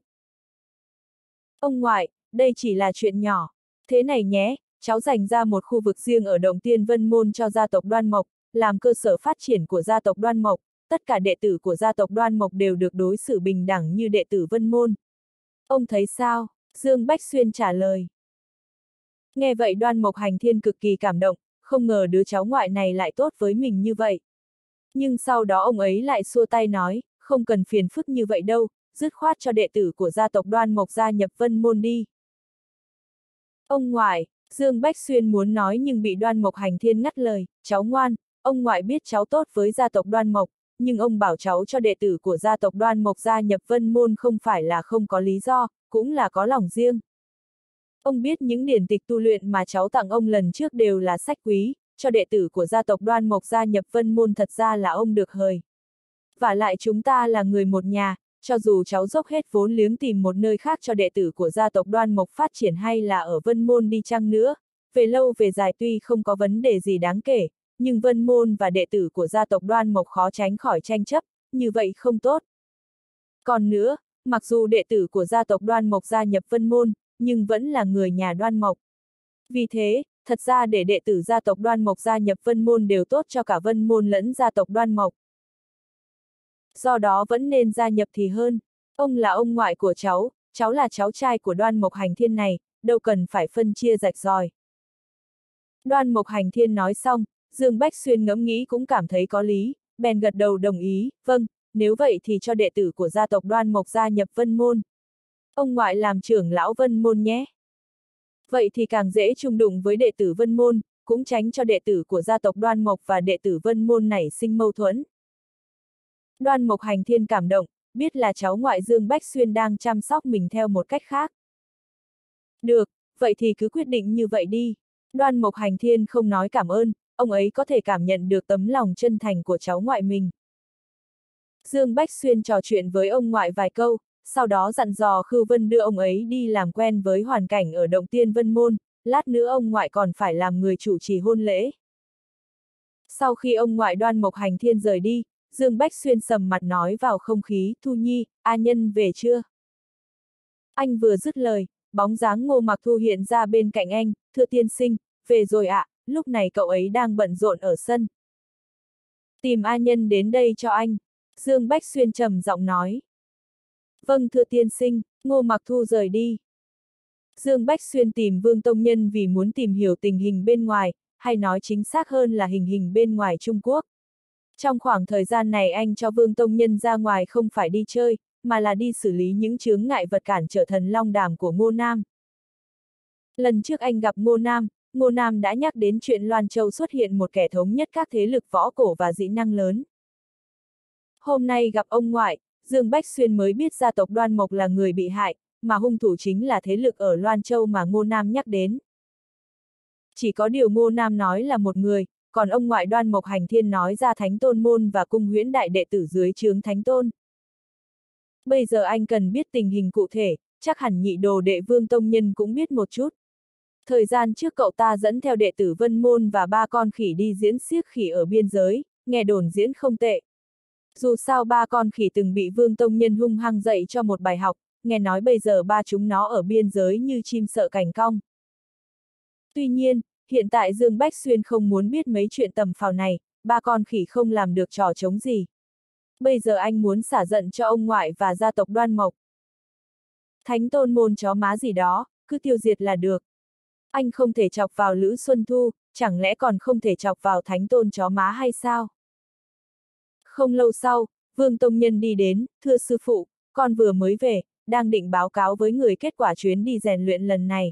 Ông ngoại, đây chỉ là chuyện nhỏ. Thế này nhé, cháu dành ra một khu vực riêng ở Động Tiên Vân Môn cho gia tộc Đoan Mộc, làm cơ sở phát triển của gia tộc Đoan Mộc, tất cả đệ tử của gia tộc Đoan Mộc đều được đối xử bình đẳng như đệ tử Vân Môn. Ông thấy sao? Dương Bách Xuyên trả lời. Nghe vậy Đoan Mộc Hành Thiên cực kỳ cảm động, không ngờ đứa cháu ngoại này lại tốt với mình như vậy. Nhưng sau đó ông ấy lại xua tay nói, không cần phiền phức như vậy đâu, dứt khoát cho đệ tử của gia tộc Đoan Mộc gia nhập Vân Môn đi. Ông ngoại, Dương Bách Xuyên muốn nói nhưng bị Đoan Mộc Hành Thiên ngắt lời, cháu ngoan, ông ngoại biết cháu tốt với gia tộc Đoan Mộc, nhưng ông bảo cháu cho đệ tử của gia tộc Đoan Mộc gia nhập Vân Môn không phải là không có lý do, cũng là có lòng riêng. Ông biết những điển tịch tu luyện mà cháu tặng ông lần trước đều là sách quý, cho đệ tử của gia tộc Đoan Mộc gia nhập Vân Môn thật ra là ông được hời. Vả lại chúng ta là người một nhà, cho dù cháu dốc hết vốn liếng tìm một nơi khác cho đệ tử của gia tộc Đoan Mộc phát triển hay là ở Vân Môn đi chăng nữa, về lâu về dài tuy không có vấn đề gì đáng kể, nhưng Vân Môn và đệ tử của gia tộc Đoan Mộc khó tránh khỏi tranh chấp, như vậy không tốt. Còn nữa, mặc dù đệ tử của gia tộc Đoan Mộc gia nhập Vân Môn, nhưng vẫn là người nhà Đoan Mộc. Vì thế, thật ra để đệ tử gia tộc Đoan Mộc gia nhập Vân Môn đều tốt cho cả Vân Môn lẫn gia tộc Đoan Mộc. Do đó vẫn nên gia nhập thì hơn. Ông là ông ngoại của cháu là cháu trai của Đoan Mộc Hành Thiên này, đâu cần phải phân chia rạch ròi. Đoan Mộc Hành Thiên nói xong, Dương Bách Xuyên ngẫm nghĩ cũng cảm thấy có lý, bèn gật đầu đồng ý, vâng, nếu vậy thì cho đệ tử của gia tộc Đoan Mộc gia nhập Vân Môn. Ông ngoại làm trưởng lão Vân Môn nhé. Vậy thì càng dễ chung đụng với đệ tử Vân Môn, cũng tránh cho đệ tử của gia tộc Đoan Mộc và đệ tử Vân Môn nảy sinh mâu thuẫn. Đoan Mộc Hành Thiên cảm động, biết là cháu ngoại Dương Bách Xuyên đang chăm sóc mình theo một cách khác. Được, vậy thì cứ quyết định như vậy đi. Đoan Mộc Hành Thiên không nói cảm ơn, ông ấy có thể cảm nhận được tấm lòng chân thành của cháu ngoại mình. Dương Bách Xuyên trò chuyện với ông ngoại vài câu, sau đó dặn dò Khưu Vân đưa ông ấy đi làm quen với hoàn cảnh ở Động Tiên Vân Môn, lát nữa ông ngoại còn phải làm người chủ trì hôn lễ. Sau khi ông ngoại Đoan Mộc Hành Thiên rời đi, Dương Bách Xuyên sầm mặt nói vào không khí, Thu Nhi, A Nhân về chưa? Anh vừa dứt lời, bóng dáng Ngô Mặc Thu hiện ra bên cạnh anh, thưa tiên sinh, về rồi ạ, lúc này cậu ấy đang bận rộn ở sân. Tìm A Nhân đến đây cho anh, Dương Bách Xuyên trầm giọng nói. Vâng thưa tiên sinh, Ngô Mặc Thu rời đi. Dương Bách Xuyên tìm Vương Tông Nhân vì muốn tìm hiểu tình hình bên ngoài, hay nói chính xác hơn là hình hình bên ngoài Trung Quốc. Trong khoảng thời gian này anh cho Vương Tông Nhân ra ngoài không phải đi chơi, mà là đi xử lý những chướng ngại vật cản trở thần long đàm của Ngô Nam. Lần trước anh gặp Ngô Nam đã nhắc đến chuyện Loan Châu xuất hiện một kẻ thống nhất các thế lực võ cổ và dị năng lớn. Hôm nay gặp ông ngoại, Dương Bách Xuyên mới biết gia tộc Đoan Mộc là người bị hại, mà hung thủ chính là thế lực ở Loan Châu mà Ngô Nam nhắc đến. Chỉ có điều Ngô Nam nói là một người, còn ông ngoại Đoan Mộc Hành Thiên nói ra Thánh Tôn Môn và cung huyễn đại đệ tử dưới trướng Thánh Tôn. Bây giờ anh cần biết tình hình cụ thể, chắc hẳn nhị đồ đệ Vương Tông Nhân cũng biết một chút. Thời gian trước cậu ta dẫn theo đệ tử Vân Môn và 3 con khỉ đi diễn xiếc khỉ ở biên giới, nghe đồn diễn không tệ. Dù sao 3 con khỉ từng bị Vương Tông Nhân hung hăng dạy cho một bài học, nghe nói bây giờ ba chúng nó ở biên giới như chim sợ cành cong. Tuy nhiên, hiện tại Dương Bách Xuyên không muốn biết mấy chuyện tầm phào này, 3 con khỉ không làm được trò chống gì. Bây giờ anh muốn xả giận cho ông ngoại và gia tộc Đoan Mộc. Thánh Tôn Môn chó má gì đó, cứ tiêu diệt là được. Anh không thể chọc vào Lữ Xuân Thu, chẳng lẽ còn không thể chọc vào Thánh Tôn chó má hay sao? Không lâu sau, Vương Tông Nhân đi đến, thưa sư phụ, con vừa mới về, đang định báo cáo với người kết quả chuyến đi rèn luyện lần này.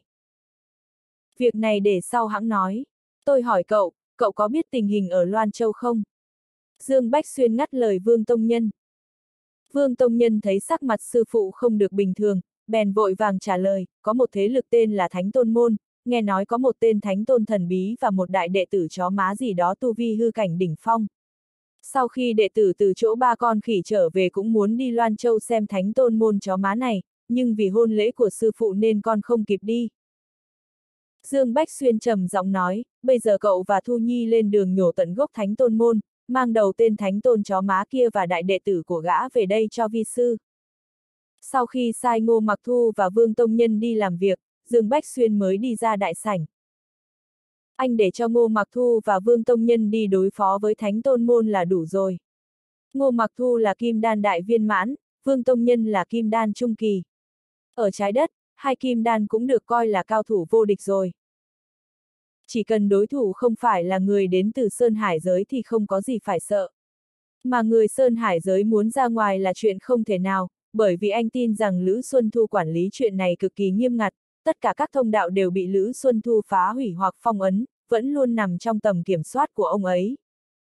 Việc này để sau hãng nói. Tôi hỏi cậu có biết tình hình ở Loan Châu không? Dương Bách Xuyên ngắt lời Vương Tông Nhân. Vương Tông Nhân thấy sắc mặt sư phụ không được bình thường, bèn vội vàng trả lời, có một thế lực tên là Thánh Tôn Môn, nghe nói có một tên Thánh Tôn thần bí và một đại đệ tử chó má gì đó tu vi hư cảnh đỉnh phong. Sau khi đệ tử từ chỗ 3 con khỉ trở về cũng muốn đi Loan Châu xem Thánh Tôn Môn chó má này, nhưng vì hôn lễ của sư phụ nên con không kịp đi. Dương Bách Xuyên trầm giọng nói, bây giờ cậu và Thu Nhi lên đường nhổ tận gốc Thánh Tôn Môn, mang đầu tên Thánh Tôn chó má kia và đại đệ tử của gã về đây cho vi sư. Sau khi sai Ngô Mặc Thu và Vương Tông Nhân đi làm việc, Dương Bách Xuyên mới đi ra đại sảnh. Anh để cho Ngô Mặc Thu và Vương Tông Nhân đi đối phó với Thánh Tôn Môn là đủ rồi. Ngô Mặc Thu là kim đan đại viên mãn, Vương Tông Nhân là kim đan trung kỳ. Ở trái đất, 2 kim đan cũng được coi là cao thủ vô địch rồi. Chỉ cần đối thủ không phải là người đến từ Sơn Hải giới thì không có gì phải sợ. Mà người Sơn Hải giới muốn ra ngoài là chuyện không thể nào, bởi vì anh tin rằng Lữ Xuân Thu quản lý chuyện này cực kỳ nghiêm ngặt, tất cả các thông đạo đều bị Lữ Xuân Thu phá hủy hoặc phong ấn, vẫn luôn nằm trong tầm kiểm soát của ông ấy.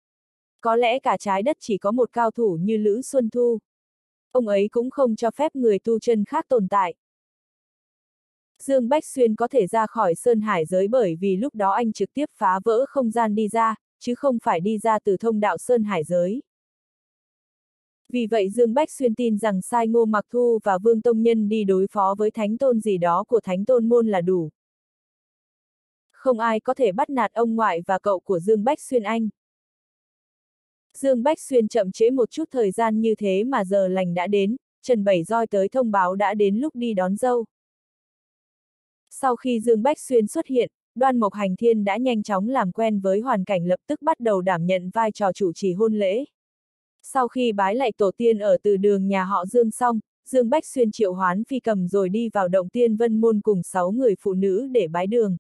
Có lẽ cả trái đất chỉ có một cao thủ như Lữ Xuân Thu. Ông ấy cũng không cho phép người tu chân khác tồn tại. Dương Bách Xuyên có thể ra khỏi Sơn Hải giới bởi vì lúc đó anh trực tiếp phá vỡ không gian đi ra, chứ không phải đi ra từ thông đạo Sơn Hải giới. Vì vậy Dương Bách Xuyên tin rằng sai Ngô Mặc Thu và Vương Tông Nhân đi đối phó với Thánh Tôn gì đó của Thánh Tôn Môn là đủ. Không ai có thể bắt nạt ông ngoại và cậu của Dương Bách Xuyên anh. Dương Bách Xuyên chậm trễ một chút thời gian như thế mà giờ lành đã đến, Trần Bảy roi tới thông báo đã đến lúc đi đón dâu. Sau khi Dương Bách Xuyên xuất hiện, Đoan Mộc Hành Thiên đã nhanh chóng làm quen với hoàn cảnh, lập tức bắt đầu đảm nhận vai trò chủ trì hôn lễ. Sau khi bái lạy tổ tiên ở từ đường nhà họ Dương xong, Dương Bách Xuyên triệu hoán phi cầm rồi đi vào động Tiên Vân Môn cùng 6 người phụ nữ để bái đường.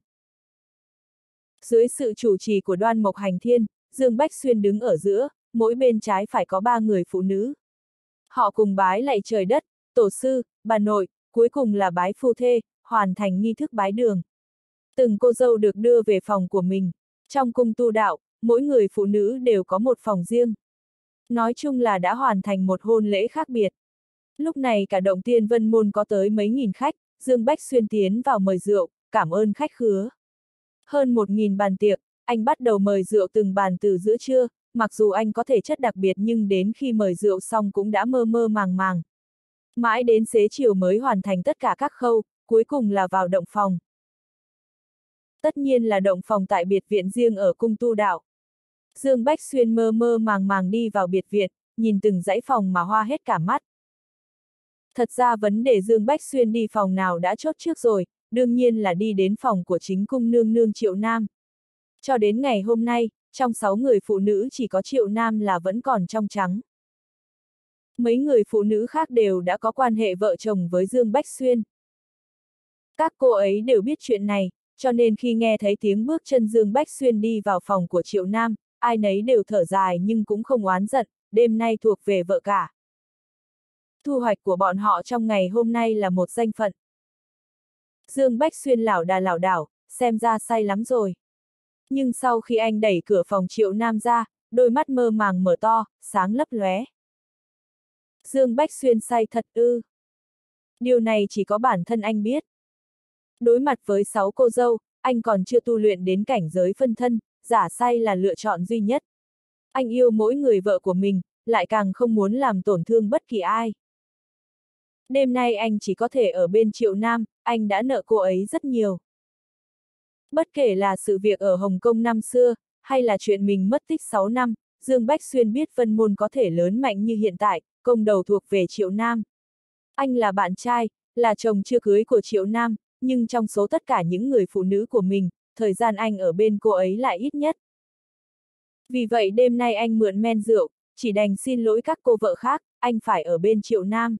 Dưới sự chủ trì của Đoan Mộc Hành Thiên, Dương Bách Xuyên đứng ở giữa, mỗi bên trái phải có 3 người phụ nữ. Họ cùng bái lạy trời đất, tổ sư, bà nội, cuối cùng là bái phu thê, hoàn thành nghi thức bái đường. Từng cô dâu được đưa về phòng của mình. Trong cung tu đạo, mỗi người phụ nữ đều có một phòng riêng. Nói chung là đã hoàn thành một hôn lễ khác biệt. Lúc này cả động Tiên Vân Môn có tới mấy nghìn khách, Dương Bách Xuyên tiến vào mời rượu, cảm ơn khách khứa. Hơn 1.000 bàn tiệc, anh bắt đầu mời rượu từng bàn từ giữa trưa, mặc dù anh có thể chất đặc biệt nhưng đến khi mời rượu xong cũng đã mơ mơ màng màng. Mãi đến xế chiều mới hoàn thành tất cả các khâu, cuối cùng là vào động phòng. Tất nhiên là động phòng tại biệt viện riêng ở cung tu đạo. Dương Bách Xuyên mơ mơ màng màng đi vào biệt viện, nhìn từng dãy phòng mà hoa hết cả mắt. Thật ra vấn đề Dương Bách Xuyên đi phòng nào đã chốt trước rồi, đương nhiên là đi đến phòng của chính cung nương nương Triệu Nam. Cho đến ngày hôm nay, trong 6 người phụ nữ chỉ có Triệu Nam là vẫn còn trong trắng. Mấy người phụ nữ khác đều đã có quan hệ vợ chồng với Dương Bách Xuyên. Các cô ấy đều biết chuyện này, cho nên khi nghe thấy tiếng bước chân Dương Bách Xuyên đi vào phòng của Triệu Nam, ai nấy đều thở dài nhưng cũng không oán giận, đêm nay thuộc về vợ cả. Thu hoạch của bọn họ trong ngày hôm nay là một danh phận. Dương Bách Xuyên lảo đảo, xem ra say lắm rồi. Nhưng sau khi anh đẩy cửa phòng Triệu Nam ra, đôi mắt mơ màng mở to, sáng lấp lóe. Dương Bách Xuyên say thật ư? Điều này chỉ có bản thân anh biết. Đối mặt với 6 cô dâu, anh còn chưa tu luyện đến cảnh giới phân thân, giả say là lựa chọn duy nhất. Anh yêu mỗi người vợ của mình, lại càng không muốn làm tổn thương bất kỳ ai. Đêm nay anh chỉ có thể ở bên Triệu Nam, anh đã nợ cô ấy rất nhiều. Bất kể là sự việc ở Hồng Kông năm xưa, hay là chuyện mình mất tích 6 năm, Dương Bách Xuyên biết Vân Môn có thể lớn mạnh như hiện tại, công đầu thuộc về Triệu Nam. Anh là bạn trai, là chồng chưa cưới của Triệu Nam, nhưng trong số tất cả những người phụ nữ của mình, thời gian anh ở bên cô ấy lại ít nhất. Vì vậy đêm nay anh mượn men rượu, chỉ đành xin lỗi các cô vợ khác, anh phải ở bên Triệu Nam.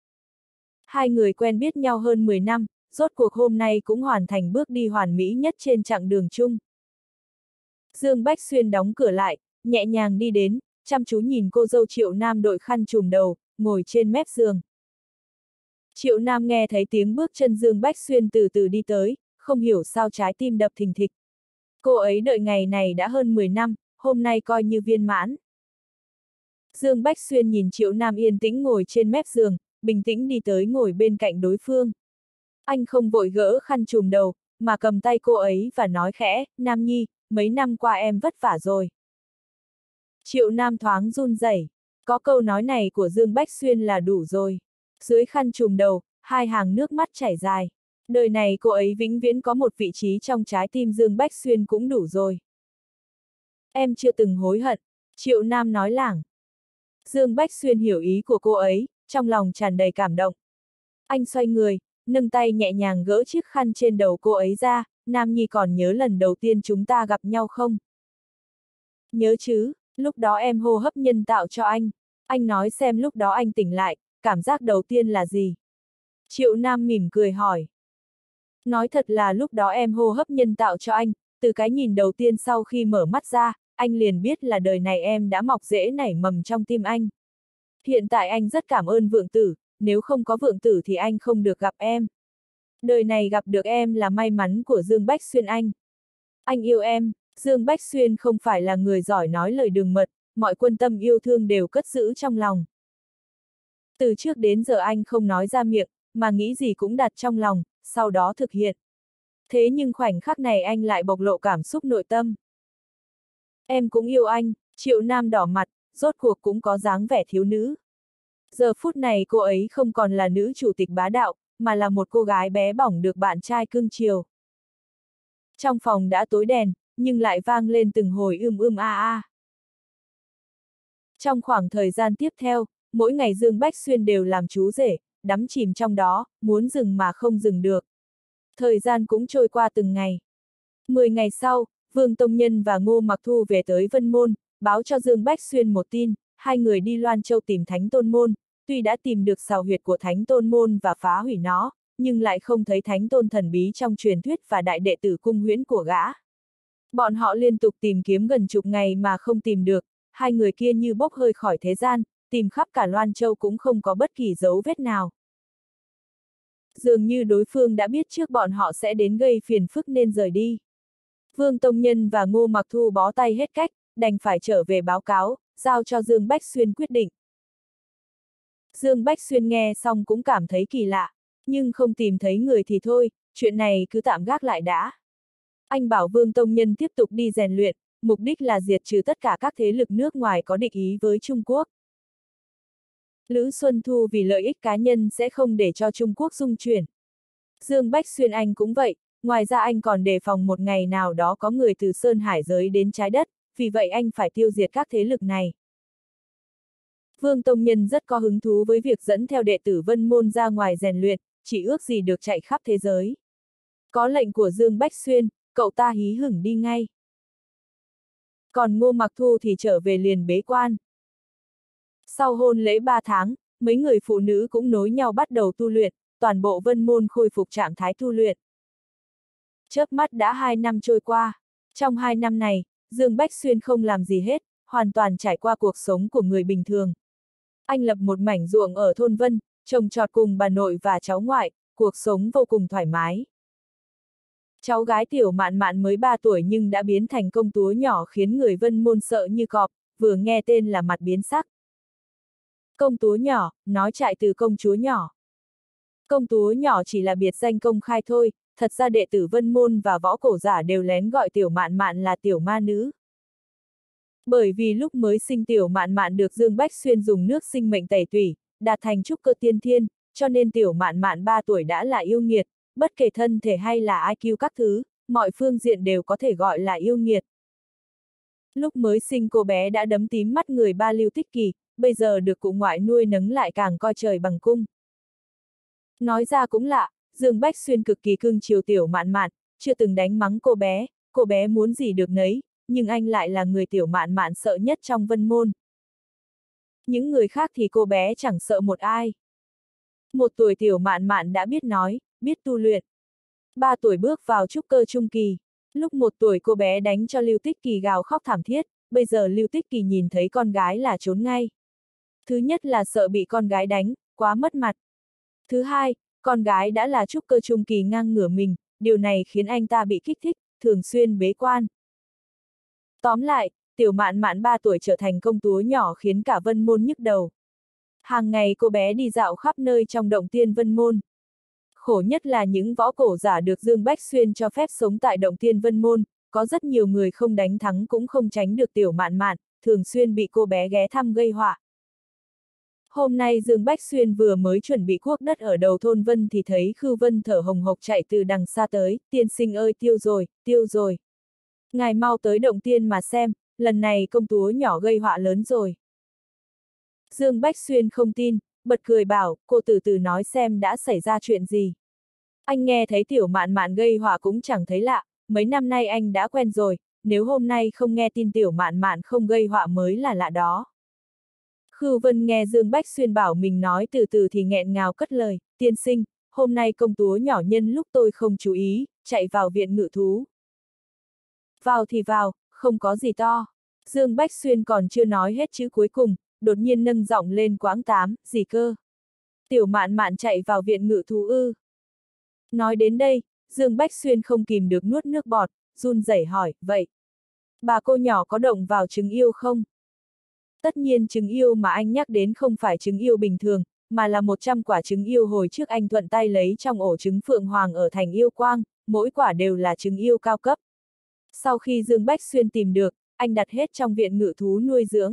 Hai người quen biết nhau hơn 10 năm, rốt cuộc hôm nay cũng hoàn thành bước đi hoàn mỹ nhất trên chặng đường chung. Dương Bách Xuyên đóng cửa lại, nhẹ nhàng đi đến, chăm chú nhìn cô dâu Triệu Nam đội khăn trùm đầu, ngồi trên mép giường. Triệu Nam nghe thấy tiếng bước chân Dương Bách Xuyên từ từ đi tới, không hiểu sao trái tim đập thình thịch. Cô ấy đợi ngày này đã hơn 10 năm, hôm nay coi như viên mãn. Dương Bách Xuyên nhìn Triệu Nam yên tĩnh ngồi trên mép giường, bình tĩnh đi tới ngồi bên cạnh đối phương. Anh không vội gỡ khăn trùm đầu, mà cầm tay cô ấy và nói khẽ, Nam Nhi, mấy năm qua em vất vả rồi. Triệu Nam thoáng run rẩy, có câu nói này của Dương Bách Xuyên là đủ rồi. Dưới khăn trùm đầu, hai hàng nước mắt chảy dài. Đời này cô ấy vĩnh viễn có một vị trí trong trái tim Dương Bách Xuyên cũng đủ rồi. Em chưa từng hối hận, Triệu Nam nói lảng. Dương Bách Xuyên hiểu ý của cô ấy, trong lòng tràn đầy cảm động. Anh xoay người, nâng tay nhẹ nhàng gỡ chiếc khăn trên đầu cô ấy ra, Nam Nhi còn nhớ lần đầu tiên chúng ta gặp nhau không? Nhớ chứ, lúc đó em hô hấp nhân tạo cho anh nói xem lúc đó anh tỉnh lại, cảm giác đầu tiên là gì? Triệu Nam mỉm cười hỏi. Nói thật là lúc đó em hô hấp nhân tạo cho anh, từ cái nhìn đầu tiên sau khi mở mắt ra, anh liền biết là đời này em đã mọc rễ nảy mầm trong tim anh. Hiện tại anh rất cảm ơn Vượng Tử, nếu không có Vượng Tử thì anh không được gặp em. Đời này gặp được em là may mắn của Dương Bách Xuyên anh. Anh yêu em, Dương Bách Xuyên không phải là người giỏi nói lời đường mật, mọi quân tâm yêu thương đều cất giữ trong lòng. Từ trước đến giờ anh không nói ra miệng, mà nghĩ gì cũng đặt trong lòng, sau đó thực hiện. Thế nhưng khoảnh khắc này anh lại bộc lộ cảm xúc nội tâm. Em cũng yêu anh, Triệu Nam đỏ mặt, rốt cuộc cũng có dáng vẻ thiếu nữ. Giờ phút này cô ấy không còn là nữ chủ tịch bá đạo, mà là một cô gái bé bỏng được bạn trai cưng chiều. Trong phòng đã tối đèn, nhưng lại vang lên từng hồi a a. Trong khoảng thời gian tiếp theo, mỗi ngày Dương Bách Xuyên đều làm chú rể, đắm chìm trong đó, muốn dừng mà không dừng được. Thời gian cũng trôi qua từng ngày. 10 ngày sau, Vương Tông Nhân và Ngô Mặc Thu về tới Vân Môn, báo cho Dương Bách Xuyên một tin, hai người đi Loan Châu tìm Thánh Tôn Môn, tuy đã tìm được sào huyệt của Thánh Tôn Môn và phá hủy nó, nhưng lại không thấy Thánh Tôn thần bí trong truyền thuyết và đại đệ tử cung huyễn của gã. Bọn họ liên tục tìm kiếm gần chục ngày mà không tìm được, hai người kia như bốc hơi khỏi thế gian, tìm khắp cả Loan Châu cũng không có bất kỳ dấu vết nào. Dường như đối phương đã biết trước bọn họ sẽ đến gây phiền phức nên rời đi. Vương Tông Nhân và Ngô Mặc Thu bó tay hết cách, đành phải trở về báo cáo, giao cho Dương Bách Xuyên quyết định. Dương Bách Xuyên nghe xong cũng cảm thấy kỳ lạ, nhưng không tìm thấy người thì thôi, chuyện này cứ tạm gác lại đã. Anh bảo Vương Tông Nhân tiếp tục đi rèn luyện, mục đích là diệt trừ tất cả các thế lực nước ngoài có địch ý với Trung Quốc. Lữ Xuân Thu vì lợi ích cá nhân sẽ không để cho Trung Quốc dung chuyển. Dương Bách Xuyên anh cũng vậy, ngoài ra anh còn đề phòng một ngày nào đó có người từ Sơn Hải giới đến trái đất, vì vậy anh phải tiêu diệt các thế lực này. Vương Tông Nhân rất có hứng thú với việc dẫn theo đệ tử Vân Môn ra ngoài rèn luyện, chỉ ước gì được chạy khắp thế giới. Có lệnh của Dương Bách Xuyên, cậu ta hí hửng đi ngay. Còn Ngô Mặc Thu thì trở về liền bế quan. Sau hôn lễ 3 tháng, mấy người phụ nữ cũng nối nhau bắt đầu tu luyện, toàn bộ Vân Môn khôi phục trạng thái tu luyện. Chớp mắt đã 2 năm trôi qua. Trong 2 năm này, Dương Bách Xuyên không làm gì hết, hoàn toàn trải qua cuộc sống của người bình thường. Anh lập một mảnh ruộng ở thôn Vân, trồng trọt cùng bà nội và cháu ngoại, cuộc sống vô cùng thoải mái. Cháu gái Tiểu Mạn Mạn mới 3 tuổi nhưng đã biến thành công chúa nhỏ khiến người Vân Môn sợ như cọp, vừa nghe tên là mặt biến sắc. Công chúa nhỏ, nói chạy từ công chúa nhỏ. Công chúa nhỏ chỉ là biệt danh công khai thôi, thật ra đệ tử Vân Môn và võ cổ giả đều lén gọi Tiểu Mạn Mạn là Tiểu Ma Nữ. Bởi vì lúc mới sinh Tiểu Mạn Mạn được Dương Bách Xuyên dùng nước sinh mệnh tẩy tủy, đạt thành trúc cơ tiên thiên, cho nên Tiểu Mạn Mạn 3 tuổi đã là yêu nghiệt, bất kể thân thể hay là IQ các thứ, mọi phương diện đều có thể gọi là yêu nghiệt. Lúc mới sinh cô bé đã đấm tím mắt người Ba Lưu Tích Kỳ, bây giờ được cụ ngoại nuôi nấng lại càng coi trời bằng cung. Nói ra cũng lạ, Dương Bách Xuyên cực kỳ cưng chiều Tiểu Mạn Mạn, chưa từng đánh mắng cô bé muốn gì được nấy, nhưng anh lại là người Tiểu Mạn Mạn sợ nhất trong Vân Môn. Những người khác thì cô bé chẳng sợ một ai. 1 tuổi Tiểu Mạn Mạn đã biết nói, biết tu luyện. 3 tuổi bước vào trúc cơ trung kỳ. Lúc 1 tuổi cô bé đánh cho Lưu Tích Kỳ gào khóc thảm thiết, bây giờ Lưu Tích Kỳ nhìn thấy con gái là trốn ngay. Thứ nhất là sợ bị con gái đánh, quá mất mặt. Thứ hai, con gái đã là trúc cơ trung kỳ ngang ngửa mình, điều này khiến anh ta bị kích thích, thường xuyên bế quan. Tóm lại, Tiểu Mạn Mạn 3 tuổi trở thành công chúa nhỏ khiến cả Vân Môn nhức đầu. Hàng ngày cô bé đi dạo khắp nơi trong động tiên Vân Môn. Khổ nhất là những võ cổ giả được Dương Bách Xuyên cho phép sống tại động tiên Vân Môn, có rất nhiều người không đánh thắng cũng không tránh được Tiểu Mạn Mạn, thường xuyên bị cô bé ghé thăm gây họa. Hôm nay Dương Bách Xuyên vừa mới chuẩn bị cuốc đất ở đầu thôn Vân thì thấy Khưu Vân thở hồng hộc chạy từ đằng xa tới, tiên sinh ơi tiêu rồi. Ngài mau tới động tiên mà xem, lần này công chúa nhỏ gây họa lớn rồi. Dương Bách Xuyên không tin, bật cười bảo, cô từ từ nói xem đã xảy ra chuyện gì. Anh nghe thấy Tiểu Mạn Mạn gây họa cũng chẳng thấy lạ, mấy năm nay anh đã quen rồi, nếu hôm nay không nghe tin Tiểu Mạn Mạn không gây họa mới là lạ đó. Khưu Vân nghe Dương Bách Xuyên bảo mình nói từ từ thì nghẹn ngào cất lời, tiên sinh, hôm nay công chúa nhỏ nhân lúc tôi không chú ý, chạy vào viện ngự thú. Vào thì vào, không có gì to. Dương Bách Xuyên còn chưa nói hết chữ cuối cùng, đột nhiên nâng giọng lên quãng 8, gì cơ? Tiểu Mạn Mạn chạy vào viện ngự thú ư? Nói đến đây, Dương Bách Xuyên không kìm được nuốt nước bọt, run rẩy hỏi, vậy? Bà cô nhỏ có động vào trứng yêu không? Tất nhiên trứng yêu mà anh nhắc đến không phải trứng yêu bình thường, mà là 100 quả trứng yêu hồi trước anh thuận tay lấy trong ổ trứng Phượng Hoàng ở thành Yêu Quang, mỗi quả đều là trứng yêu cao cấp. Sau khi Dương Bách Xuyên tìm được, anh đặt hết trong viện ngự thú nuôi dưỡng.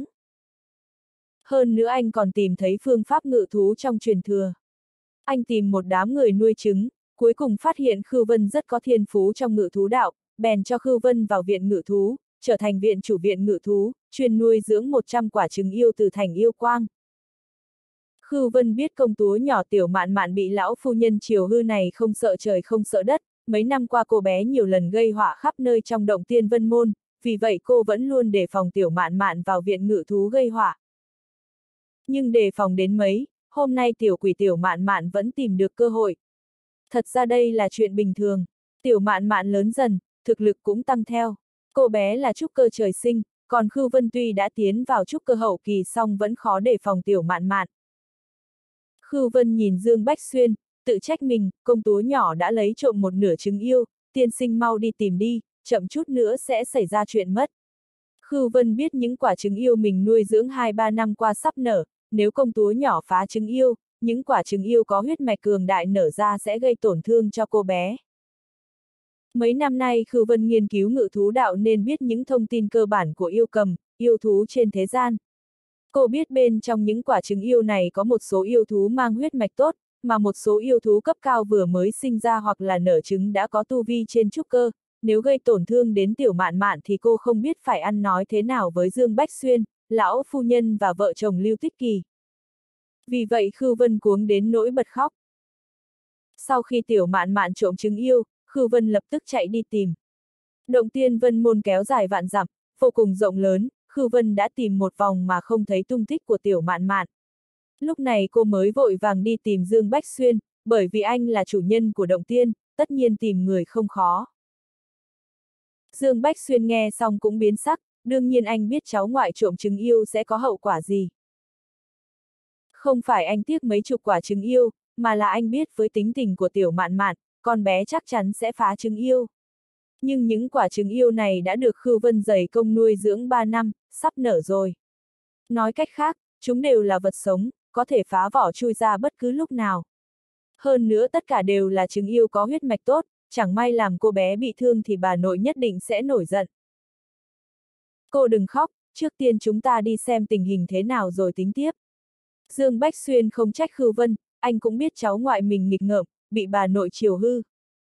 Hơn nữa anh còn tìm thấy phương pháp ngự thú trong truyền thừa. Anh tìm một đám người nuôi trứng, cuối cùng phát hiện Khưu Vân rất có thiên phú trong ngự thú đạo, bèn cho Khưu Vân vào viện ngự thú, trở thành viện chủ viện ngự thú, chuyên nuôi dưỡng 100 quả trứng yêu từ thành Yêu Quang. Khưu Vân biết công chúa nhỏ Tiểu Mạn Mạn bị lão phu nhân chiều hư này không sợ trời không sợ đất, mấy năm qua cô bé nhiều lần gây họa khắp nơi trong động Tiên Vân Môn, vì vậy cô vẫn luôn đề phòng Tiểu Mạn Mạn vào viện ngự thú gây họa. Nhưng đề phòng đến mấy, hôm nay tiểu quỷ Tiểu Mạn Mạn vẫn tìm được cơ hội. Thật ra đây là chuyện bình thường, Tiểu Mạn Mạn lớn dần, thực lực cũng tăng theo. Cô bé là trúc cơ trời sinh, còn Khưu Vân tuy đã tiến vào trúc cơ hậu kỳ song vẫn khó đề phòng Tiểu Mạn Mạn. Khưu Vân nhìn Dương Bách Xuyên, tự trách mình, công chúa nhỏ đã lấy trộm một nửa trứng yêu, tiên sinh mau đi tìm đi, chậm chút nữa sẽ xảy ra chuyện mất. Khưu Vân biết những quả trứng yêu mình nuôi dưỡng 2-3 năm qua sắp nở, nếu công chúa nhỏ phá trứng yêu, những quả trứng yêu có huyết mạch cường đại nở ra sẽ gây tổn thương cho cô bé. Mấy năm nay Khưu Vân nghiên cứu ngự thú đạo nên biết những thông tin cơ bản của yêu cầm, yêu thú trên thế gian. Cô biết bên trong những quả trứng yêu này có một số yêu thú mang huyết mạch tốt, mà một số yêu thú cấp cao vừa mới sinh ra hoặc là nở trứng đã có tu vi trên trúc cơ, nếu gây tổn thương đến Tiểu Mạn Mạn thì cô không biết phải ăn nói thế nào với Dương Bách Xuyên, lão phu nhân và vợ chồng Lưu Tích Kỳ. Vì vậy Khưu Vân cuống đến nỗi bật khóc. Sau khi Tiểu Mạn Mạn trộm trứng yêu, Khưu Vân lập tức chạy đi tìm. Động Tiên Vân Môn kéo dài vạn dặm, vô cùng rộng lớn, Khưu Vân đã tìm một vòng mà không thấy tung tích của Tiểu Mạn Mạn. Lúc này cô mới vội vàng đi tìm Dương Bách Xuyên, bởi vì anh là chủ nhân của Động Tiên, tất nhiên tìm người không khó. Dương Bách Xuyên nghe xong cũng biến sắc, đương nhiên anh biết cháu ngoại trộm trứng yêu sẽ có hậu quả gì. Không phải anh tiếc mấy chục quả trứng yêu, mà là anh biết với tính tình của Tiểu Mạn Mạn, con bé chắc chắn sẽ phá trứng yêu. Nhưng những quả trứng yêu này đã được Khưu Vân dày công nuôi dưỡng 3 năm, sắp nở rồi. Nói cách khác, chúng đều là vật sống, có thể phá vỏ chui ra bất cứ lúc nào. Hơn nữa tất cả đều là trứng yêu có huyết mạch tốt, chẳng may làm cô bé bị thương thì bà nội nhất định sẽ nổi giận. Cô đừng khóc, trước tiên chúng ta đi xem tình hình thế nào rồi tính tiếp. Dương Bách Xuyên không trách Khưu Vân, anh cũng biết cháu ngoại mình nghịch ngợm, bị bà nội chiều hư.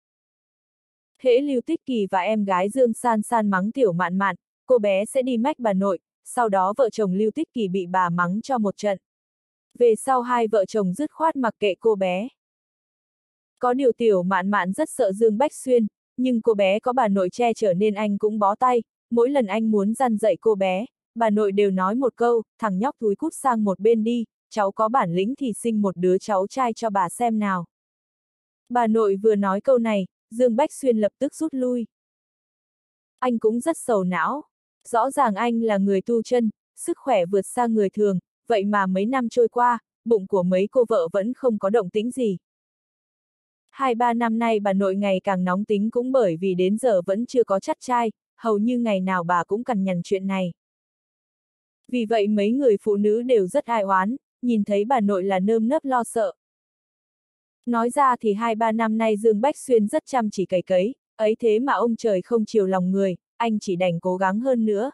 Hễ Lưu Tích Kỳ và em gái Dương San San mắng Tiểu Mạn Mạn, cô bé sẽ đi mách bà nội, sau đó vợ chồng Lưu Tích Kỳ bị bà mắng cho một trận. Về sau hai vợ chồng dứt khoát mặc kệ cô bé. Có điều Tiểu Mạn Mạn rất sợ Dương Bách Xuyên, nhưng cô bé có bà nội che chở nên anh cũng bó tay, mỗi lần anh muốn răn dạy cô bé, bà nội đều nói một câu, thằng nhóc thúi cút sang một bên đi, cháu có bản lĩnh thì sinh một đứa cháu trai cho bà xem nào. Bà nội vừa nói câu này, Dương Bách Xuyên lập tức rút lui. Anh cũng rất sầu não. Rõ ràng anh là người tu chân, sức khỏe vượt xa người thường, vậy mà mấy năm trôi qua, bụng của mấy cô vợ vẫn không có động tĩnh gì. 2-3 năm nay bà nội ngày càng nóng tính cũng bởi vì đến giờ vẫn chưa có chắt trai, hầu như ngày nào bà cũng cằn nhằn chuyện này. Vì vậy mấy người phụ nữ đều rất ai oán, nhìn thấy bà nội là nơm nớp lo sợ. Nói ra thì 2-3 năm nay Dương Bách Xuyên rất chăm chỉ cày cấy, ấy thế mà ông trời không chiều lòng người, anh chỉ đành cố gắng hơn nữa.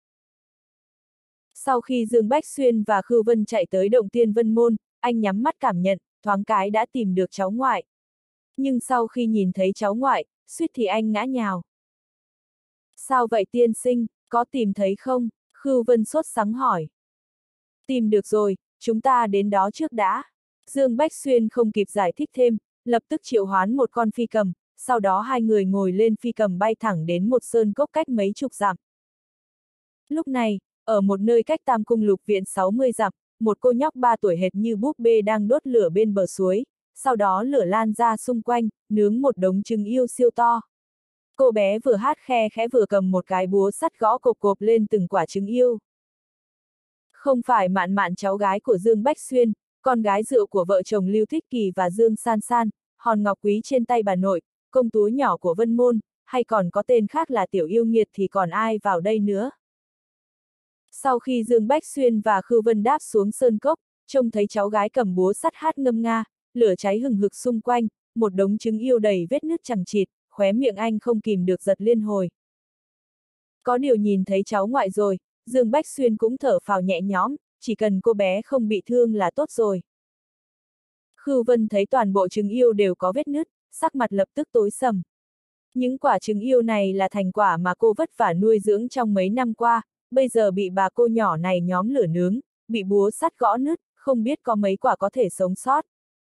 Sau khi Dương Bách Xuyên và Khưu Vân chạy tới Động Tiên Vân Môn, anh nhắm mắt cảm nhận, thoáng cái đã tìm được cháu ngoại. Nhưng sau khi nhìn thấy cháu ngoại, suýt thì anh ngã nhào. Sao vậy tiên sinh, có tìm thấy không? Khưu Vân sốt sắng hỏi. Tìm được rồi, chúng ta đến đó trước đã. Dương Bách Xuyên không kịp giải thích thêm, lập tức triệu hoán một con phi cầm, sau đó hai người ngồi lên phi cầm bay thẳng đến một sơn cốc cách mấy chục dặm. Lúc này, ở một nơi cách Tam Cung Lục Viện 60 dặm, một cô nhóc 3 tuổi hệt như búp bê đang đốt lửa bên bờ suối, sau đó lửa lan ra xung quanh, nướng một đống trứng yêu siêu to. Cô bé vừa hát khe khẽ vừa cầm một cái búa sắt gõ cộp cộp lên từng quả trứng yêu. Không phải Mạn Mạn cháu gái của Dương Bách Xuyên, con gái rượu của vợ chồng Lưu Thích Kỳ và Dương San San, hòn ngọc quý trên tay bà nội, công chúa nhỏ của Vân Môn, hay còn có tên khác là Tiểu Yêu Nghiệt thì còn ai vào đây nữa. Sau khi Dương Bách Xuyên và Khưu Vân đáp xuống sơn cốc, trông thấy cháu gái cầm búa sắt hát ngâm nga, lửa cháy hừng hực xung quanh, một đống trứng yêu đầy vết nứt chằng chịt, khóe miệng anh không kìm được giật liên hồi. Có điều nhìn thấy cháu ngoại rồi, Dương Bách Xuyên cũng thở phào nhẹ nhõm, chỉ cần cô bé không bị thương là tốt rồi. Khưu Vân thấy toàn bộ trứng yêu đều có vết nứt, sắc mặt lập tức tối sầm. Những quả trứng yêu này là thành quả mà cô vất vả nuôi dưỡng trong mấy năm qua, bây giờ bị bà cô nhỏ này nhóm lửa nướng, bị búa sắt gõ nứt, không biết có mấy quả có thể sống sót.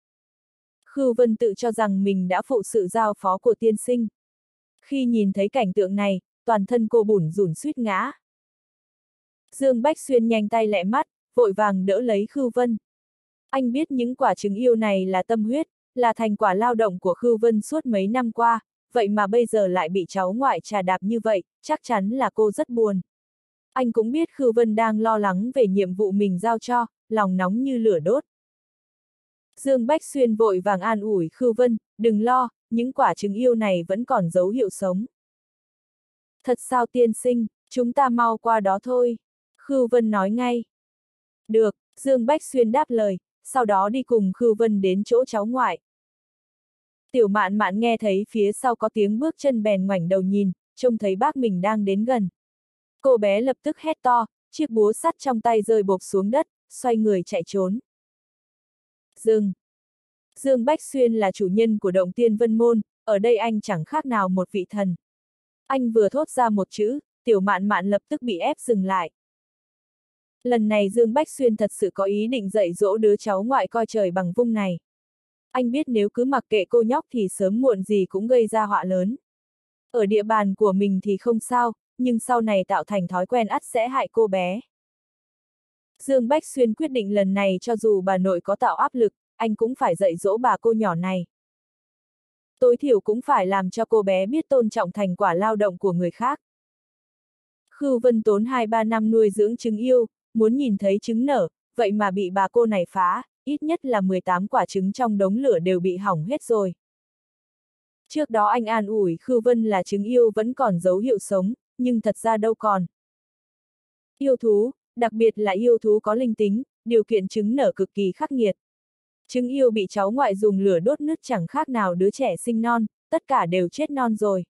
Khưu Vân tự cho rằng mình đã phụ sự giao phó của tiên sinh. Khi nhìn thấy cảnh tượng này, toàn thân cô bủn rủn suýt ngã. Dương Bách Xuyên nhanh tay lẹ mắt, vội vàng đỡ lấy Khưu Vân. Anh biết những quả trứng yêu này là tâm huyết, là thành quả lao động của Khưu Vân suốt mấy năm qua, vậy mà bây giờ lại bị cháu ngoại trà đạp như vậy, chắc chắn là cô rất buồn. Anh cũng biết Khưu Vân đang lo lắng về nhiệm vụ mình giao cho, lòng nóng như lửa đốt. Dương Bách Xuyên vội vàng an ủi Khưu Vân, đừng lo, những quả trứng yêu này vẫn còn dấu hiệu sống. Thật sao tiên sinh, chúng ta mau qua đó thôi. Khưu Vân nói ngay. Được, Dương Bách Xuyên đáp lời, sau đó đi cùng Khưu Vân đến chỗ cháu ngoại. Tiểu Mạn Mạn nghe thấy phía sau có tiếng bước chân bèn ngoảnh đầu nhìn, trông thấy bác mình đang đến gần. Cô bé lập tức hét to, chiếc búa sắt trong tay rơi bộp xuống đất, xoay người chạy trốn. Dừng! Dương Bách Xuyên là chủ nhân của động Tiên Vân Môn, ở đây anh chẳng khác nào một vị thần. Anh vừa thốt ra một chữ, Tiểu Mạn Mạn lập tức bị ép dừng lại. Lần này Dương Bách Xuyên thật sự có ý định dạy dỗ đứa cháu ngoại coi trời bằng vung này. Anh biết nếu cứ mặc kệ cô nhóc thì sớm muộn gì cũng gây ra họa lớn. Ở địa bàn của mình thì không sao, nhưng sau này tạo thành thói quen ắt sẽ hại cô bé. Dương Bách Xuyên quyết định lần này cho dù bà nội có tạo áp lực, anh cũng phải dạy dỗ bà cô nhỏ này. Tối thiểu cũng phải làm cho cô bé biết tôn trọng thành quả lao động của người khác. Khưu Vân tốn 2-3 năm nuôi dưỡng trứng yêu, muốn nhìn thấy trứng nở, vậy mà bị bà cô này phá, ít nhất là 18 quả trứng trong đống lửa đều bị hỏng hết rồi. Trước đó anh an ủi Khưu Vân là trứng yêu vẫn còn dấu hiệu sống, nhưng thật ra đâu còn. Yêu thú, đặc biệt là yêu thú có linh tính, điều kiện trứng nở cực kỳ khắc nghiệt. Trứng yêu bị cháu ngoại dùng lửa đốt nứt chẳng khác nào đứa trẻ sinh non, tất cả đều chết non rồi.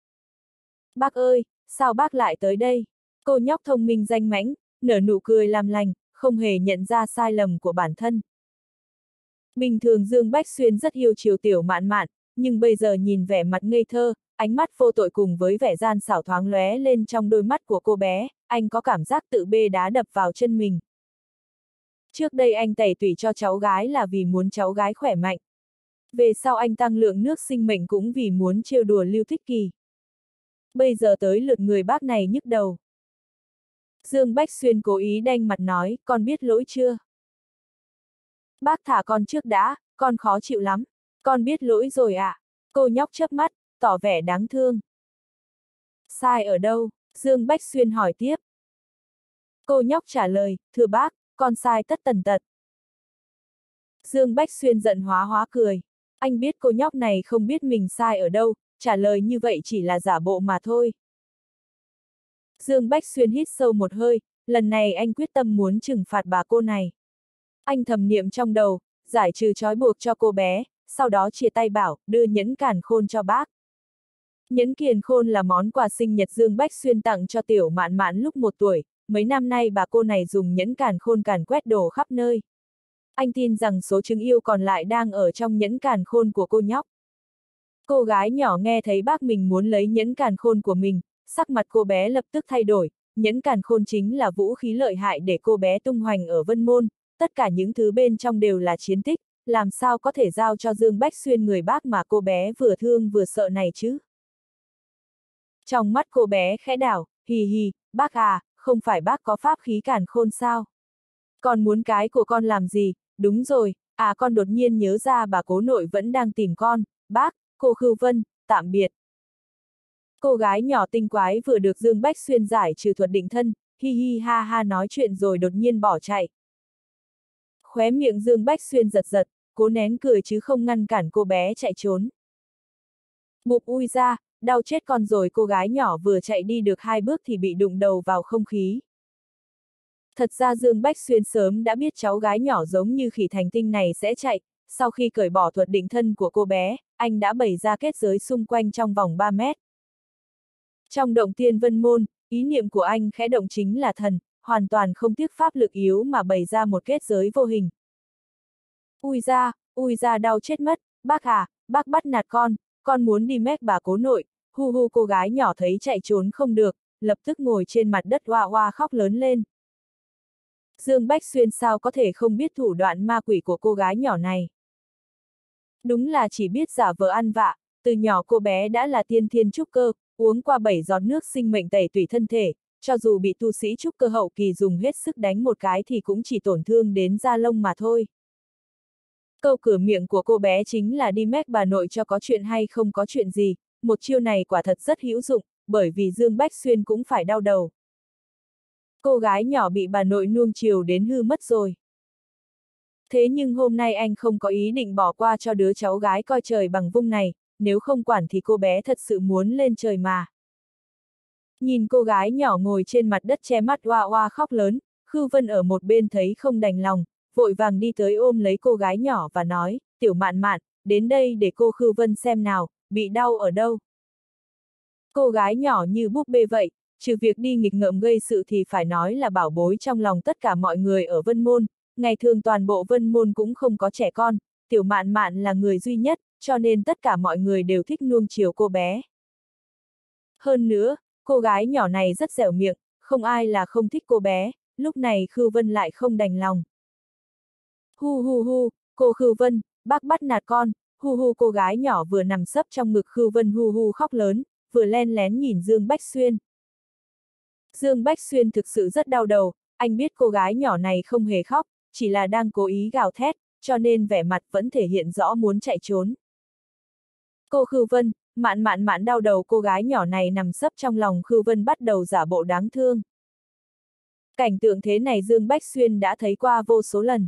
Bác ơi, sao bác lại tới đây? Cô nhóc thông minh danh mãnh, nở nụ cười làm lành, không hề nhận ra sai lầm của bản thân. Bình thường Dương Bách Xuyên rất yêu chiều Tiểu Mạn Mạn, nhưng bây giờ nhìn vẻ mặt ngây thơ, ánh mắt vô tội cùng với vẻ gian xảo thoáng lóe lên trong đôi mắt của cô bé, anh có cảm giác tự bê đá đập vào chân mình. Trước đây anh tẩy tủy cho cháu gái là vì muốn cháu gái khỏe mạnh. Về sau anh tăng lượng nước sinh mệnh cũng vì muốn trêu đùa Lưu Thích Kỳ. Bây giờ tới lượt người bác này nhức đầu. Dương Bách Xuyên cố ý đanh mặt nói, con biết lỗi chưa? Bác thả con trước đã, con khó chịu lắm. Con biết lỗi rồi ạ. Cô nhóc chớp mắt, tỏ vẻ đáng thương. Sai ở đâu? Dương Bách Xuyên hỏi tiếp. Cô nhóc trả lời, thưa bác, con sai tất tần tật. Dương Bách Xuyên giận hóa hóa cười. Anh biết cô nhóc này không biết mình sai ở đâu, trả lời như vậy chỉ là giả bộ mà thôi. Dương Bách Xuyên hít sâu một hơi, lần này anh quyết tâm muốn trừng phạt bà cô này. Anh thầm niệm trong đầu, giải trừ trói buộc cho cô bé, sau đó chia tay bảo, đưa nhẫn càn khôn cho bác. Nhẫn kiền khôn là món quà sinh nhật Dương Bách Xuyên tặng cho Tiểu Mạn Mạn lúc 1 tuổi, mấy năm nay bà cô này dùng nhẫn càn khôn càn quét đồ khắp nơi. Anh tin rằng số trứng yêu còn lại đang ở trong nhẫn càn khôn của cô nhóc. Cô gái nhỏ nghe thấy bác mình muốn lấy nhẫn càn khôn của mình, sắc mặt cô bé lập tức thay đổi, nhẫn càn khôn chính là vũ khí lợi hại để cô bé tung hoành ở Vân Môn, tất cả những thứ bên trong đều là chiến tích, làm sao có thể giao cho Dương Bách Xuyên người bác mà cô bé vừa thương vừa sợ này chứ? Trong mắt cô bé khẽ đảo, hì hì, bác à, không phải bác có pháp khí càn khôn sao? Con muốn cái của con làm gì? Đúng rồi, à con đột nhiên nhớ ra bà cố nội vẫn đang tìm con, bác, cô Khưu Vân, tạm biệt. Cô gái nhỏ tinh quái vừa được Dương Bách Xuyên giải trừ thuật định thân, hi hi ha ha nói chuyện rồi đột nhiên bỏ chạy. Khóe miệng Dương Bách Xuyên giật giật, cố nén cười chứ không ngăn cản cô bé chạy trốn. Bụp ui ra, đau chết con rồi, cô gái nhỏ vừa chạy đi được 2 bước thì bị đụng đầu vào không khí. Thật ra Dương Bách Xuyên sớm đã biết cháu gái nhỏ giống như khỉ thành tinh này sẽ chạy, sau khi cởi bỏ thuật định thân của cô bé, anh đã bày ra kết giới xung quanh trong vòng 3 mét. Trong động Tiên Vân Môn, ý niệm của anh khẽ động chính là thần, hoàn toàn không tiếc pháp lực yếu mà bày ra một kết giới vô hình. Ui ra đau chết mất, bác à, bác bắt nạt con muốn đi mét bà cố nội, hu hu cô gái nhỏ thấy chạy trốn không được, lập tức ngồi trên mặt đất hoa hoa khóc lớn lên. Dương Bách Xuyên sao có thể không biết thủ đoạn ma quỷ của cô gái nhỏ này. Đúng là chỉ biết giả vờ ăn vạ, từ nhỏ cô bé đã là tiên thiên trúc cơ, uống qua 7 giọt nước sinh mệnh tẩy tủy thân thể, cho dù bị tu sĩ trúc cơ hậu kỳ dùng hết sức đánh một cái thì cũng chỉ tổn thương đến da lông mà thôi. Câu cửa miệng của cô bé chính là đi mách bà nội cho có chuyện hay không có chuyện gì, một chiêu này quả thật rất hữu dụng, bởi vì Dương Bách Xuyên cũng phải đau đầu. Cô gái nhỏ bị bà nội nuông chiều đến hư mất rồi. Thế nhưng hôm nay anh không có ý định bỏ qua cho đứa cháu gái coi trời bằng vung này, nếu không quản thì cô bé thật sự muốn lên trời mà. Nhìn cô gái nhỏ ngồi trên mặt đất che mắt oa oa khóc lớn, Khưu Vân ở một bên thấy không đành lòng, vội vàng đi tới ôm lấy cô gái nhỏ và nói, tiểu Mạn Mạn, đến đây để cô Khưu Vân xem nào, bị đau ở đâu. Cô gái nhỏ như búp bê vậy, trừ việc đi nghịch ngợm gây sự thì phải nói là bảo bối trong lòng tất cả mọi người ở Vân Môn, ngày thường toàn bộ Vân Môn cũng không có trẻ con, tiểu Mạn Mạn là người duy nhất, cho nên tất cả mọi người đều thích nuông chiều cô bé. Hơn nữa, cô gái nhỏ này rất dẻo miệng, không ai là không thích cô bé, lúc này Khưu Vân lại không đành lòng. Hu hu hu, cô Khưu Vân, bác bắt nạt con, hu hu cô gái nhỏ vừa nằm sấp trong ngực Khưu Vân hu hu khóc lớn, vừa len lén nhìn Dương Bách Xuyên. Dương Bách Xuyên thực sự rất đau đầu, anh biết cô gái nhỏ này không hề khóc, chỉ là đang cố ý gào thét, cho nên vẻ mặt vẫn thể hiện rõ muốn chạy trốn. Cô Khưu Vân, Mạn Mạn Mạn đau đầu cô gái nhỏ này nằm sấp trong lòng Khưu Vân bắt đầu giả bộ đáng thương. Cảnh tượng thế này Dương Bách Xuyên đã thấy qua vô số lần.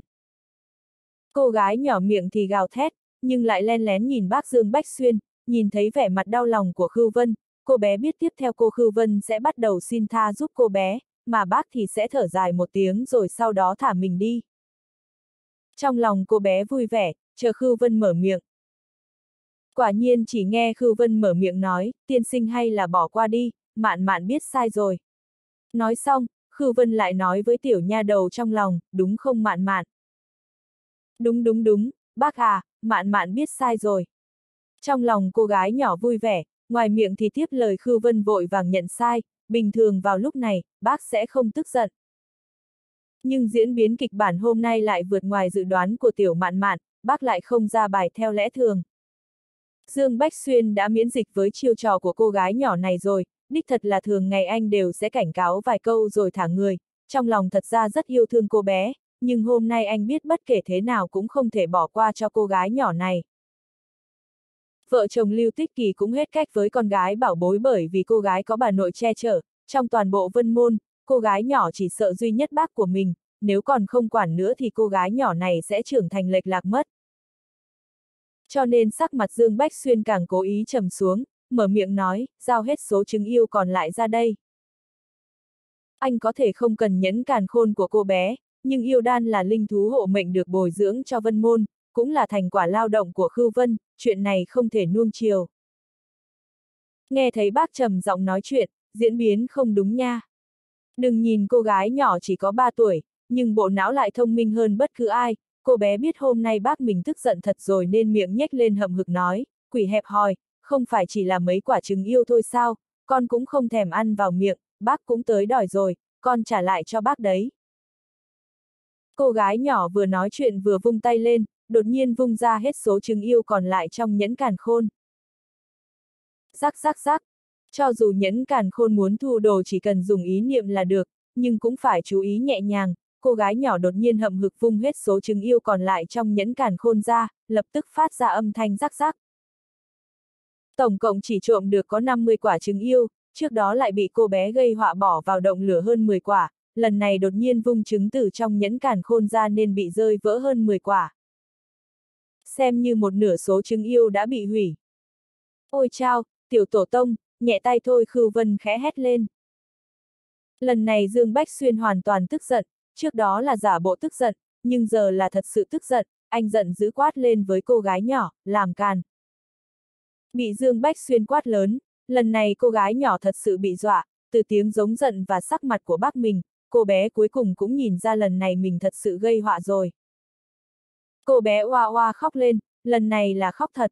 Cô gái nhỏ miệng thì gào thét, nhưng lại len lén nhìn bác Dương Bách Xuyên, nhìn thấy vẻ mặt đau lòng của Khưu Vân, cô bé biết tiếp theo cô Khưu Vân sẽ bắt đầu xin tha giúp cô bé, mà bác thì sẽ thở dài một tiếng rồi sau đó thả mình đi. Trong lòng cô bé vui vẻ, chờ Khưu Vân mở miệng. Quả nhiên chỉ nghe Khưu Vân mở miệng nói, tiên sinh hay là bỏ qua đi, Mạn Mạn biết sai rồi. Nói xong, Khưu Vân lại nói với tiểu nha đầu trong lòng, đúng không Mạn Mạn? Đúng đúng đúng, bác à, Mạn Mạn biết sai rồi. Trong lòng cô gái nhỏ vui vẻ, ngoài miệng thì tiếp lời Khưu Vân vội vàng nhận sai, bình thường vào lúc này, bác sẽ không tức giận. Nhưng diễn biến kịch bản hôm nay lại vượt ngoài dự đoán của tiểu Mạn Mạn, bác lại không ra bài theo lẽ thường. Dương Bách Xuyên đã miễn dịch với chiêu trò của cô gái nhỏ này rồi, đích thật là thường ngày anh đều sẽ cảnh cáo vài câu rồi thả người, trong lòng thật ra rất yêu thương cô bé, nhưng hôm nay anh biết bất kể thế nào cũng không thể bỏ qua cho cô gái nhỏ này. Vợ chồng Lưu Tích Kỳ cũng hết cách với con gái bảo bối bởi vì cô gái có bà nội che chở, trong toàn bộ Vân Môn, cô gái nhỏ chỉ sợ duy nhất bác của mình, nếu còn không quản nữa thì cô gái nhỏ này sẽ trưởng thành lệch lạc mất. Cho nên sắc mặt Dương Bách Xuyên càng cố ý trầm xuống, mở miệng nói, giao hết số trứng yêu còn lại ra đây. Anh có thể không cần nhẫn càn khôn của cô bé, nhưng yêu đan là linh thú hộ mệnh được bồi dưỡng cho Vân Môn, cũng là thành quả lao động của Khưu Vân, chuyện này không thể nuông chiều. Nghe thấy bác trầm giọng nói chuyện, diễn biến không đúng nha. Đừng nhìn cô gái nhỏ chỉ có 3 tuổi, nhưng bộ não lại thông minh hơn bất cứ ai, cô bé biết hôm nay bác mình tức giận thật rồi nên miệng nhếch lên hậm hực nói, quỷ hẹp hòi, không phải chỉ là mấy quả trứng yêu thôi sao, con cũng không thèm ăn vào miệng, bác cũng tới đòi rồi, con trả lại cho bác đấy. Cô gái nhỏ vừa nói chuyện vừa vung tay lên, đột nhiên vung ra hết số trứng yêu còn lại trong nhẫn càn khôn. Rắc rắc rắc, cho dù nhẫn càn khôn muốn thu đồ chỉ cần dùng ý niệm là được, nhưng cũng phải chú ý nhẹ nhàng, cô gái nhỏ đột nhiên hậm hực vung hết số trứng yêu còn lại trong nhẫn càn khôn ra, lập tức phát ra âm thanh rắc rắc. Tổng cộng chỉ trộm được có 50 quả trứng yêu, trước đó lại bị cô bé gây họa bỏ vào động lửa hơn 10 quả, lần này đột nhiên vung trứng từ trong nhẫn càn khôn ra nên bị rơi vỡ hơn 10 quả. Xem như một nửa số trứng yêu đã bị hủy. Ôi chao, tiểu tổ tông, nhẹ tay thôi Khưu Vân khẽ hét lên. Lần này Dương Bách Xuyên hoàn toàn tức giận, trước đó là giả bộ tức giận, nhưng giờ là thật sự tức giận, anh giận dữ quát lên với cô gái nhỏ, làm càn. Bị Dương Bách Xuyên quát lớn, lần này cô gái nhỏ thật sự bị dọa, từ tiếng giống giận và sắc mặt của bác mình, cô bé cuối cùng cũng nhìn ra lần này mình thật sự gây họa rồi. Cô bé oa oa khóc lên, lần này là khóc thật.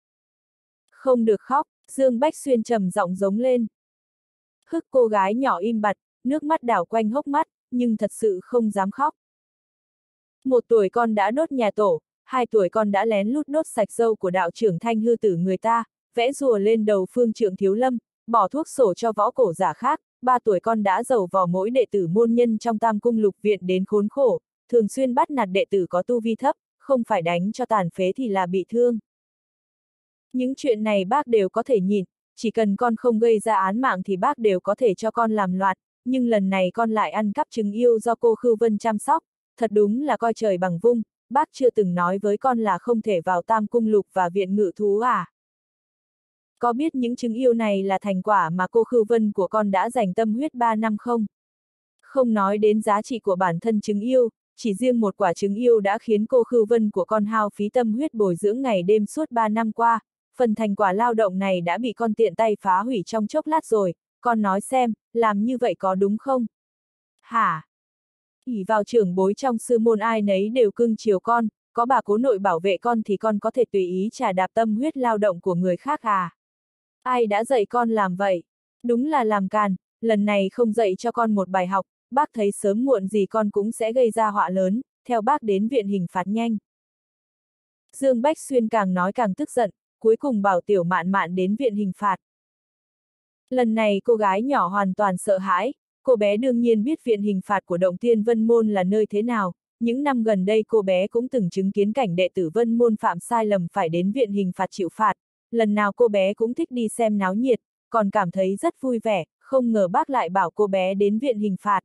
Không được khóc, Dương Bách Xuyên trầm giọng giống lên. Hức cô gái nhỏ im bặt, nước mắt đảo quanh hốc mắt, nhưng thật sự không dám khóc. 1 tuổi con đã đốt nhà tổ, 2 tuổi con đã lén lút đốt sạch râu của đạo trưởng Thanh hư tử người ta, vẽ rùa lên đầu phương trượng Thiếu Lâm, bỏ thuốc sổ cho võ cổ giả khác, 3 tuổi con đã giầu vò mỗi đệ tử môn nhân trong Tam Cung Lục Viện đến khốn khổ, thường xuyên bắt nạt đệ tử có tu vi thấp, không phải đánh cho tàn phế thì là bị thương. Những chuyện này bác đều có thể nhìn, chỉ cần con không gây ra án mạng thì bác đều có thể cho con làm loạn, nhưng lần này con lại ăn cắp trứng yêu do cô Khưu Vân chăm sóc, thật đúng là coi trời bằng vung, bác chưa từng nói với con là không thể vào Tam Cung Lục và Viện Ngự Thú à? Có biết những trứng yêu này là thành quả mà cô Khưu Vân của con đã dành tâm huyết 3 năm không? Không nói đến giá trị của bản thân trứng yêu, chỉ riêng 1 quả trứng yêu đã khiến cô Khưu Vân của con hao phí tâm huyết bồi dưỡng ngày đêm suốt 3 năm qua, phần thành quả lao động này đã bị con tiện tay phá hủy trong chốc lát rồi, con nói xem, làm như vậy có đúng không? Hả? ỷ vào trưởng bối trong sư môn ai nấy đều cưng chiều con, có bà cố nội bảo vệ con thì con có thể tùy ý trà đạp tâm huyết lao động của người khác à? Ai đã dạy con làm vậy? Đúng là làm càn, lần này không dạy cho con một bài học, bác thấy sớm muộn gì con cũng sẽ gây ra họa lớn, theo bác đến viện hình phạt nhanh. Dương Bách Xuyên càng nói càng tức giận, cuối cùng bảo Tiểu Mạn Mạn đến viện hình phạt. Lần này cô gái nhỏ hoàn toàn sợ hãi, cô bé đương nhiên biết viện hình phạt của Động Tiên Vân Môn là nơi thế nào, những năm gần đây cô bé cũng từng chứng kiến cảnh đệ tử Vân Môn phạm sai lầm phải đến viện hình phạt chịu phạt, lần nào cô bé cũng thích đi xem náo nhiệt, còn cảm thấy rất vui vẻ, không ngờ bác lại bảo cô bé đến viện hình phạt.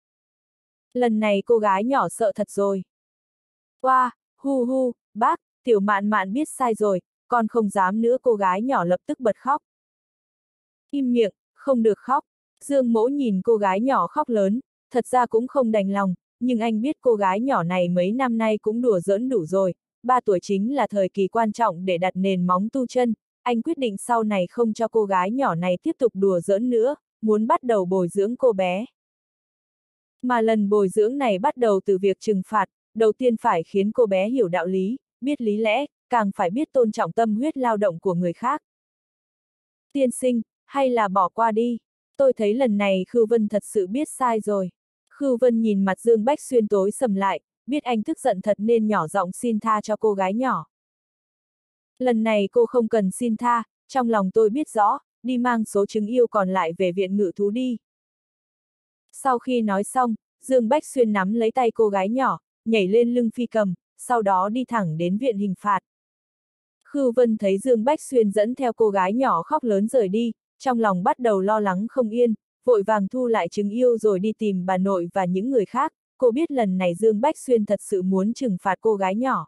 Lần này cô gái nhỏ sợ thật rồi. Oa, hu hu, bác, Tiểu Mạn Mạn biết sai rồi, con không dám nữa, cô gái nhỏ lập tức bật khóc. Im miệng, không được khóc. Dương Mỗ nhìn cô gái nhỏ khóc lớn, thật ra cũng không đành lòng, nhưng anh biết cô gái nhỏ này mấy năm nay cũng đùa giỡn đủ rồi, 3 tuổi chính là thời kỳ quan trọng để đặt nền móng tu chân, anh quyết định sau này không cho cô gái nhỏ này tiếp tục đùa giỡn nữa, muốn bắt đầu bồi dưỡng cô bé. Mà lần bồi dưỡng này bắt đầu từ việc trừng phạt, đầu tiên phải khiến cô bé hiểu đạo lý, biết lý lẽ, càng phải biết tôn trọng tâm huyết lao động của người khác. Tiên sinh, hay là bỏ qua đi, tôi thấy lần này Khưu Vân thật sự biết sai rồi. Khưu Vân nhìn mặt Dương Bách Xuyên tối sầm lại, biết anh tức giận thật nên nhỏ giọng xin tha cho cô gái nhỏ. Lần này cô không cần xin tha, trong lòng tôi biết rõ, đi mang số trứng yêu còn lại về viện ngự thú đi. Sau khi nói xong, Dương Bách Xuyên nắm lấy tay cô gái nhỏ, nhảy lên lưng phi cầm, sau đó đi thẳng đến viện hình phạt. Khưu Vân thấy Dương Bách Xuyên dẫn theo cô gái nhỏ khóc lớn rời đi, trong lòng bắt đầu lo lắng không yên, vội vàng thu lại trứng yêu rồi đi tìm bà nội và những người khác, cô biết lần này Dương Bách Xuyên thật sự muốn trừng phạt cô gái nhỏ.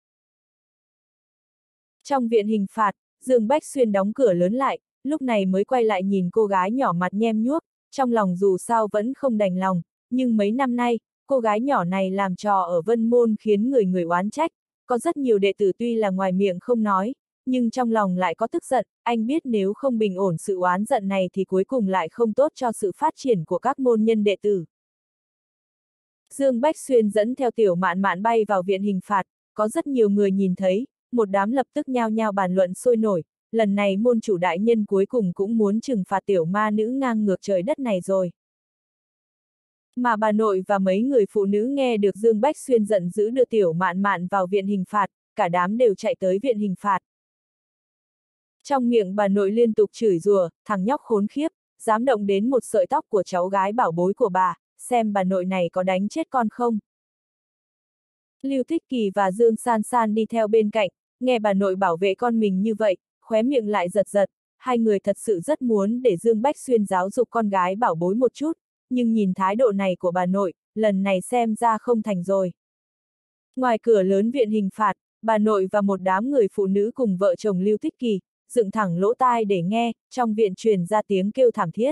Trong viện hình phạt, Dương Bách Xuyên đóng cửa lớn lại, lúc này mới quay lại nhìn cô gái nhỏ mặt nhem nhuốc, trong lòng dù sao vẫn không đành lòng, nhưng mấy năm nay, cô gái nhỏ này làm trò ở Vân Môn khiến người người oán trách, có rất nhiều đệ tử tuy là ngoài miệng không nói, nhưng trong lòng lại có tức giận, anh biết nếu không bình ổn sự oán giận này thì cuối cùng lại không tốt cho sự phát triển của các môn nhân đệ tử. Dương Bách Xuyên dẫn theo Tiểu Mạn Mạn bay vào viện hình phạt, có rất nhiều người nhìn thấy, một đám lập tức nhao nhao bàn luận sôi nổi, lần này môn chủ đại nhân cuối cùng cũng muốn trừng phạt tiểu ma nữ ngang ngược trời đất này rồi. Mà bà nội và mấy người phụ nữ nghe được Dương Bách Xuyên giận dữ đưa Tiểu Mạn Mạn vào viện hình phạt, cả đám đều chạy tới viện hình phạt. Trong miệng bà nội liên tục chửi rủa, thằng nhóc khốn khiếp, dám động đến một sợi tóc của cháu gái bảo bối của bà, xem bà nội này có đánh chết con không. Lưu Thích Kỳ và Dương San San đi theo bên cạnh, nghe bà nội bảo vệ con mình như vậy, khóe miệng lại giật giật, hai người thật sự rất muốn để Dương Bách Xuyên giáo dục con gái bảo bối một chút, nhưng nhìn thái độ này của bà nội, lần này xem ra không thành rồi. Ngoài cửa lớn viện hình phạt, bà nội và một đám người phụ nữ cùng vợ chồng Lưu Thích Kỳ, dựng thẳng lỗ tai để nghe, trong viện truyền ra tiếng kêu thảm thiết.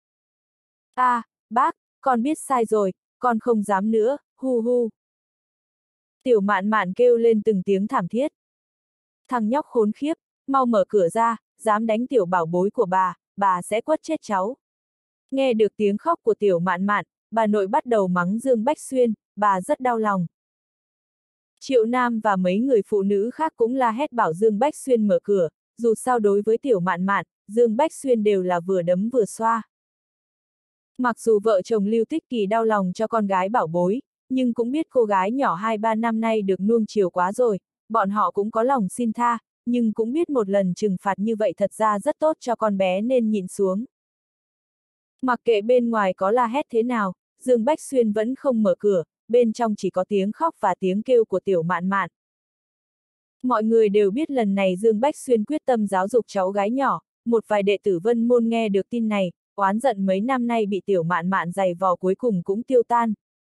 Bác, con biết sai rồi, con không dám nữa, hu hu. Tiểu Mạn Mạn kêu lên từng tiếng thảm thiết. Thằng nhóc khốn khiếp, mau mở cửa ra, dám đánh tiểu bảo bối của bà sẽ quất chết cháu. Nghe được tiếng khóc của Tiểu Mạn Mạn, bà nội bắt đầu mắng Dương Bách Xuyên, bà rất đau lòng. Triệu Nam và mấy người phụ nữ khác cũng la hét bảo Dương Bách Xuyên mở cửa, dù sao đối với Tiểu Mạn Mạn, Dương Bách Xuyên đều là vừa đấm vừa xoa. Mặc dù vợ chồng Lưu Tích Kỳ đau lòng cho con gái bảo bối, nhưng cũng biết cô gái nhỏ 2-3 năm nay được nuông chiều quá rồi, bọn họ cũng có lòng xin tha, nhưng cũng biết một lần trừng phạt như vậy thật ra rất tốt cho con bé nên nhịn xuống. Mặc kệ bên ngoài có la hét thế nào, Dương Bách Xuyên vẫn không mở cửa, bên trong chỉ có tiếng khóc và tiếng kêu của Tiểu Mạn Mạn. Mọi người đều biết lần này Dương Bách Xuyên quyết tâm giáo dục cháu gái nhỏ, một vài đệ tử Vân Môn nghe được tin này, oán giận mấy năm nay bị Tiểu Mạn Mạn giày vò cuối cùng cũng tiêu tan.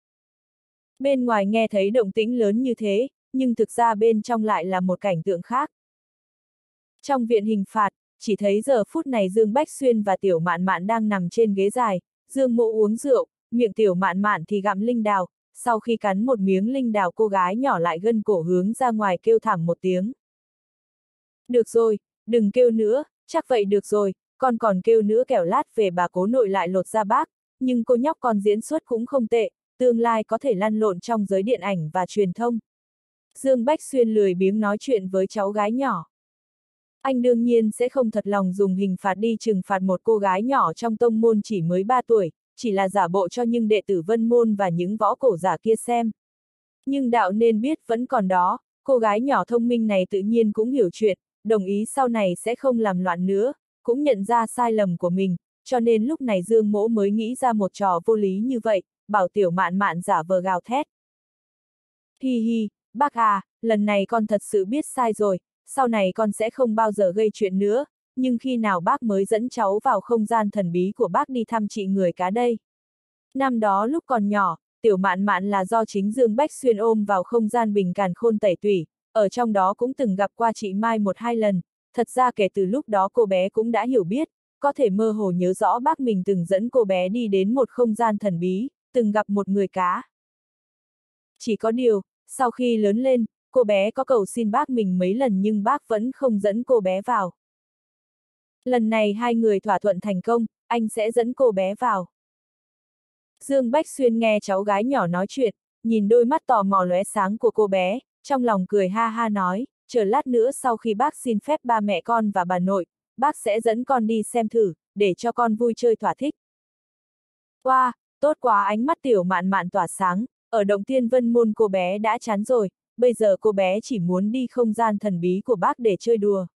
Bên ngoài nghe thấy động tĩnh lớn như thế, nhưng thực ra bên trong lại là một cảnh tượng khác. Trong viện hình phạt, chỉ thấy giờ phút này Dương Bách Xuyên và Tiểu Mạn Mạn đang nằm trên ghế dài, Dương Mộ uống rượu, miệng Tiểu Mạn Mạn thì gặm linh đào, sau khi cắn một miếng linh đào cô gái nhỏ lại gân cổ hướng ra ngoài kêu thảm một tiếng. Được rồi, đừng kêu nữa, chắc vậy được rồi, con còn kêu nữa kẻo lát về bà cố nội lại lột ra bác, nhưng cô nhóc con diễn xuất cũng không tệ, tương lai có thể lăn lộn trong giới điện ảnh và truyền thông. Dương Bách Xuyên lười biếng nói chuyện với cháu gái nhỏ. Anh đương nhiên sẽ không thật lòng dùng hình phạt đi trừng phạt một cô gái nhỏ trong tông môn chỉ mới 3 tuổi, chỉ là giả bộ cho những đệ tử Vân Môn và những võ cổ giả kia xem. Nhưng đạo nên biết vẫn còn đó, cô gái nhỏ thông minh này tự nhiên cũng hiểu chuyện, đồng ý sau này sẽ không làm loạn nữa, cũng nhận ra sai lầm của mình, cho nên lúc này Dương Mỗ mới nghĩ ra một trò vô lý như vậy, bảo Tiểu Mạn Mạn giả vờ gào thét. Hi hi, bác à, lần này con thật sự biết sai rồi, sau này con sẽ không bao giờ gây chuyện nữa, nhưng khi nào bác mới dẫn cháu vào không gian thần bí của bác đi thăm chị người cá đây? Năm đó lúc còn nhỏ, Tiểu Mạn Mạn là do chính Dương Bách Xuyên ôm vào không gian bình càn khôn tẩy tủy, ở trong đó cũng từng gặp qua chị Mai 1-2 lần, thật ra kể từ lúc đó cô bé cũng đã hiểu biết, có thể mơ hồ nhớ rõ bác mình từng dẫn cô bé đi đến một không gian thần bí, từng gặp một người cá. Chỉ có điều, sau khi lớn lên, cô bé có cầu xin bác mình mấy lần nhưng bác vẫn không dẫn cô bé vào. Lần này hai người thỏa thuận thành công, anh sẽ dẫn cô bé vào. Dương Bách Xuyên nghe cháu gái nhỏ nói chuyện, nhìn đôi mắt tò mò lóe sáng của cô bé, trong lòng cười ha ha nói, chờ lát nữa sau khi bác xin phép ba mẹ con và bà nội, bác sẽ dẫn con đi xem thử, để cho con vui chơi thỏa thích. Wow, tốt quá, ánh mắt Tiểu Mạn Mạn tỏa sáng, ở Động Tiên Vân Môn cô bé đã chán rồi, bây giờ cô bé chỉ muốn đi không gian thần bí của bác để chơi đùa.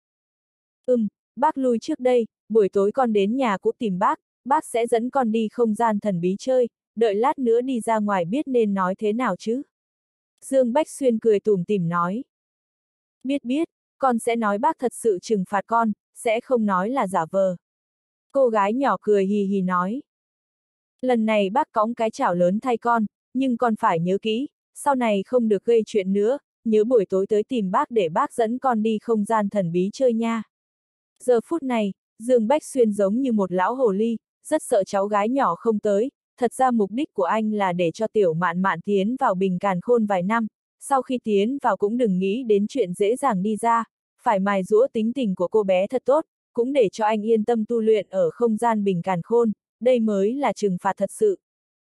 Bác lui trước đây, buổi tối con đến nhà cũ tìm bác sẽ dẫn con đi không gian thần bí chơi, đợi lát nữa đi ra ngoài biết nên nói thế nào chứ. Dương Bách Xuyên cười tủm tỉm nói. Biết, con sẽ nói bác thật sự trừng phạt con, sẽ không nói là giả vờ. Cô gái nhỏ cười hì hì nói. Lần này bác cõng cái chảo lớn thay con, nhưng con phải nhớ kỹ, sau này không được gây chuyện nữa, nhớ buổi tối tới tìm bác để bác dẫn con đi không gian thần bí chơi nha. Giờ phút này, Dương Bách Xuyên giống như một lão hồ ly, rất sợ cháu gái nhỏ không tới, thật ra mục đích của anh là để cho Tiểu Mạn Mạn tiến vào bình càn khôn vài năm, sau khi tiến vào cũng đừng nghĩ đến chuyện dễ dàng đi ra, phải mài giũa tính tình của cô bé thật tốt, cũng để cho anh yên tâm tu luyện ở không gian bình càn khôn, đây mới là trừng phạt thật sự.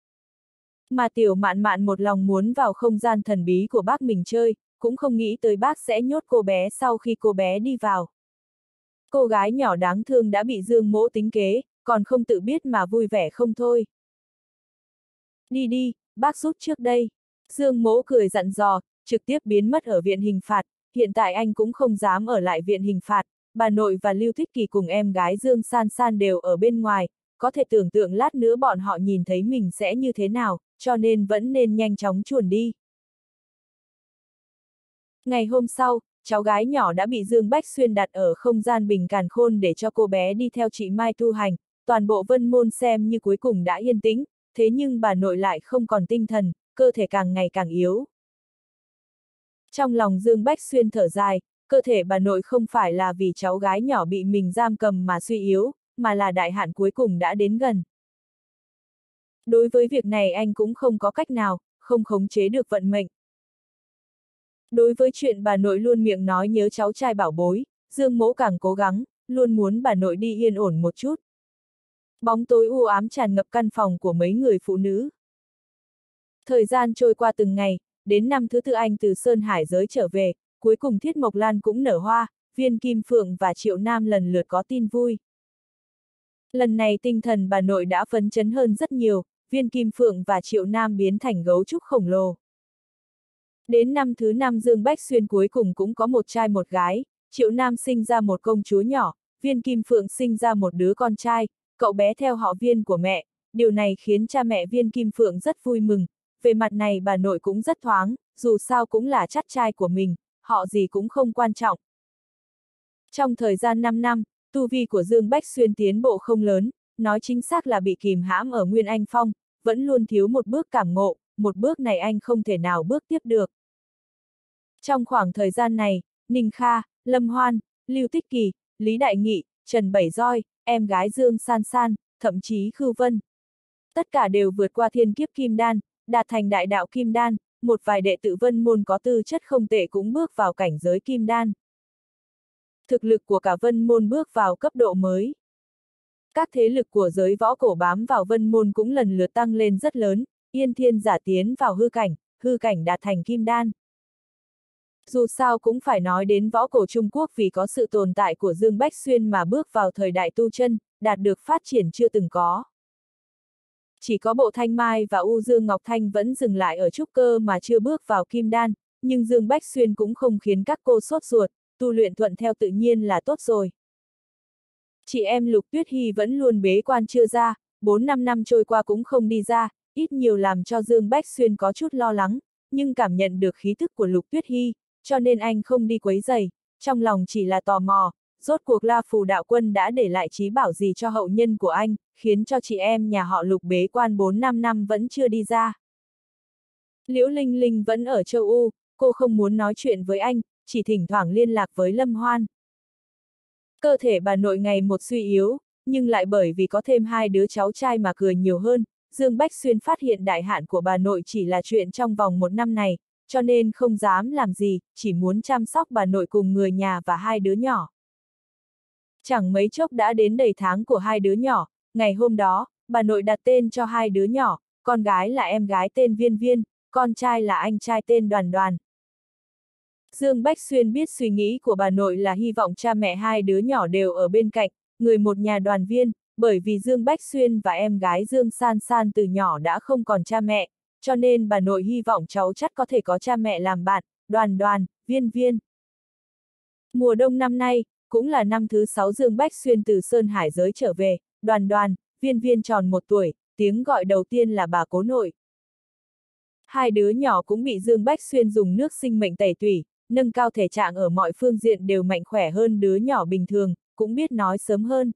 Mà Tiểu Mạn Mạn một lòng muốn vào không gian thần bí của bác mình chơi, cũng không nghĩ tới bác sẽ nhốt cô bé sau khi cô bé đi vào. Cô gái nhỏ đáng thương đã bị Dương Mỗ tính kế, còn không tự biết mà vui vẻ không thôi. Đi, bác giúp trước đây. Dương Mỗ cười dặn dò, trực tiếp biến mất ở viện hình phạt, hiện tại anh cũng không dám ở lại viện hình phạt, bà nội và Lưu Thích Kỳ cùng em gái Dương San San đều ở bên ngoài, có thể tưởng tượng lát nữa bọn họ nhìn thấy mình sẽ như thế nào, cho nên vẫn nên nhanh chóng chuồn đi. Ngày hôm sau, cháu gái nhỏ đã bị Dương Bách Xuyên đặt ở không gian bình càn khôn để cho cô bé đi theo chị Mai tu hành, toàn bộ Vân Môn xem như cuối cùng đã yên tĩnh, thế nhưng bà nội lại không còn tinh thần, cơ thể càng ngày càng yếu. Trong lòng Dương Bách Xuyên thở dài, cơ thể bà nội không phải là vì cháu gái nhỏ bị mình giam cầm mà suy yếu, mà là đại hạn cuối cùng đã đến gần. Đối với việc này anh cũng không có cách nào, không khống chế được vận mệnh. Đối với chuyện bà nội luôn miệng nói nhớ cháu trai bảo bối, Dương Mỗ càng cố gắng, luôn muốn bà nội đi yên ổn một chút. Bóng tối u ám tràn ngập căn phòng của mấy người phụ nữ. Thời gian trôi qua từng ngày, đến năm thứ tư anh từ Sơn Hải giới trở về, cuối cùng Thiết Mộc Lan cũng nở hoa, Viên Kim Phượng và Triệu Nam lần lượt có tin vui. Lần này tinh thần bà nội đã phấn chấn hơn rất nhiều, Viên Kim Phượng và Triệu Nam biến thành gấu trúc khổng lồ. Đến năm thứ 5 Dương Bách Xuyên cuối cùng cũng có một trai một gái, Triệu Nam sinh ra một công chúa nhỏ, Viên Kim Phượng sinh ra một đứa con trai, cậu bé theo họ Viên của mẹ, điều này khiến cha mẹ Viên Kim Phượng rất vui mừng, về mặt này bà nội cũng rất thoáng, dù sao cũng là chắt trai của mình, họ gì cũng không quan trọng. Trong thời gian 5 năm, tu vi của Dương Bách Xuyên tiến bộ không lớn, nói chính xác là bị kìm hãm ở Nguyên Anh Phong, vẫn luôn thiếu một bước cảm ngộ, một bước này anh không thể nào bước tiếp được. Trong khoảng thời gian này, Ninh Kha, Lâm Hoan, Lưu Tích Kỳ, Lý Đại Nghị, Trần Bảy Roi, em gái Dương San San, thậm chí Khưu Vân. Tất cả đều vượt qua thiên kiếp kim đan, đạt thành đại đạo kim đan, một vài đệ tử Vân môn có tư chất không tệ cũng bước vào cảnh giới kim đan. Thực lực của cả Vân môn bước vào cấp độ mới. Các thế lực của giới võ cổ bám vào Vân môn cũng lần lượt tăng lên rất lớn, Yên Thiên Giả tiến vào hư cảnh đạt thành kim đan. Dù sao cũng phải nói đến võ cổ Trung Quốc vì có sự tồn tại của Dương Bách Xuyên mà bước vào thời đại tu chân, đạt được phát triển chưa từng có. Chỉ có Bộ Thanh Mai và U Dương Ngọc Thanh vẫn dừng lại ở trúc cơ mà chưa bước vào kim đan, nhưng Dương Bách Xuyên cũng không khiến các cô sốt ruột, tu luyện thuận theo tự nhiên là tốt rồi. Chị em Lục Tuyết Hy vẫn luôn bế quan chưa ra, 4-5 năm trôi qua cũng không đi ra, ít nhiều làm cho Dương Bách Xuyên có chút lo lắng, nhưng cảm nhận được khí thức của Lục Tuyết Hy, cho nên anh không đi quấy rầy, trong lòng chỉ là tò mò, rốt cuộc La Phù Đạo Quân đã để lại trí bảo gì cho hậu nhân của anh, khiến cho chị em nhà họ Lục bế quan 4-5 năm vẫn chưa đi ra. Liễu Linh Linh vẫn ở châu U, cô không muốn nói chuyện với anh, chỉ thỉnh thoảng liên lạc với Lâm Hoan. Cơ thể bà nội ngày một suy yếu, nhưng lại bởi vì có thêm 2 đứa cháu trai mà cười nhiều hơn, Dương Bách Xuyên phát hiện đại hạn của bà nội chỉ là chuyện trong vòng 1 năm này, cho nên không dám làm gì, chỉ muốn chăm sóc bà nội cùng người nhà và 2 đứa nhỏ. Chẳng mấy chốc đã đến đầy tháng của 2 đứa nhỏ, ngày hôm đó, bà nội đặt tên cho 2 đứa nhỏ, con gái là em gái tên Viên Viên, con trai là anh trai tên Đoàn Đoàn. Dương Bách Xuyên biết suy nghĩ của bà nội là hy vọng cha mẹ 2 đứa nhỏ đều ở bên cạnh, người một nhà đoàn viên, bởi vì Dương Bách Xuyên và em gái Dương San San từ nhỏ đã không còn cha mẹ, cho nên bà nội hy vọng cháu chắc có thể có cha mẹ làm bạn, Đoàn Đoàn, Viên Viên. Mùa đông năm nay, cũng là năm thứ 6 Dương Bách Xuyên từ Sơn Hải giới trở về, Đoàn Đoàn, Viên Viên tròn 1 tuổi, tiếng gọi đầu tiên là bà cố nội. 2 đứa nhỏ cũng bị Dương Bách Xuyên dùng nước sinh mệnh tẩy tủy, nâng cao thể trạng ở mọi phương diện đều mạnh khỏe hơn đứa nhỏ bình thường, cũng biết nói sớm hơn.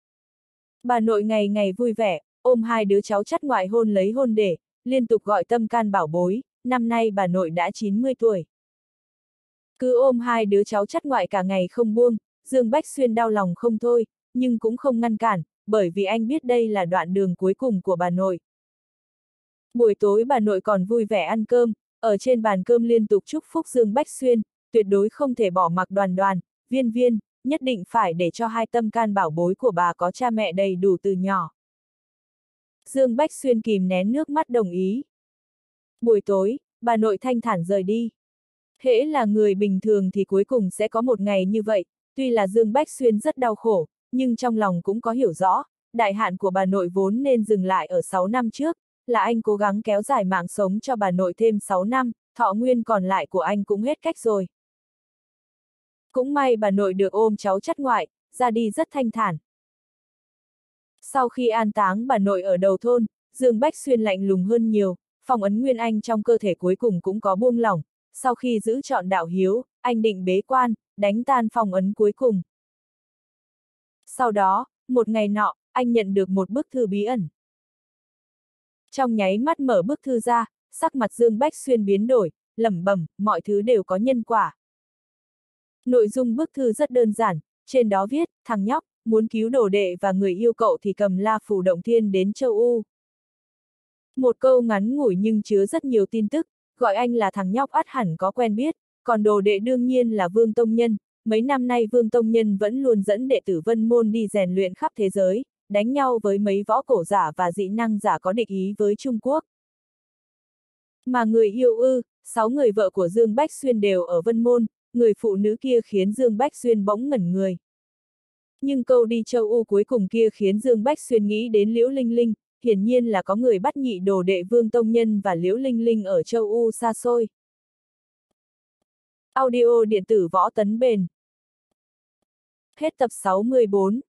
Bà nội ngày ngày vui vẻ, ôm 2 đứa cháu chắt ngoại hôn lấy hôn để, liên tục gọi tâm can bảo bối, năm nay bà nội đã 90 tuổi. Cứ ôm 2 đứa cháu chắt ngoại cả ngày không buông, Dương Bách Xuyên đau lòng không thôi, nhưng cũng không ngăn cản, bởi vì anh biết đây là đoạn đường cuối cùng của bà nội. Buổi tối bà nội còn vui vẻ ăn cơm, ở trên bàn cơm liên tục chúc phúc Dương Bách Xuyên, tuyệt đối không thể bỏ mặc Đoàn Đoàn, Viên Viên, nhất định phải để cho 2 tâm can bảo bối của bà có cha mẹ đầy đủ từ nhỏ. Dương Bách Xuyên kìm nén nước mắt đồng ý. Buổi tối, bà nội thanh thản rời đi. Hễ là người bình thường thì cuối cùng sẽ có một ngày như vậy, tuy là Dương Bách Xuyên rất đau khổ, nhưng trong lòng cũng có hiểu rõ, đại hạn của bà nội vốn nên dừng lại ở 6 năm trước, là anh cố gắng kéo dài mạng sống cho bà nội thêm 6 năm, thọ nguyên còn lại của anh cũng hết cách rồi. Cũng may bà nội được ôm cháu chắt ngoại, ra đi rất thanh thản. Sau khi an táng bà nội ở đầu thôn, Dương Bách Xuyên lạnh lùng hơn nhiều, phong ấn Nguyên Anh trong cơ thể cuối cùng cũng có buông lỏng, sau khi giữ trọn đạo hiếu, anh định bế quan, đánh tan phong ấn cuối cùng. Sau đó, một ngày nọ, anh nhận được một bức thư bí ẩn. Trong nháy mắt mở bức thư ra, sắc mặt Dương Bách Xuyên biến đổi, lẩm bẩm, mọi thứ đều có nhân quả. Nội dung bức thư rất đơn giản, trên đó viết, thằng nhóc, muốn cứu đồ đệ và người yêu cậu thì cầm La Phù Động Thiên đến châu U. Một câu ngắn ngủi nhưng chứa rất nhiều tin tức, gọi anh là thằng nhóc ắt hẳn có quen biết, còn đồ đệ đương nhiên là Vương Tông Nhân, mấy năm nay Vương Tông Nhân vẫn luôn dẫn đệ tử Vân Môn đi rèn luyện khắp thế giới, đánh nhau với mấy võ cổ giả và dị năng giả có địch ý với Trung Quốc. Mà người yêu 6 người vợ của Dương Bách Xuyên đều ở Vân Môn, người phụ nữ kia khiến Dương Bách Xuyên bỗng ngẩn người. Nhưng câu đi châu U cuối cùng kia khiến Dương Bách Xuyên nghĩ đến Liễu Linh Linh, hiển nhiên là có người bắt nhị đồ đệ Vương Tông Nhân và Liễu Linh Linh ở châu U xa xôi. Audio điện tử võ tấn bền. Hết tập 64.